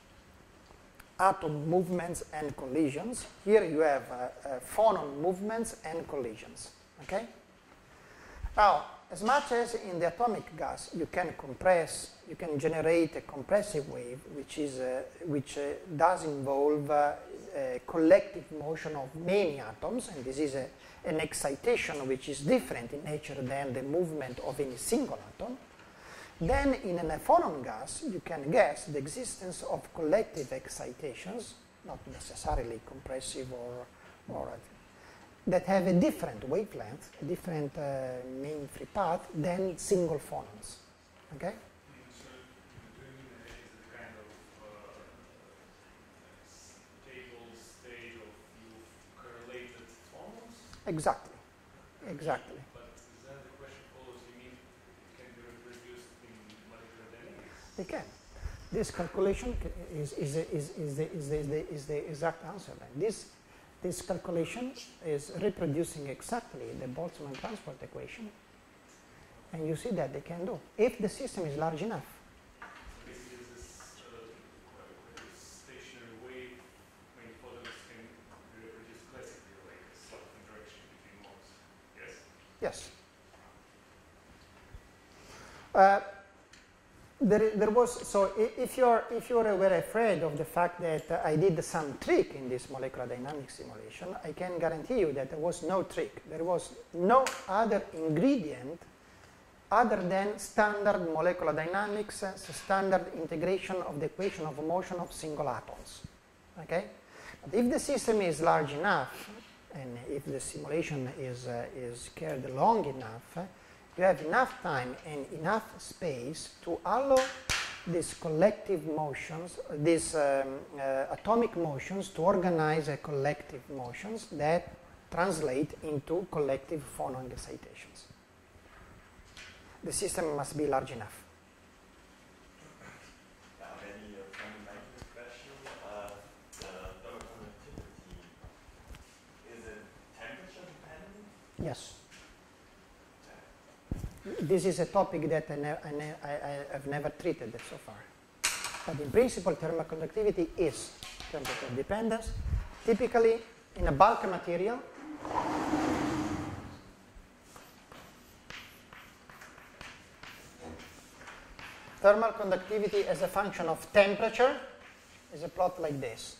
Speaker 1: atom movements and collisions, here you have uh, uh, phonon movements and collisions. Okay? Now, as much as in the atomic gas you can compress, you can generate a compressive wave, which is uh, which uh, does involve uh, a collective motion of many atoms, and this is a, an excitation which is different in nature than the movement of any single atom. Then in an phonon gas, you can guess the existence of collective excitations, not necessarily compressive or, or that have a different wavelength, a different uh, mean free path than single phonons. Okay?
Speaker 5: So do you mean is it kind of uh, stable state of you correlated phonons?
Speaker 1: Exactly. Exactly.
Speaker 5: But then the question follows, you mean it can be reproduced in molecular dynamics?
Speaker 1: They can. This calculation is, is, is, is, the, is, the, is, the, is the exact answer. This, this calculation is reproducing exactly the Boltzmann transport equation, and you see that they can do, if the system is large enough.
Speaker 5: So basically this uh, stationary wave, many photons can be reproduced classically, like a sort of interaction between modes. Yes?
Speaker 1: Yes. Uh, There, there was, so if you're, if you were afraid of the fact that uh, I did some trick in this molecular dynamics simulation, I can guarantee you that there was no trick. There was no other ingredient other than standard molecular dynamics, uh, standard integration of the equation of motion of single atoms. Okay? But if the system is large enough, and if the simulation is, uh, is carried long enough, uh, you have enough time and enough space to allow these collective motions, these um, uh, atomic motions, to organize a collective motions that translate into collective phonon excitations. The system must be large enough.
Speaker 6: Yeah, maybe a fundamental question. Uh, the thermal conductivity, is it temperature dependent?
Speaker 1: Yes. This is a topic that I, ne I, ne I, I have never treated so far. But in principle, thermal conductivity is temperature dependent. Typically, in a bulk material, thermal conductivity as a function of temperature is a plot like this.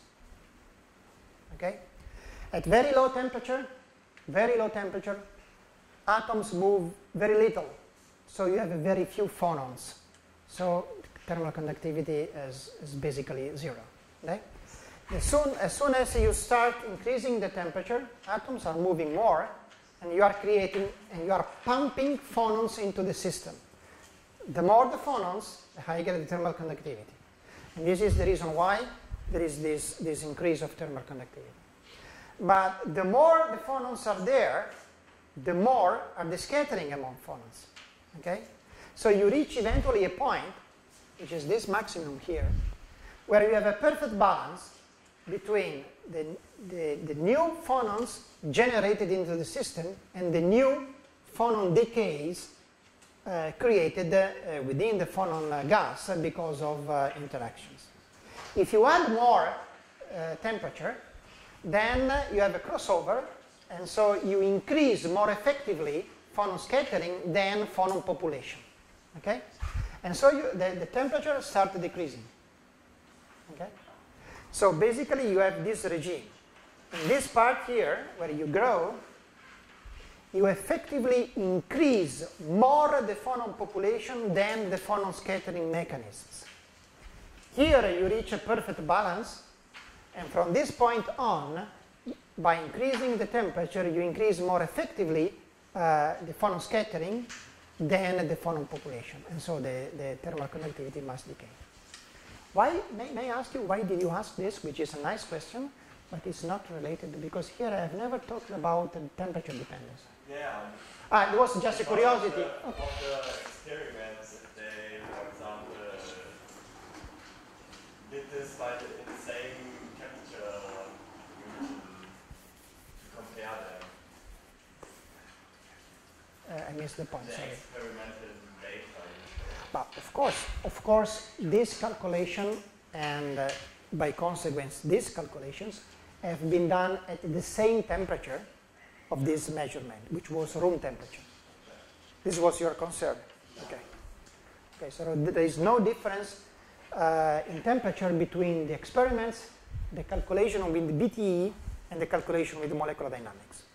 Speaker 1: Okay? At very low temperature, very low temperature, atoms move very little, so you have a very few phonons. So thermal conductivity is, is basically zero. Okay? As soon, as soon as you start increasing the temperature, atoms are moving more, and you are creating, and you are pumping phonons into the system. The more the phonons, the higher the thermal conductivity. And this is the reason why there is this, this increase of thermal conductivity. But the more the phonons are there, the more are the scattering among phonons. Okay? So you reach eventually a point, which is this maximum here, where you have a perfect balance between the, the, the new phonons generated into the system and the new phonon decays uh, created uh, within the phonon uh, gas because of uh, interactions. If you add more uh, temperature, then uh, you have a crossover, and so you increase more effectively phonon scattering than phonon population. Okay? And so you, the, the temperature starts decreasing. Okay? So basically you have this regime. In this part here, where you grow, you effectively increase more the phonon population than the phonon scattering mechanisms. Here you reach a perfect balance, and from this point on, by increasing the temperature, you increase more effectively uh, the phonon scattering than the phonon population, and so the, the thermal conductivity must decay. Why, may, may I ask you, why did you ask this, which is a nice question, but it's not related, because here I have never talked about temperature dependence.
Speaker 6: Yeah.
Speaker 1: Ah, it was just a curiosity.
Speaker 6: Of the,
Speaker 1: Okay.
Speaker 6: of the experiments, they, for example, did this by the, in the same temperature unit to compare them.
Speaker 1: Uh, I missed the point,
Speaker 6: The
Speaker 1: sorry.
Speaker 6: experimental data.
Speaker 1: But of course, of course, this calculation and uh, by consequence, these calculations have been done at the same temperature of this measurement, which was room temperature. This was your concern. Okay. Okay, so there is no difference uh, in temperature between the experiments, the calculation with the B T E, and the calculation with molecular dynamics.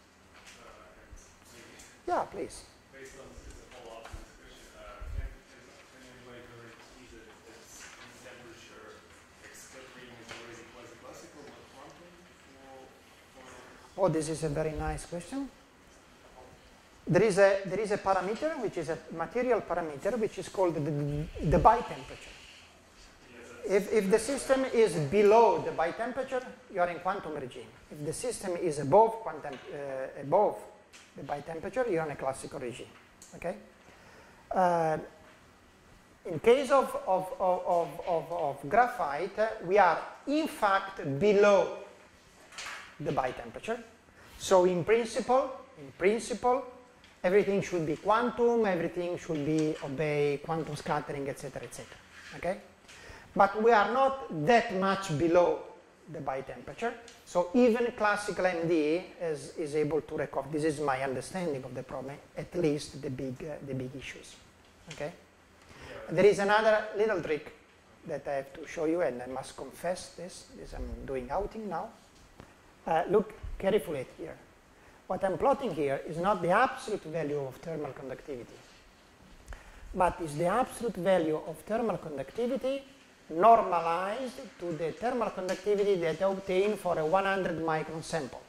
Speaker 1: Yeah, please.
Speaker 5: Based on this follow-up to this question, uh, can, can, can anybody guarantee that it's in temperature, scattering is already quasi-classical, not quantum? For, for
Speaker 1: Oh, this is a very nice question. There is a there is a parameter which is a material parameter which is called the, the by temperature. If if the system is below the by temperature, you are in quantum regime. If the system is above quantum uh, above the by temperature, you are in a classical regime. Okay. Uh, in case of of of of, of, of graphite, uh, we are in fact below the by temperature. So in principle, in principle. Everything should be quantum, everything should be obey quantum scattering, et cetera, et cetera. Okay? But we are not that much below the by temperature, so even classical M D is, is able to recover. This is my understanding of the problem, at least the big, uh, the big issues. Okay? And there is another little trick that I have to show you, and I must confess this, this I'm doing outing now. Uh, look carefully here. What I'm plotting here is not the absolute value of thermal conductivity, but is the absolute value of thermal conductivity normalized to the thermal conductivity that I obtained for a one hundred micron sample.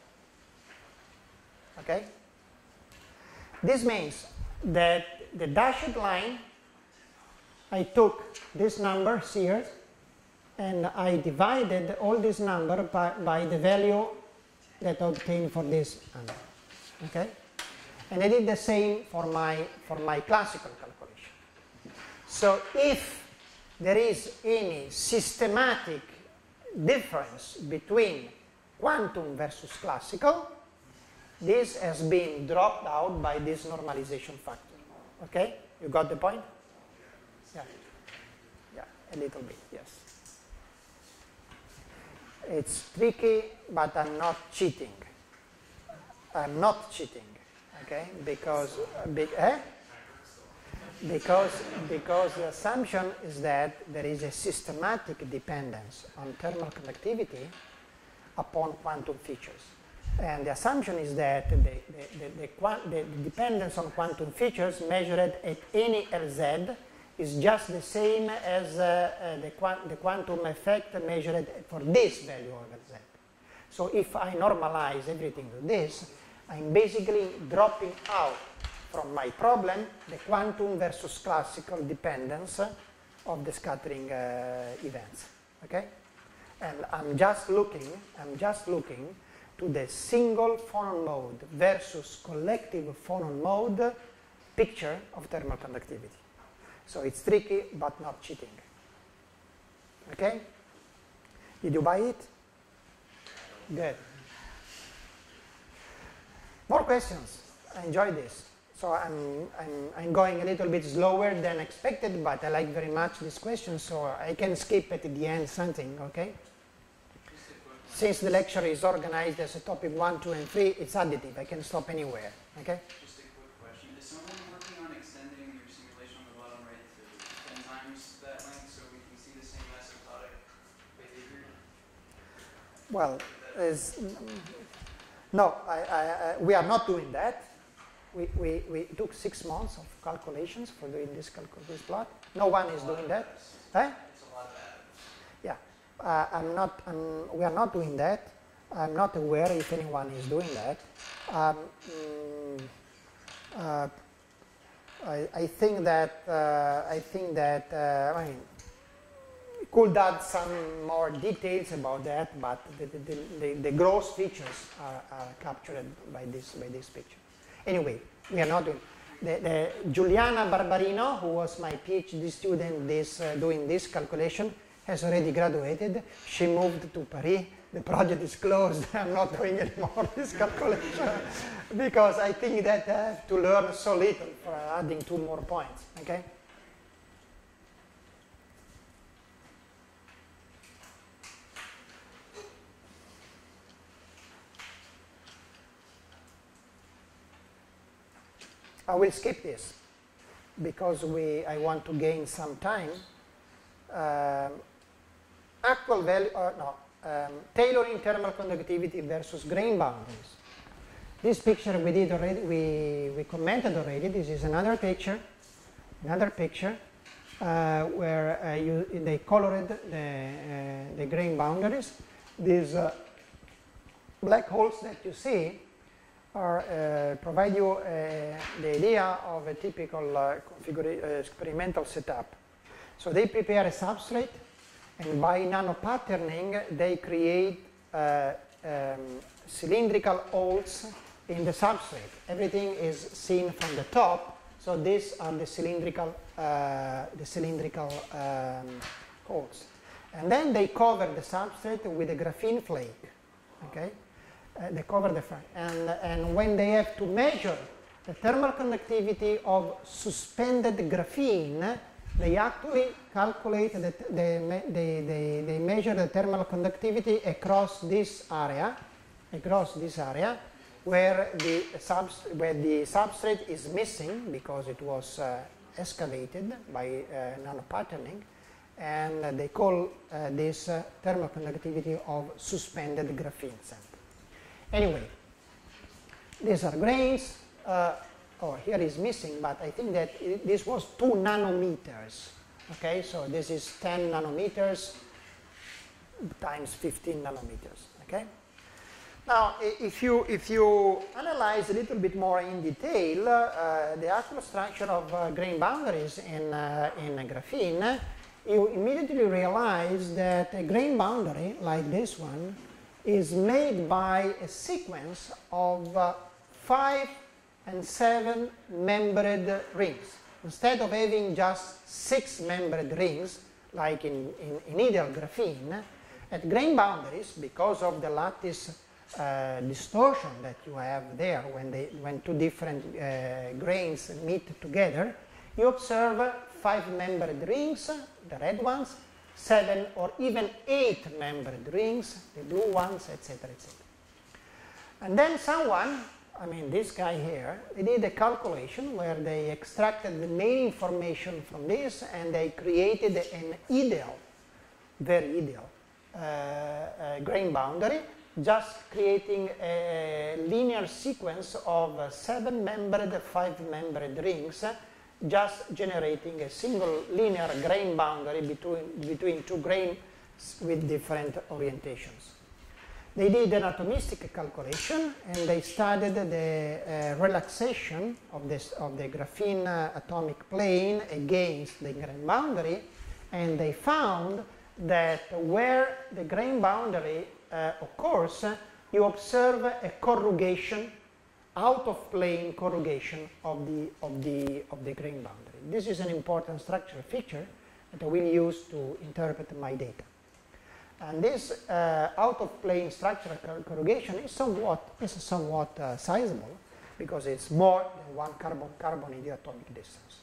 Speaker 1: Okay? This means that the dashed line, I took this number here and I divided all this number by, by the value that I obtained for this number. Okay? And I did the same for my, for my classical calculation. So if there is any systematic difference between quantum versus classical, this has been dropped out by this normalization factor. Okay? You got the point? Yeah. Yeah, a little bit, yes. It's tricky, but I'm not cheating. I'm not cheating, okay? Because, uh, be, eh? because, because the assumption is that there is a systematic dependence on thermal conductivity upon quantum features. And the assumption is that the, the, the, the, the dependence on quantum features measured at any L Z is just the same as uh, uh, the, qua the quantum effect measured for this value of L Z. So if I normalize everything to this, I'm basically dropping out from my problem the quantum versus classical dependence of the scattering uh, events. Okay? And I'm just looking, I'm just looking to the single phonon mode versus collective phonon mode picture of thermal conductivity. So it's tricky, but not cheating. Okay? Did you buy it? Good. More questions. I enjoy this. So I'm, I'm, I'm going a little bit slower than expected, but I like very much this question, so I can skip at the end something, okay? Since the lecture is organized as a topic one, two, and three, it's additive. I can stop anywhere, okay?
Speaker 2: Just a quick question. Is someone working on extending your simulation on the bottom right to ten times that length so we can see the same asymptotic behavior?
Speaker 1: Well, is, no, I, I, I, we are not doing that. We, we, we took six months of calculations for doing this, calcul this plot. No one is doing that. Eh?
Speaker 2: It's a lot of atoms.
Speaker 1: Yeah, uh, I'm not, I'm, we are not doing that. I'm not aware if anyone is doing that. Um, mm, uh, I, I think that, uh, I think that, uh, I mean, could add some more details about that, but the, the, the, the gross features are, are captured by this, by this picture. Anyway, we are not doing. The, the Giuliana Barbarino, who was my PhD student this, uh, doing this calculation, has already graduated. She moved to Paris. The project is closed. I'm not doing anymore this calculation because I think that I have to learn so little for adding two more points. Okay. I will skip this. because we, I want to gain some time, um, actual value, or no, um, tailoring thermal conductivity versus grain boundaries. This picture we did already, we, we commented already. This is another picture, another picture uh, where uh, you, they colored the, uh, the grain boundaries. These uh, black holes that you see are, uh, provide you uh, the idea of a typical uh, configura- uh, experimental setup. So they prepare a substrate, and by nano-patterning they create uh, um, cylindrical holes in the substrate. Everything is seen from the top, so these are the cylindrical, uh, the cylindrical um, holes. And then they cover the substrate with a graphene flake. Okay, uh, they cover the flake, and and when they have to measure the thermal conductivity of suspended graphene, they actually calculate that they, they, they, they measure the thermal conductivity across this area, across this area, where the, subs where the substrate is missing because it was uh, excavated by uh, nano-patterning, and uh, they call uh, this uh, thermal conductivity of suspended graphene sample. Anyway, these are grains. Uh, oh, here is missing, but I think that it, this was two nanometers. Okay, so this is ten nanometers times fifteen nanometers. Okay. Now, if you, if you analyze a little bit more in detail uh, the actual structure of uh, grain boundaries in, uh, in graphene, you immediately realize that a grain boundary like this one is made by a sequence of uh, five and seven membered rings. Instead of having just six membered rings, like in, in, in ideal graphene, at grain boundaries, because of the lattice Uh, distortion that you have there when, they, when two different uh, grains meet together, you observe five membered rings, the red ones, seven or even eight membered rings, the blue ones, et cetera, et cetera. And then someone, I mean this guy here, they did a calculation where they extracted the main information from this and they created an ideal, very ideal uh, uh, grain boundary, just creating a linear sequence of uh, seven-membered, five-membered rings, just generating a single linear grain boundary between, between two grains with different orientations. They did an atomistic calculation, and they studied the uh, relaxation of, this, of the graphene uh, atomic plane against the grain boundary, and they found that where the grain boundary Uh, occurs, uh, you observe a corrugation, out of plane corrugation of the, of, the, of the grain boundary. This is an important structural feature that I will use to interpret my data. And this uh, out of plane structural corrugation is somewhat, is somewhat uh, sizable because it's more than one carbon-carbon in the atomic distance.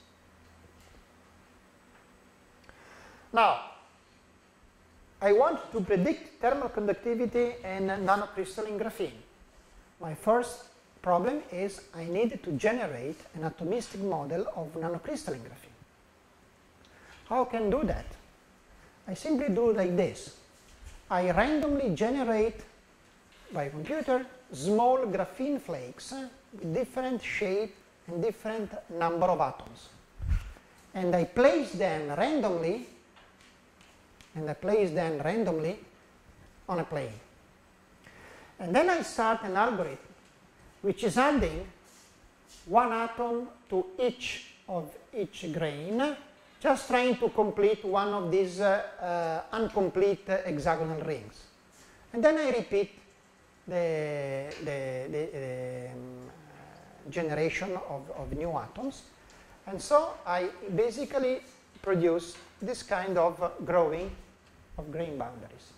Speaker 1: Now, I want to predict thermal conductivity in nanocrystalline graphene. My first problem is I need to generate an atomistic model of nanocrystalline graphene. How can I do that? I simply do like this. I randomly generate by computer small graphene flakes with different shape and different number of atoms. And I place them randomly and I place them randomly on a plane. And then I start an algorithm which is adding one atom to each of each grain, just trying to complete one of these uh, uh, incomplete uh, hexagonal rings. And then I repeat the, the, the, the um, uh, generation of, of new atoms. And so I basically produce this kind of uh, growing of grain boundaries.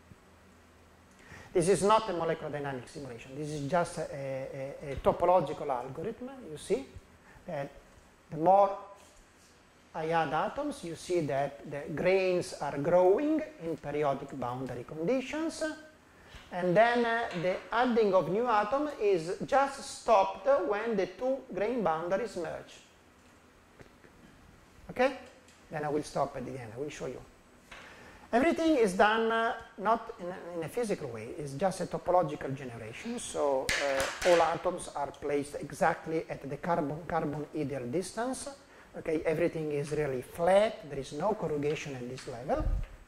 Speaker 1: This is not a molecular dynamics simulation. This is just a, a, a topological algorithm. You see that the more I add atoms, you see that the grains are growing in periodic boundary conditions. And then uh, the adding of new atom is just stopped when the two grain boundaries merge. Okay? Then I will stop at the end. I will show you. Everything is done uh, not in a, in a physical way. It's just a topological generation. So uh, all atoms are placed exactly at the carbon-carbon ideal distance. Okay, everything is really flat. There is no corrugation at this level.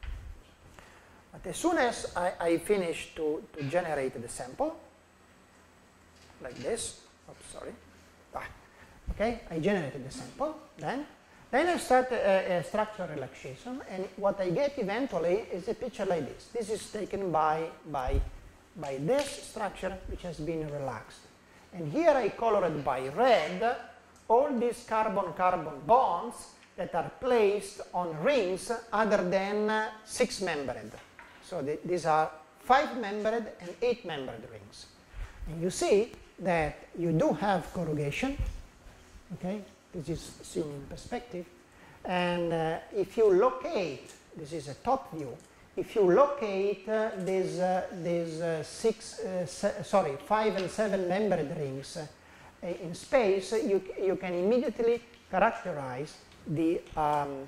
Speaker 1: But as soon as I, I finish to, to generate the sample, like this, oops, sorry. Ah, okay, I generated the sample, then Then I start a, a structure relaxation, and what I get eventually is a picture like this. This is taken by, by, by this structure which has been relaxed. And here I colored by red all these carbon-carbon bonds that are placed on rings other than uh, six-membered. So the, these are five-membered and eight-membered rings. And you see that you do have corrugation, okay? This is seen in perspective. And uh, if you locate, this is a top view, if you locate uh, these, uh, these uh, six, uh, sorry, five and seven membered rings uh, in space, you, you can immediately characterize the, um,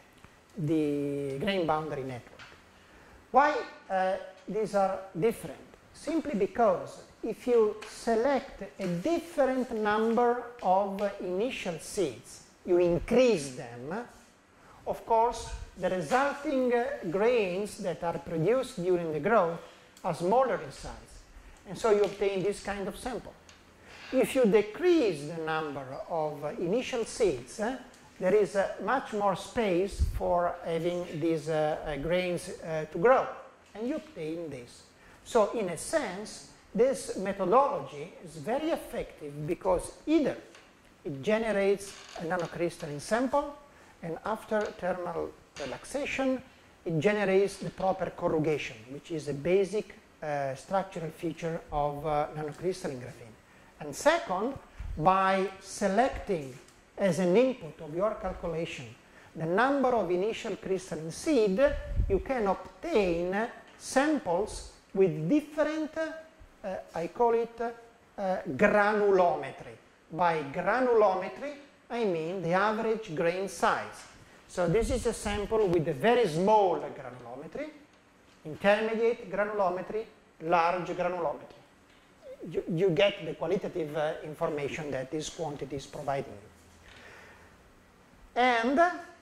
Speaker 1: the grain boundary network. Why uh, these are different? Simply because if you select a different number of initial seeds, you increase them, of course, the resulting grains that are produced during the growth are smaller in size. And so you obtain this kind of sample. If you decrease the number of initial seeds, uh, there is uh, much more space for having these uh, uh, grains uh, to grow, and you obtain this. So in a sense, this methodology is very effective because either it generates a nanocrystalline sample, and after thermal relaxation, it generates the proper corrugation, which is a basic uh, structural feature of uh, nanocrystalline graphene. And second, by selecting as an input of your calculation the number of initial crystalline seed, you can obtain samples with different, uh, I call it uh, granulometry. By granulometry, I mean the average grain size. So this is a sample with a very small granulometry, intermediate granulometry, large granulometry. You, you get the qualitative uh, information that this quantity is providing you. And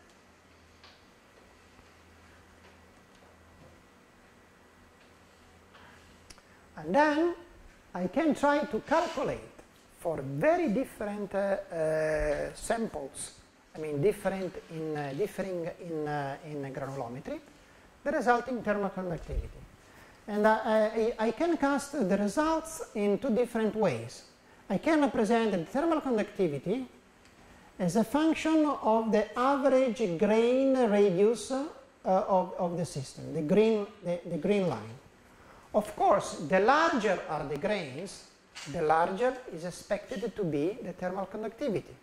Speaker 1: and then I can try to calculate for very different uh, uh, samples, I mean different in uh, differing in uh, in granulometry, the resulting thermal conductivity. And uh, I, I can cast the results in two different ways. I can represent the thermal conductivity as a function of the average grain radius uh, of, of the system, the green, the, the green line. Of course, the larger are the grains, the larger is expected to be the thermal conductivity.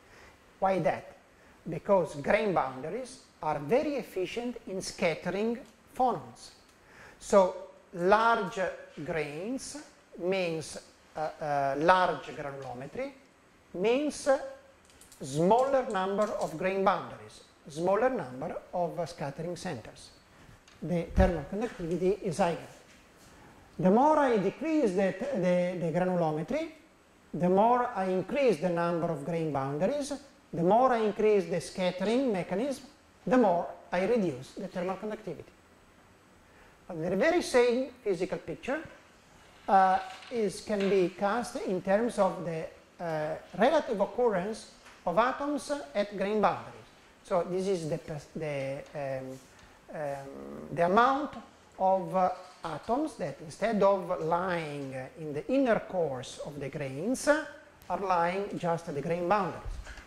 Speaker 1: Why that? Because grain boundaries are very efficient in scattering phonons. So large grains means uh, uh, large granulometry, means uh, smaller number of grain boundaries, smaller number of uh, scattering centers. The thermal conductivity is higher. The more I decrease the, the, the granulometry, the more I increase the number of grain boundaries, the more I increase the scattering mechanism, the more I reduce the thermal conductivity. But the very same physical picture uh, is, can be cast in terms of the uh, relative occurrence of atoms at grain boundaries. So this is the, the, um, um, the amount of uh, atoms that instead of lying in the inner cores of the grains are lying just at the grain boundaries.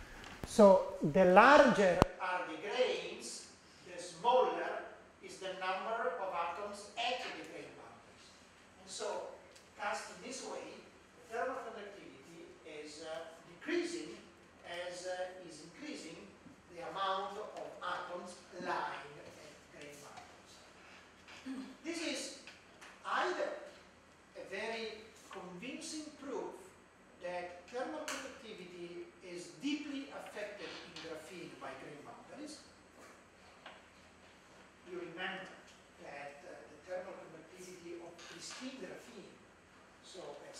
Speaker 1: So the larger are the grains, the smaller is the number of atoms at the grain boundaries. And so, cast this way, the thermal conductivity is uh, decreasing as uh, is increasing the amount of atoms lying at grain boundaries. This is either a very convincing proof that thermal conductivity is deeply affected in graphene by grain boundaries,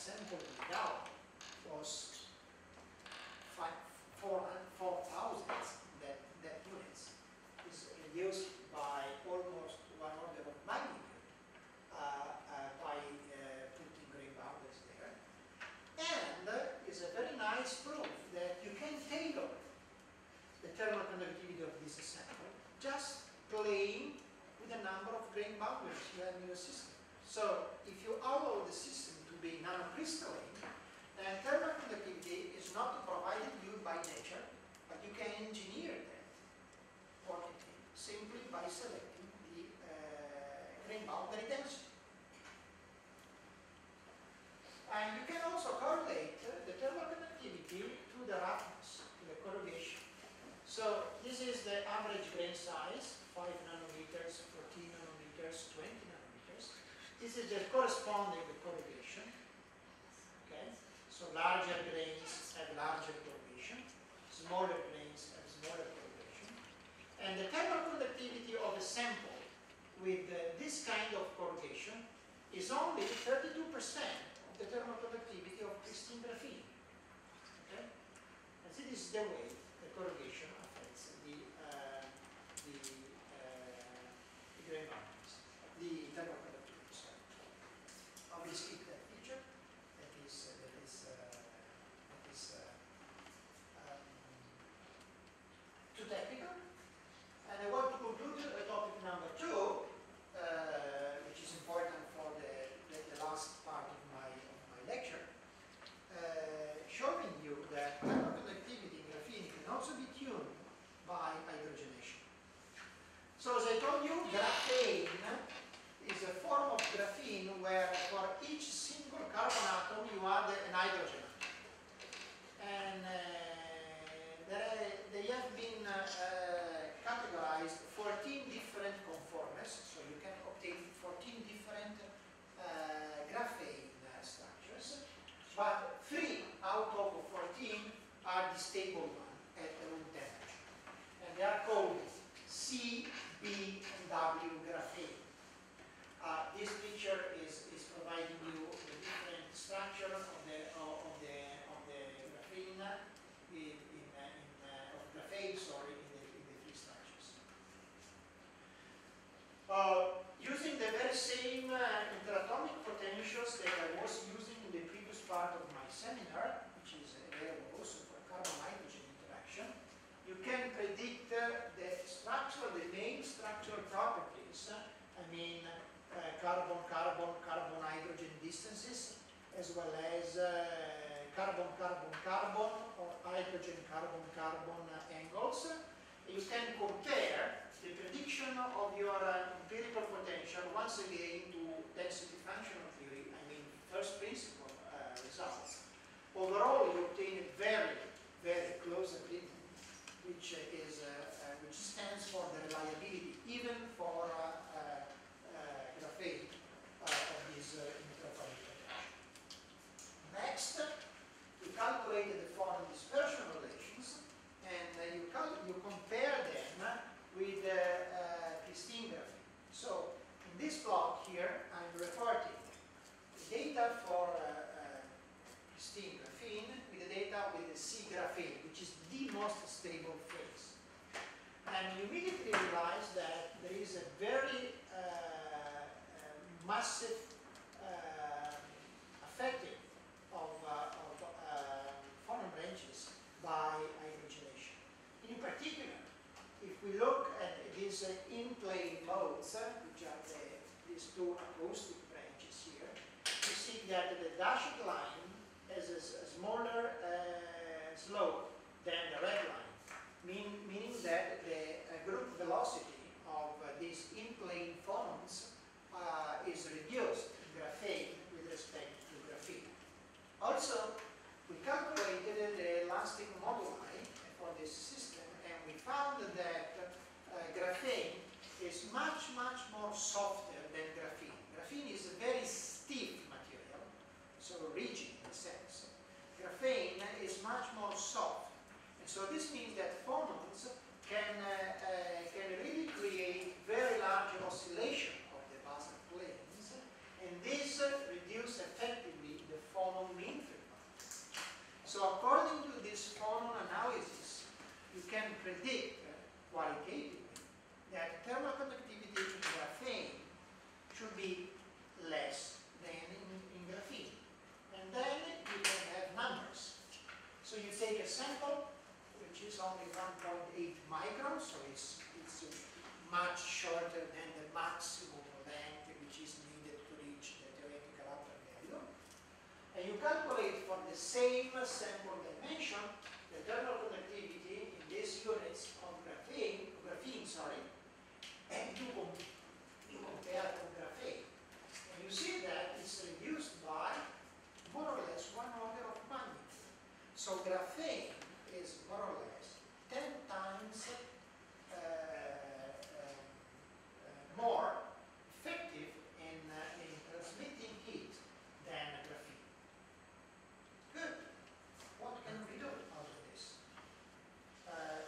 Speaker 1: sample without was five, four, four thousand that, that units is reduced by almost one order of magnitude uh, uh, by uh, putting grain boundaries there. And uh, is a very nice proof that you can tailor the thermal conductivity of this sample just playing with a number of grain boundaries you have in your system. So if you allow the system to be nanocrystalline, then thermal conductivity is not provided you by nature, but you can engineer that quantity simply by selecting the uh, grain boundary density. And you can also correlate uh, the thermal conductivity to the roughness, to the corrugation. So this is the average grain size, five nanometers, fourteen nanometers, twenty nanometers. This is the corresponding corrugation. Okay? So larger grains have larger corrugation, smaller grains have smaller corrugation. And the thermal conductivity of a sample with uh, this kind of corrugation is only thirty-two percent of the thermal conductivity of pristine graphene. Okay? And so this is the way the corrugation affects the, uh, the, uh, the grain boundaries, the thermal conductivity. Sorry. I will skip that feature. That is uh, that is uh, that is uh, um, too technical. And I want to conclude uh, topic number two, uh, which is important for the, the, the last part of my of my lecture, uh, showing you that thermal conductivity in graphene can also be tuned by hydrogenation. So as I told you, graphene is a form of graphene where for each single carbon atom you add an hydrogen atom. And uh, there, they have been uh, uh, categorized fourteen different conformers, so you can obtain fourteen different uh, graphene uh, structures, but three out of fourteen are the stable one at room temperature. And they are called C, B, and W graphene. Uh, this picture is, is providing you the different structure of the of the of the graphene in, in, uh, in uh, of graphene, sorry, in the in the three structures. Uh, using the very same uh, interatomic potentials that I was using in the previous part of my seminar, which is available also for carbon-hydrogen interaction, you can predict uh, the structure, the main structural properties. Uh, I mean, carbon-carbon, uh, carbon-hydrogen distances, as well as carbon-carbon-carbon uh, or hydrogen-carbon-carbon uh, angles. You can compare the prediction of your uh, empirical potential once again to density functional theory, I mean first principle uh, results. Overall, you obtain a very, very close agreement, which uh, is uh, uh, which stands for the reliability, even for uh, uh, uh, graphene uh, of this uh, interatomic potential. Next, we calculated the phonon dispersion relations, and uh, you, cal you compare them with uh, uh, pristine graphene. So, in this plot here, I'm reporting the data for uh, uh, pristine graphene with the data with the C graphene, which is the most stable phase. And you immediately realize that there is a very uh, uh, massive uh, affecting of, uh, of uh, phonon branches by hydrogenation. In particular, if we look at these uh, in-plane modes, uh, which are the, these two acoustic branches here, you see that the dashed line has a, a smaller uh, slope than the red line, mean, meaning that the uh, group velocity of uh, these in-plane phonons uh, is reduced in graphene with respect to graphene. Also, we calculated the elastic moduli for this system, and we found that uh, graphene is much, much more softer than graphene. Graphene is a very stiff material, so rigid in a sense. Graphene is much more soft. And so this means that phonons can, uh, uh, can really create very large oscillation of the basal planes, and this uh, reduces effectively the phonon much shorter than the maximum length which is needed to reach the theoretical upper value. And you calculate for the same sample dimension the thermal conductivity in these units of graphene, graphene sorry, and you, com you compare with graphene. And you see that it's reduced by more or less one order of magnitude. So graphene is more or less ten times uh, uh, uh, more effective in, uh, in transmitting heat than graphene. Good. What can we do out of this? Uh,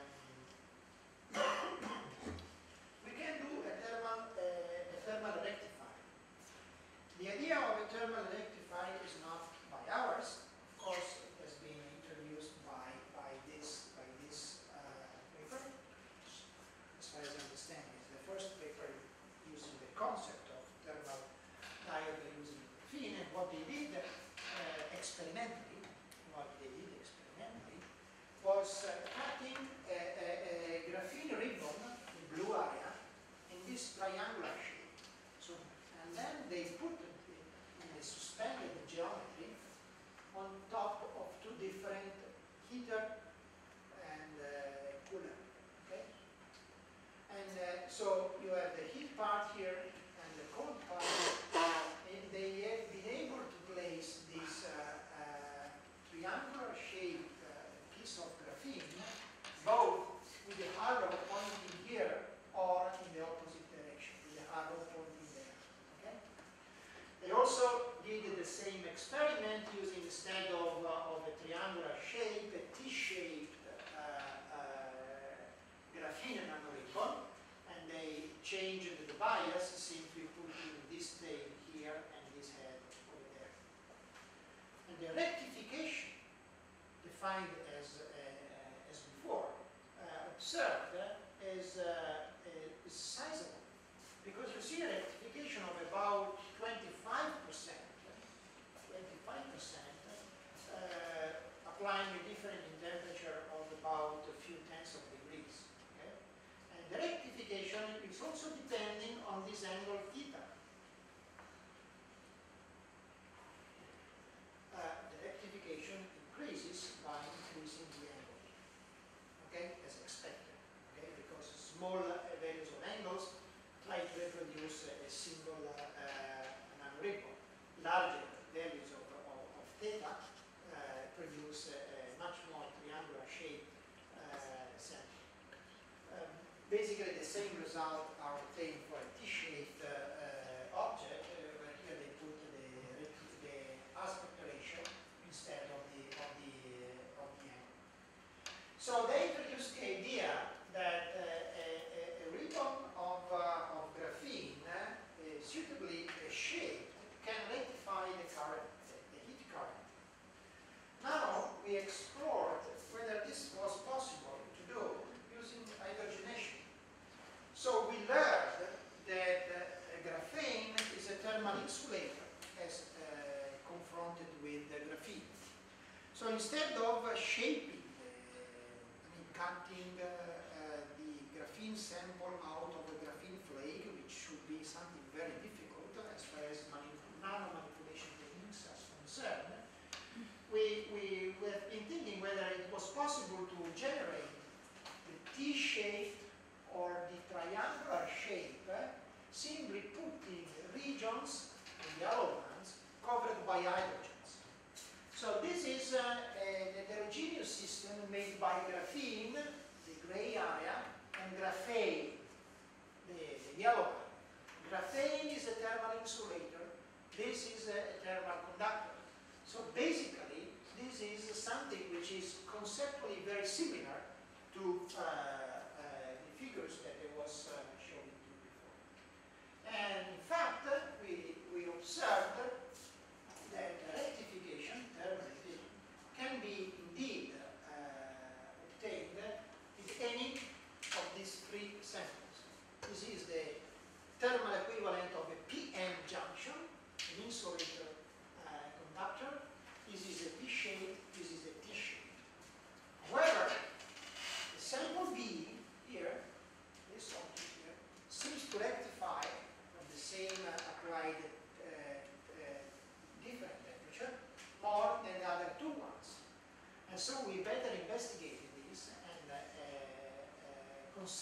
Speaker 1: um, we can do a thermal, uh, a thermal rectifier. The idea of a thermal rectifier is not by ours. Of course, it has been introduced by, by this, by this uh, paper. As far as I understand, it's the first paper using the concept of thermal diode using graphene. And what they did uh, experimentally, what they did experimentally, was uh, cutting a, a, a graphene ribbon, the blue area, in this triangular shape. So, and then they put it in a suspended geometry on top of two different heater and uh, cooler. Okay? And uh, so you have the heat part here and the cold part. And they have been able to place this uh, uh, triangular shaped uh, piece of graphene both with the arrow pointing here or in the opposite direction, with the arrow pointing there. Okay? They also did the same experiment using, instead of, uh, of a triangular shape, a T-shaped uh, uh, graphene nanoribbon, and they changed the bias, simply putting this tail here and this head over there. And the rectification, defined as, uh, as before, uh, observed uh, is, uh, is sizable. Because you see a rectification of about twenty-five percent, twenty-five percent, uh, applying a difference in temperature of about a few tenths of degrees. Okay? And the rectification is also depending on this angle theta. Uh, the rectification increases by increasing the angle, okay, as expected, okay, because small uh, values of angles try to reproduce a, a single uh, uh, nanoribbon. Larger values of, of, of theta uh, produce a, a much more triangular shaped uh, sample. Um, basically, the same result are obtained for a T-shaped uh, uh, object, uh, where here they put the, the aspect ratio instead of the of the uh, of the angle. So they introduced the idea that uh, a, a, a ribbon of, uh, of graphene, uh, suitably shaped, can rectify the current, the heat current. Now we explored whether this was possible to do using hydrogenation. So we learned that uh, graphene is a thermal insulator as uh, confronted with the graphene. So instead of uh, shaping, the, I mean cutting uh, uh, the graphene sample out of a graphene flake, which should be something very difficult as far as nano manipulation techniques are concerned, we, we, we have been thinking whether it was possible to generate the T-shaped or the triangular shape, uh, simply putting regions, the yellow ones, covered by hydrogens. So this is uh, a, a heterogeneous system made by graphene, the gray area, and graphene, the, the yellow one. Graphene is a thermal insulator. This is a, a thermal conductor. So basically, this is something which is conceptually very similar to uh, uh, the figures that I was uh, showing you before. And in fact, we, we observed that rectification, thermally, can be indeed uh, obtained with any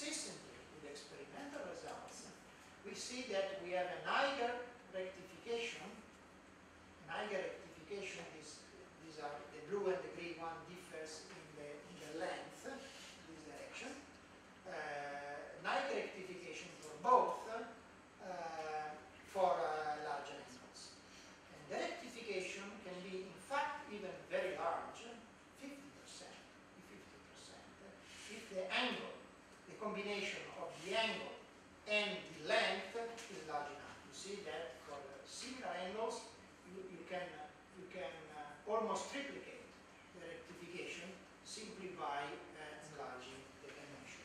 Speaker 1: consistently with experimental results, we see that we have an higher rectification. An higher rectification is, these are the blue and the green one differs in the, in the length, in this direction. Uh, an higher rectification for both uh, for uh, large animals. And the rectification can be, in fact, even very large, fifty percent, fifty percent, if the angle, the combination of the angle and the length is large enough. You see that for similar angles, you, you can, uh, you can uh, almost triplicate the rectification simply by uh, enlarging the dimension.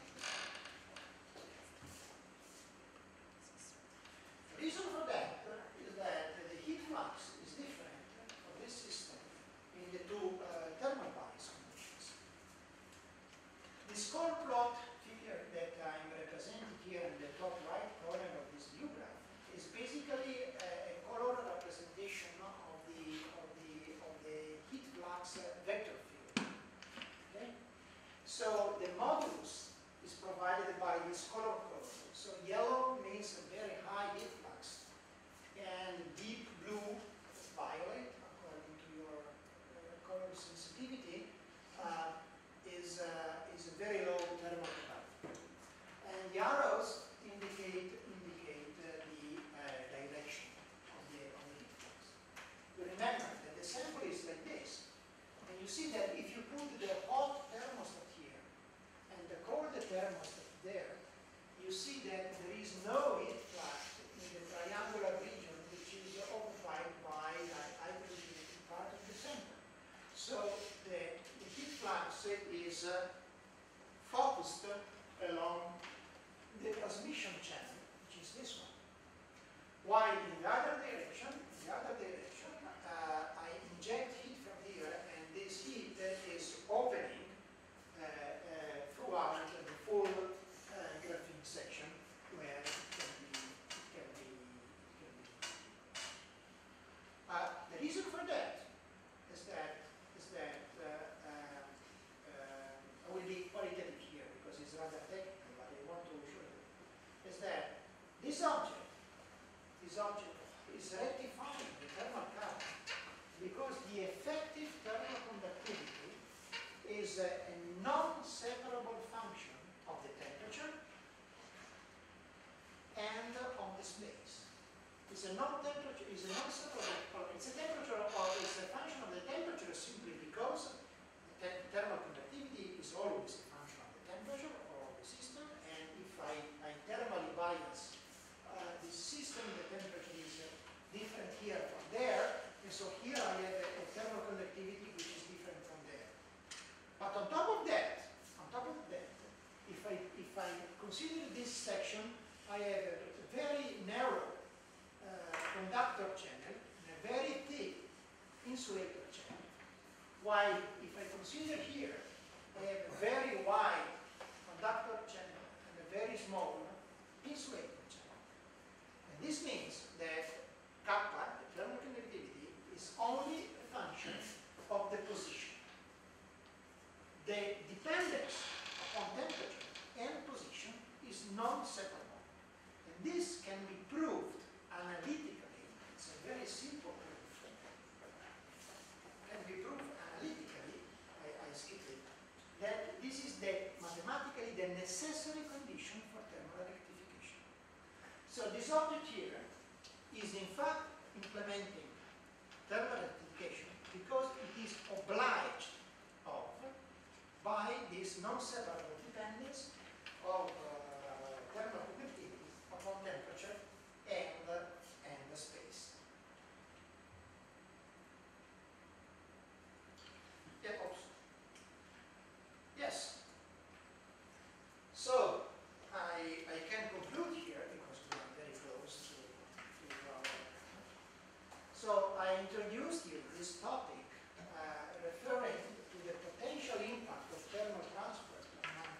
Speaker 1: The reason for that is that the heat flux is different for this system in the two uh, thermal bias conditions. This color plot figure that I'm representing here in the top right corner of this view graph is basically a, a color representation of the of the of the heat flux vector field. Okay, so the modulus is provided by this color code. So yellow means a very high heat flux, and deep blue, violet, according to your uh, color sensitivity, uh, is uh, is a very low thermal conductivity. And the arrows indicate indicate uh, the uh, direction of the of the heat flux. You remember that the sample is like this, and you see that if you put the hot thermostat here and the cold thermostat there, you see that there is no heat flux in the triangular region, which is occupied by the hydrogenated part of the sample. So the, the heat flux is uh, focused along the transmission channel, which is this one. While in the other direction, in the other direction, uh, I inject heat from here, and this heat is opening uh, uh, throughout the full uh, graphene section, where it can be, it can be, it can be. Uh, the reason for that is that is that uh, uh, uh, I will be qualitative here because it's rather technical, but I want to show you is that this object, this object is rectifying the thermal current because the effective thermal conductivity is a, a non-separable function of the temperature and uh, on the space. It's a non-temperature, is a non-separable, it's a temperature or it's a function of the temperature simply because the thermal conductivity is always a function of the temperature or of the system, and if I, I thermally bias uh, this system, the temperature is uh, different here from there, and so here I have a, a thermal conductivity which is different from there. But on top of that, on top of that, if I if I consider this section, I have a very narrow uh, conductor channel and a very thick insulator channel. While if I consider here, I have a very wide conductor channel and a very small insulator channel. And this means that kappa, the thermal conductivity, is only a function of the position. The dependence upon temperature and position is non-separable. And this can be proved analytically. It's a very simple proof. Can be proved analytically, I, I skipped it, that this is the mathematically the necessary condition for thermal rectification. So this object here is in fact implementing thermal rectification because it is obliged of by this non-separable dependence of uh, thermal conductivity upon temperature and, uh, and the space. Yeah, oops. Yes. So I, I can conclude here because we are very close to, to our. So I introduced you this topic uh, referring to the potential impact of thermal transport on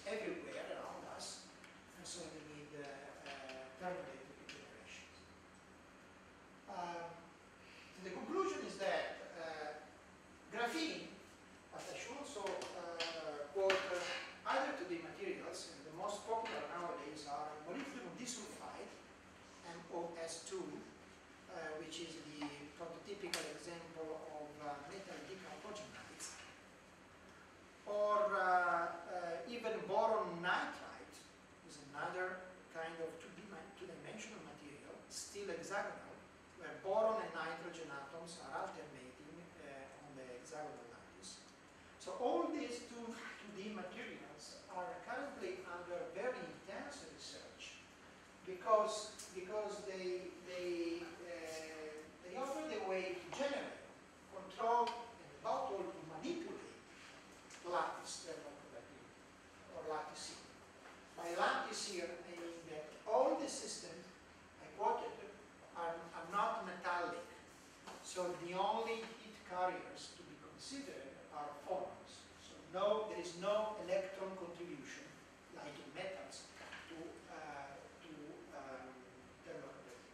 Speaker 1: everywhere around us, and so we need uh, uh, thermoelectric generations. Um, the conclusion is that uh, graphene, but I should also uh, quote uh, other two D materials, and the most popular nowadays are molybdenum disulfide, M O S two, uh, which is the prototypical example of uh, metal decalcogenides, or uh, uh, even boron nitride is another kind of two-dimensional material, still hexagonal, where boron and nitrogen atoms are alternating uh, on the hexagonal lattice. So all these two D materials are currently under very intense research because, because they, they, uh, they offer the way to generate, control, and above all to manipulate lattice thermal conductivity, or lattice here. By lattice here, I mean that all the systems I quoted are, are not metallic. So the only heat carriers to be considered are photons. So no, there is no electron contribution, like in metals, to, uh, to um, thermal conductivity.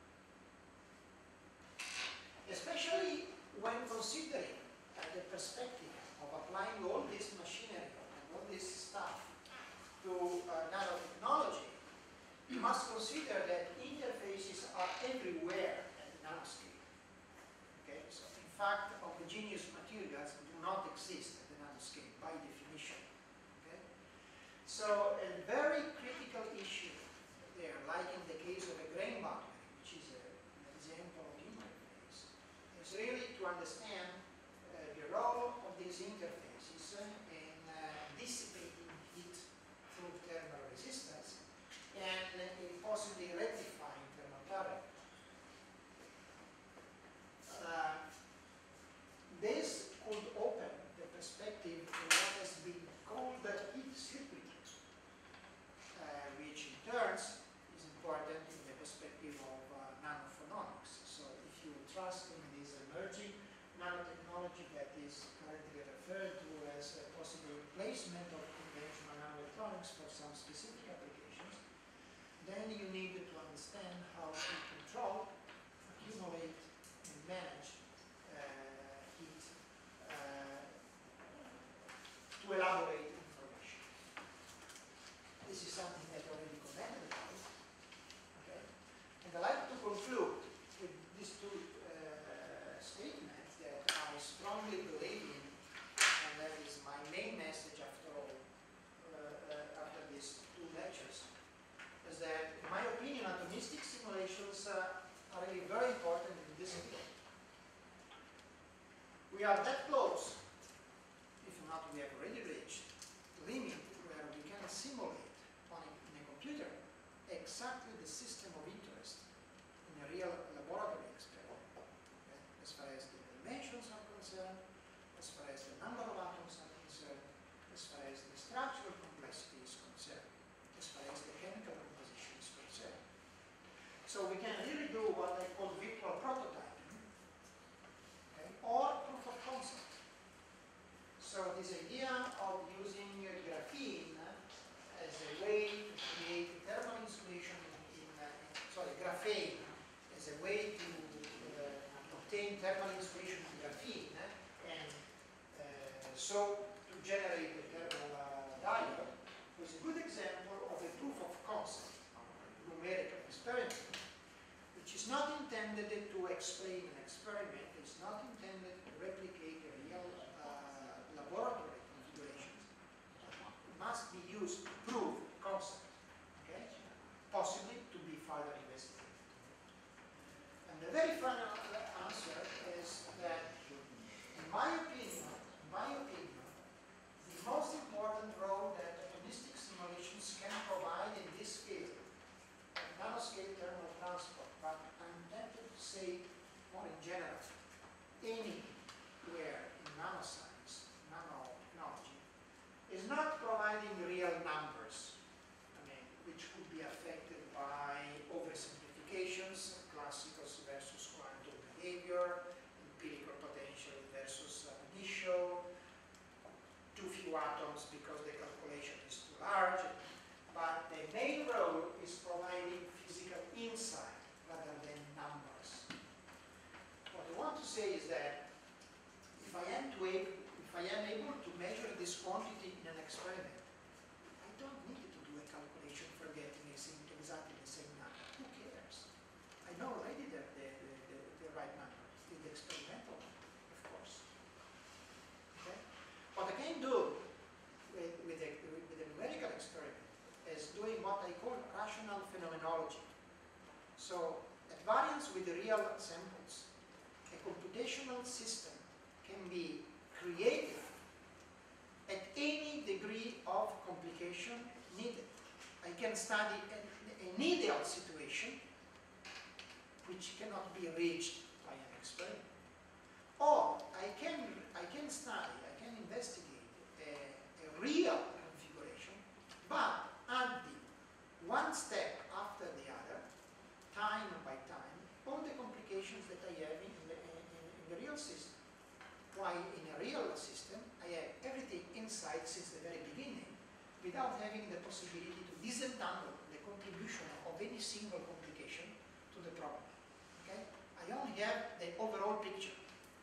Speaker 1: Especially when considering uh, the perspective of applying all this machinery and all this stuff to uh, nanotechnology, you must consider that interfaces are everywhere at the nanoscale. Okay, so in fact, homogeneous materials do not exist at the nanoscale by definition. Okay, so a very critical issue there, like in the case of a grain boundary, which is a, an example of interface, is really to understand uh, the role of these interfaces in uh, dissipating heat through thermal resistance and in possibly rectifying thermal current. Uh, this could open the perspective in what has been called the heat circuit, uh, which in turn is important in the perspective of uh, nanophotonics. So if you trust in this emerging nanotechnology that is currently referred to as a possible replacement of conventional nanoelectronics for some specific applications, then you need to understand how to control, accumulate, and manage uh, heat uh, to elaborate information. This is something that I already commented about. Okay? And I'd like to conclude with these two uh, statements that I strongly believe in, and that is my main message after all, uh, uh, after these two lectures, is that, in my opinion, atomistic simulations uh, are really very important in this field. We are that close, if not we have already reached, the limit where we can simulate on a, in a computer exactly the system of interest in a real laboratory experiment, okay? As far as the dimensions are concerned, as far as the number of atoms are concerned, as far as the structural complexity is concerned, as far as the chemical composition is concerned. So we can really do what I call virtual prototyping, okay, or proof of concept. So this idea of using graphene as a way to create thermal insulation in, uh, in sorry, graphene as a way to uh, obtain thermal insulation in graphene and uh, so to generate a thermal uh, diode was a good example of a proof of concept, numerical experiment, which is not intended to explain quantity in an experiment, I don't need to do a calculation for getting a same, exactly the same number. Who cares? I know already the, the, the, the right number, still the experimental one, of course. Okay? What I can do with, with, a, with a numerical experiment is doing what I call rational phenomenology. So, at variance with the real samples, a computational system can be created at any degree of complication needed. I can study an, an ideal situation which cannot be reached by an experiment. Or I can, I can study, I can investigate a, a real configuration, but adding one step after the other, time by time, all the complications that I have in the, in, in the real system. While in a real system, I have everything inside since the very beginning, without having the possibility to disentangle the contribution of any single complication to the problem. Okay? I only have the overall picture.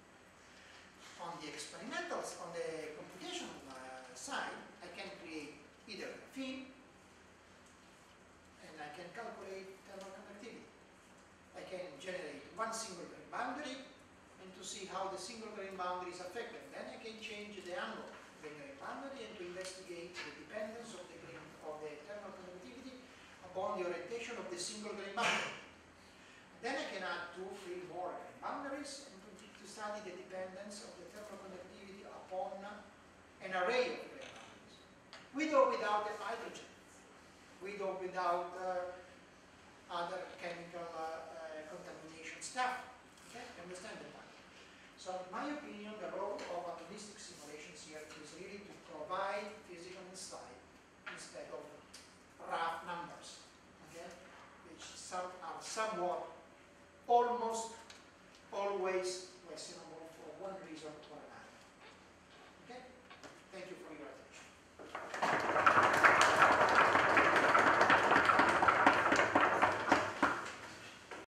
Speaker 1: On the experimentals, on the computational uh, side, I can create either graphene, and I can calculate thermal conductivity. I can generate one single grain boundary, and to see how the single grain boundary is affected. Then I can change the angle of the grain boundary and to investigate the dependence of the grain of the thermal conductivity upon the orientation of the single grain boundary. Then I can add two, three more grain boundaries and to, to study the dependence of the thermal conductivity upon an array of grain boundaries, with or without the hydrogen, with or without uh, other chemical uh, uh, contamination stuff. Okay, you understand the point? So, in my opinion, the role of atomistic simulations here is really to provide physical insight instead of rough numbers, okay, which some are somewhat, almost always questionable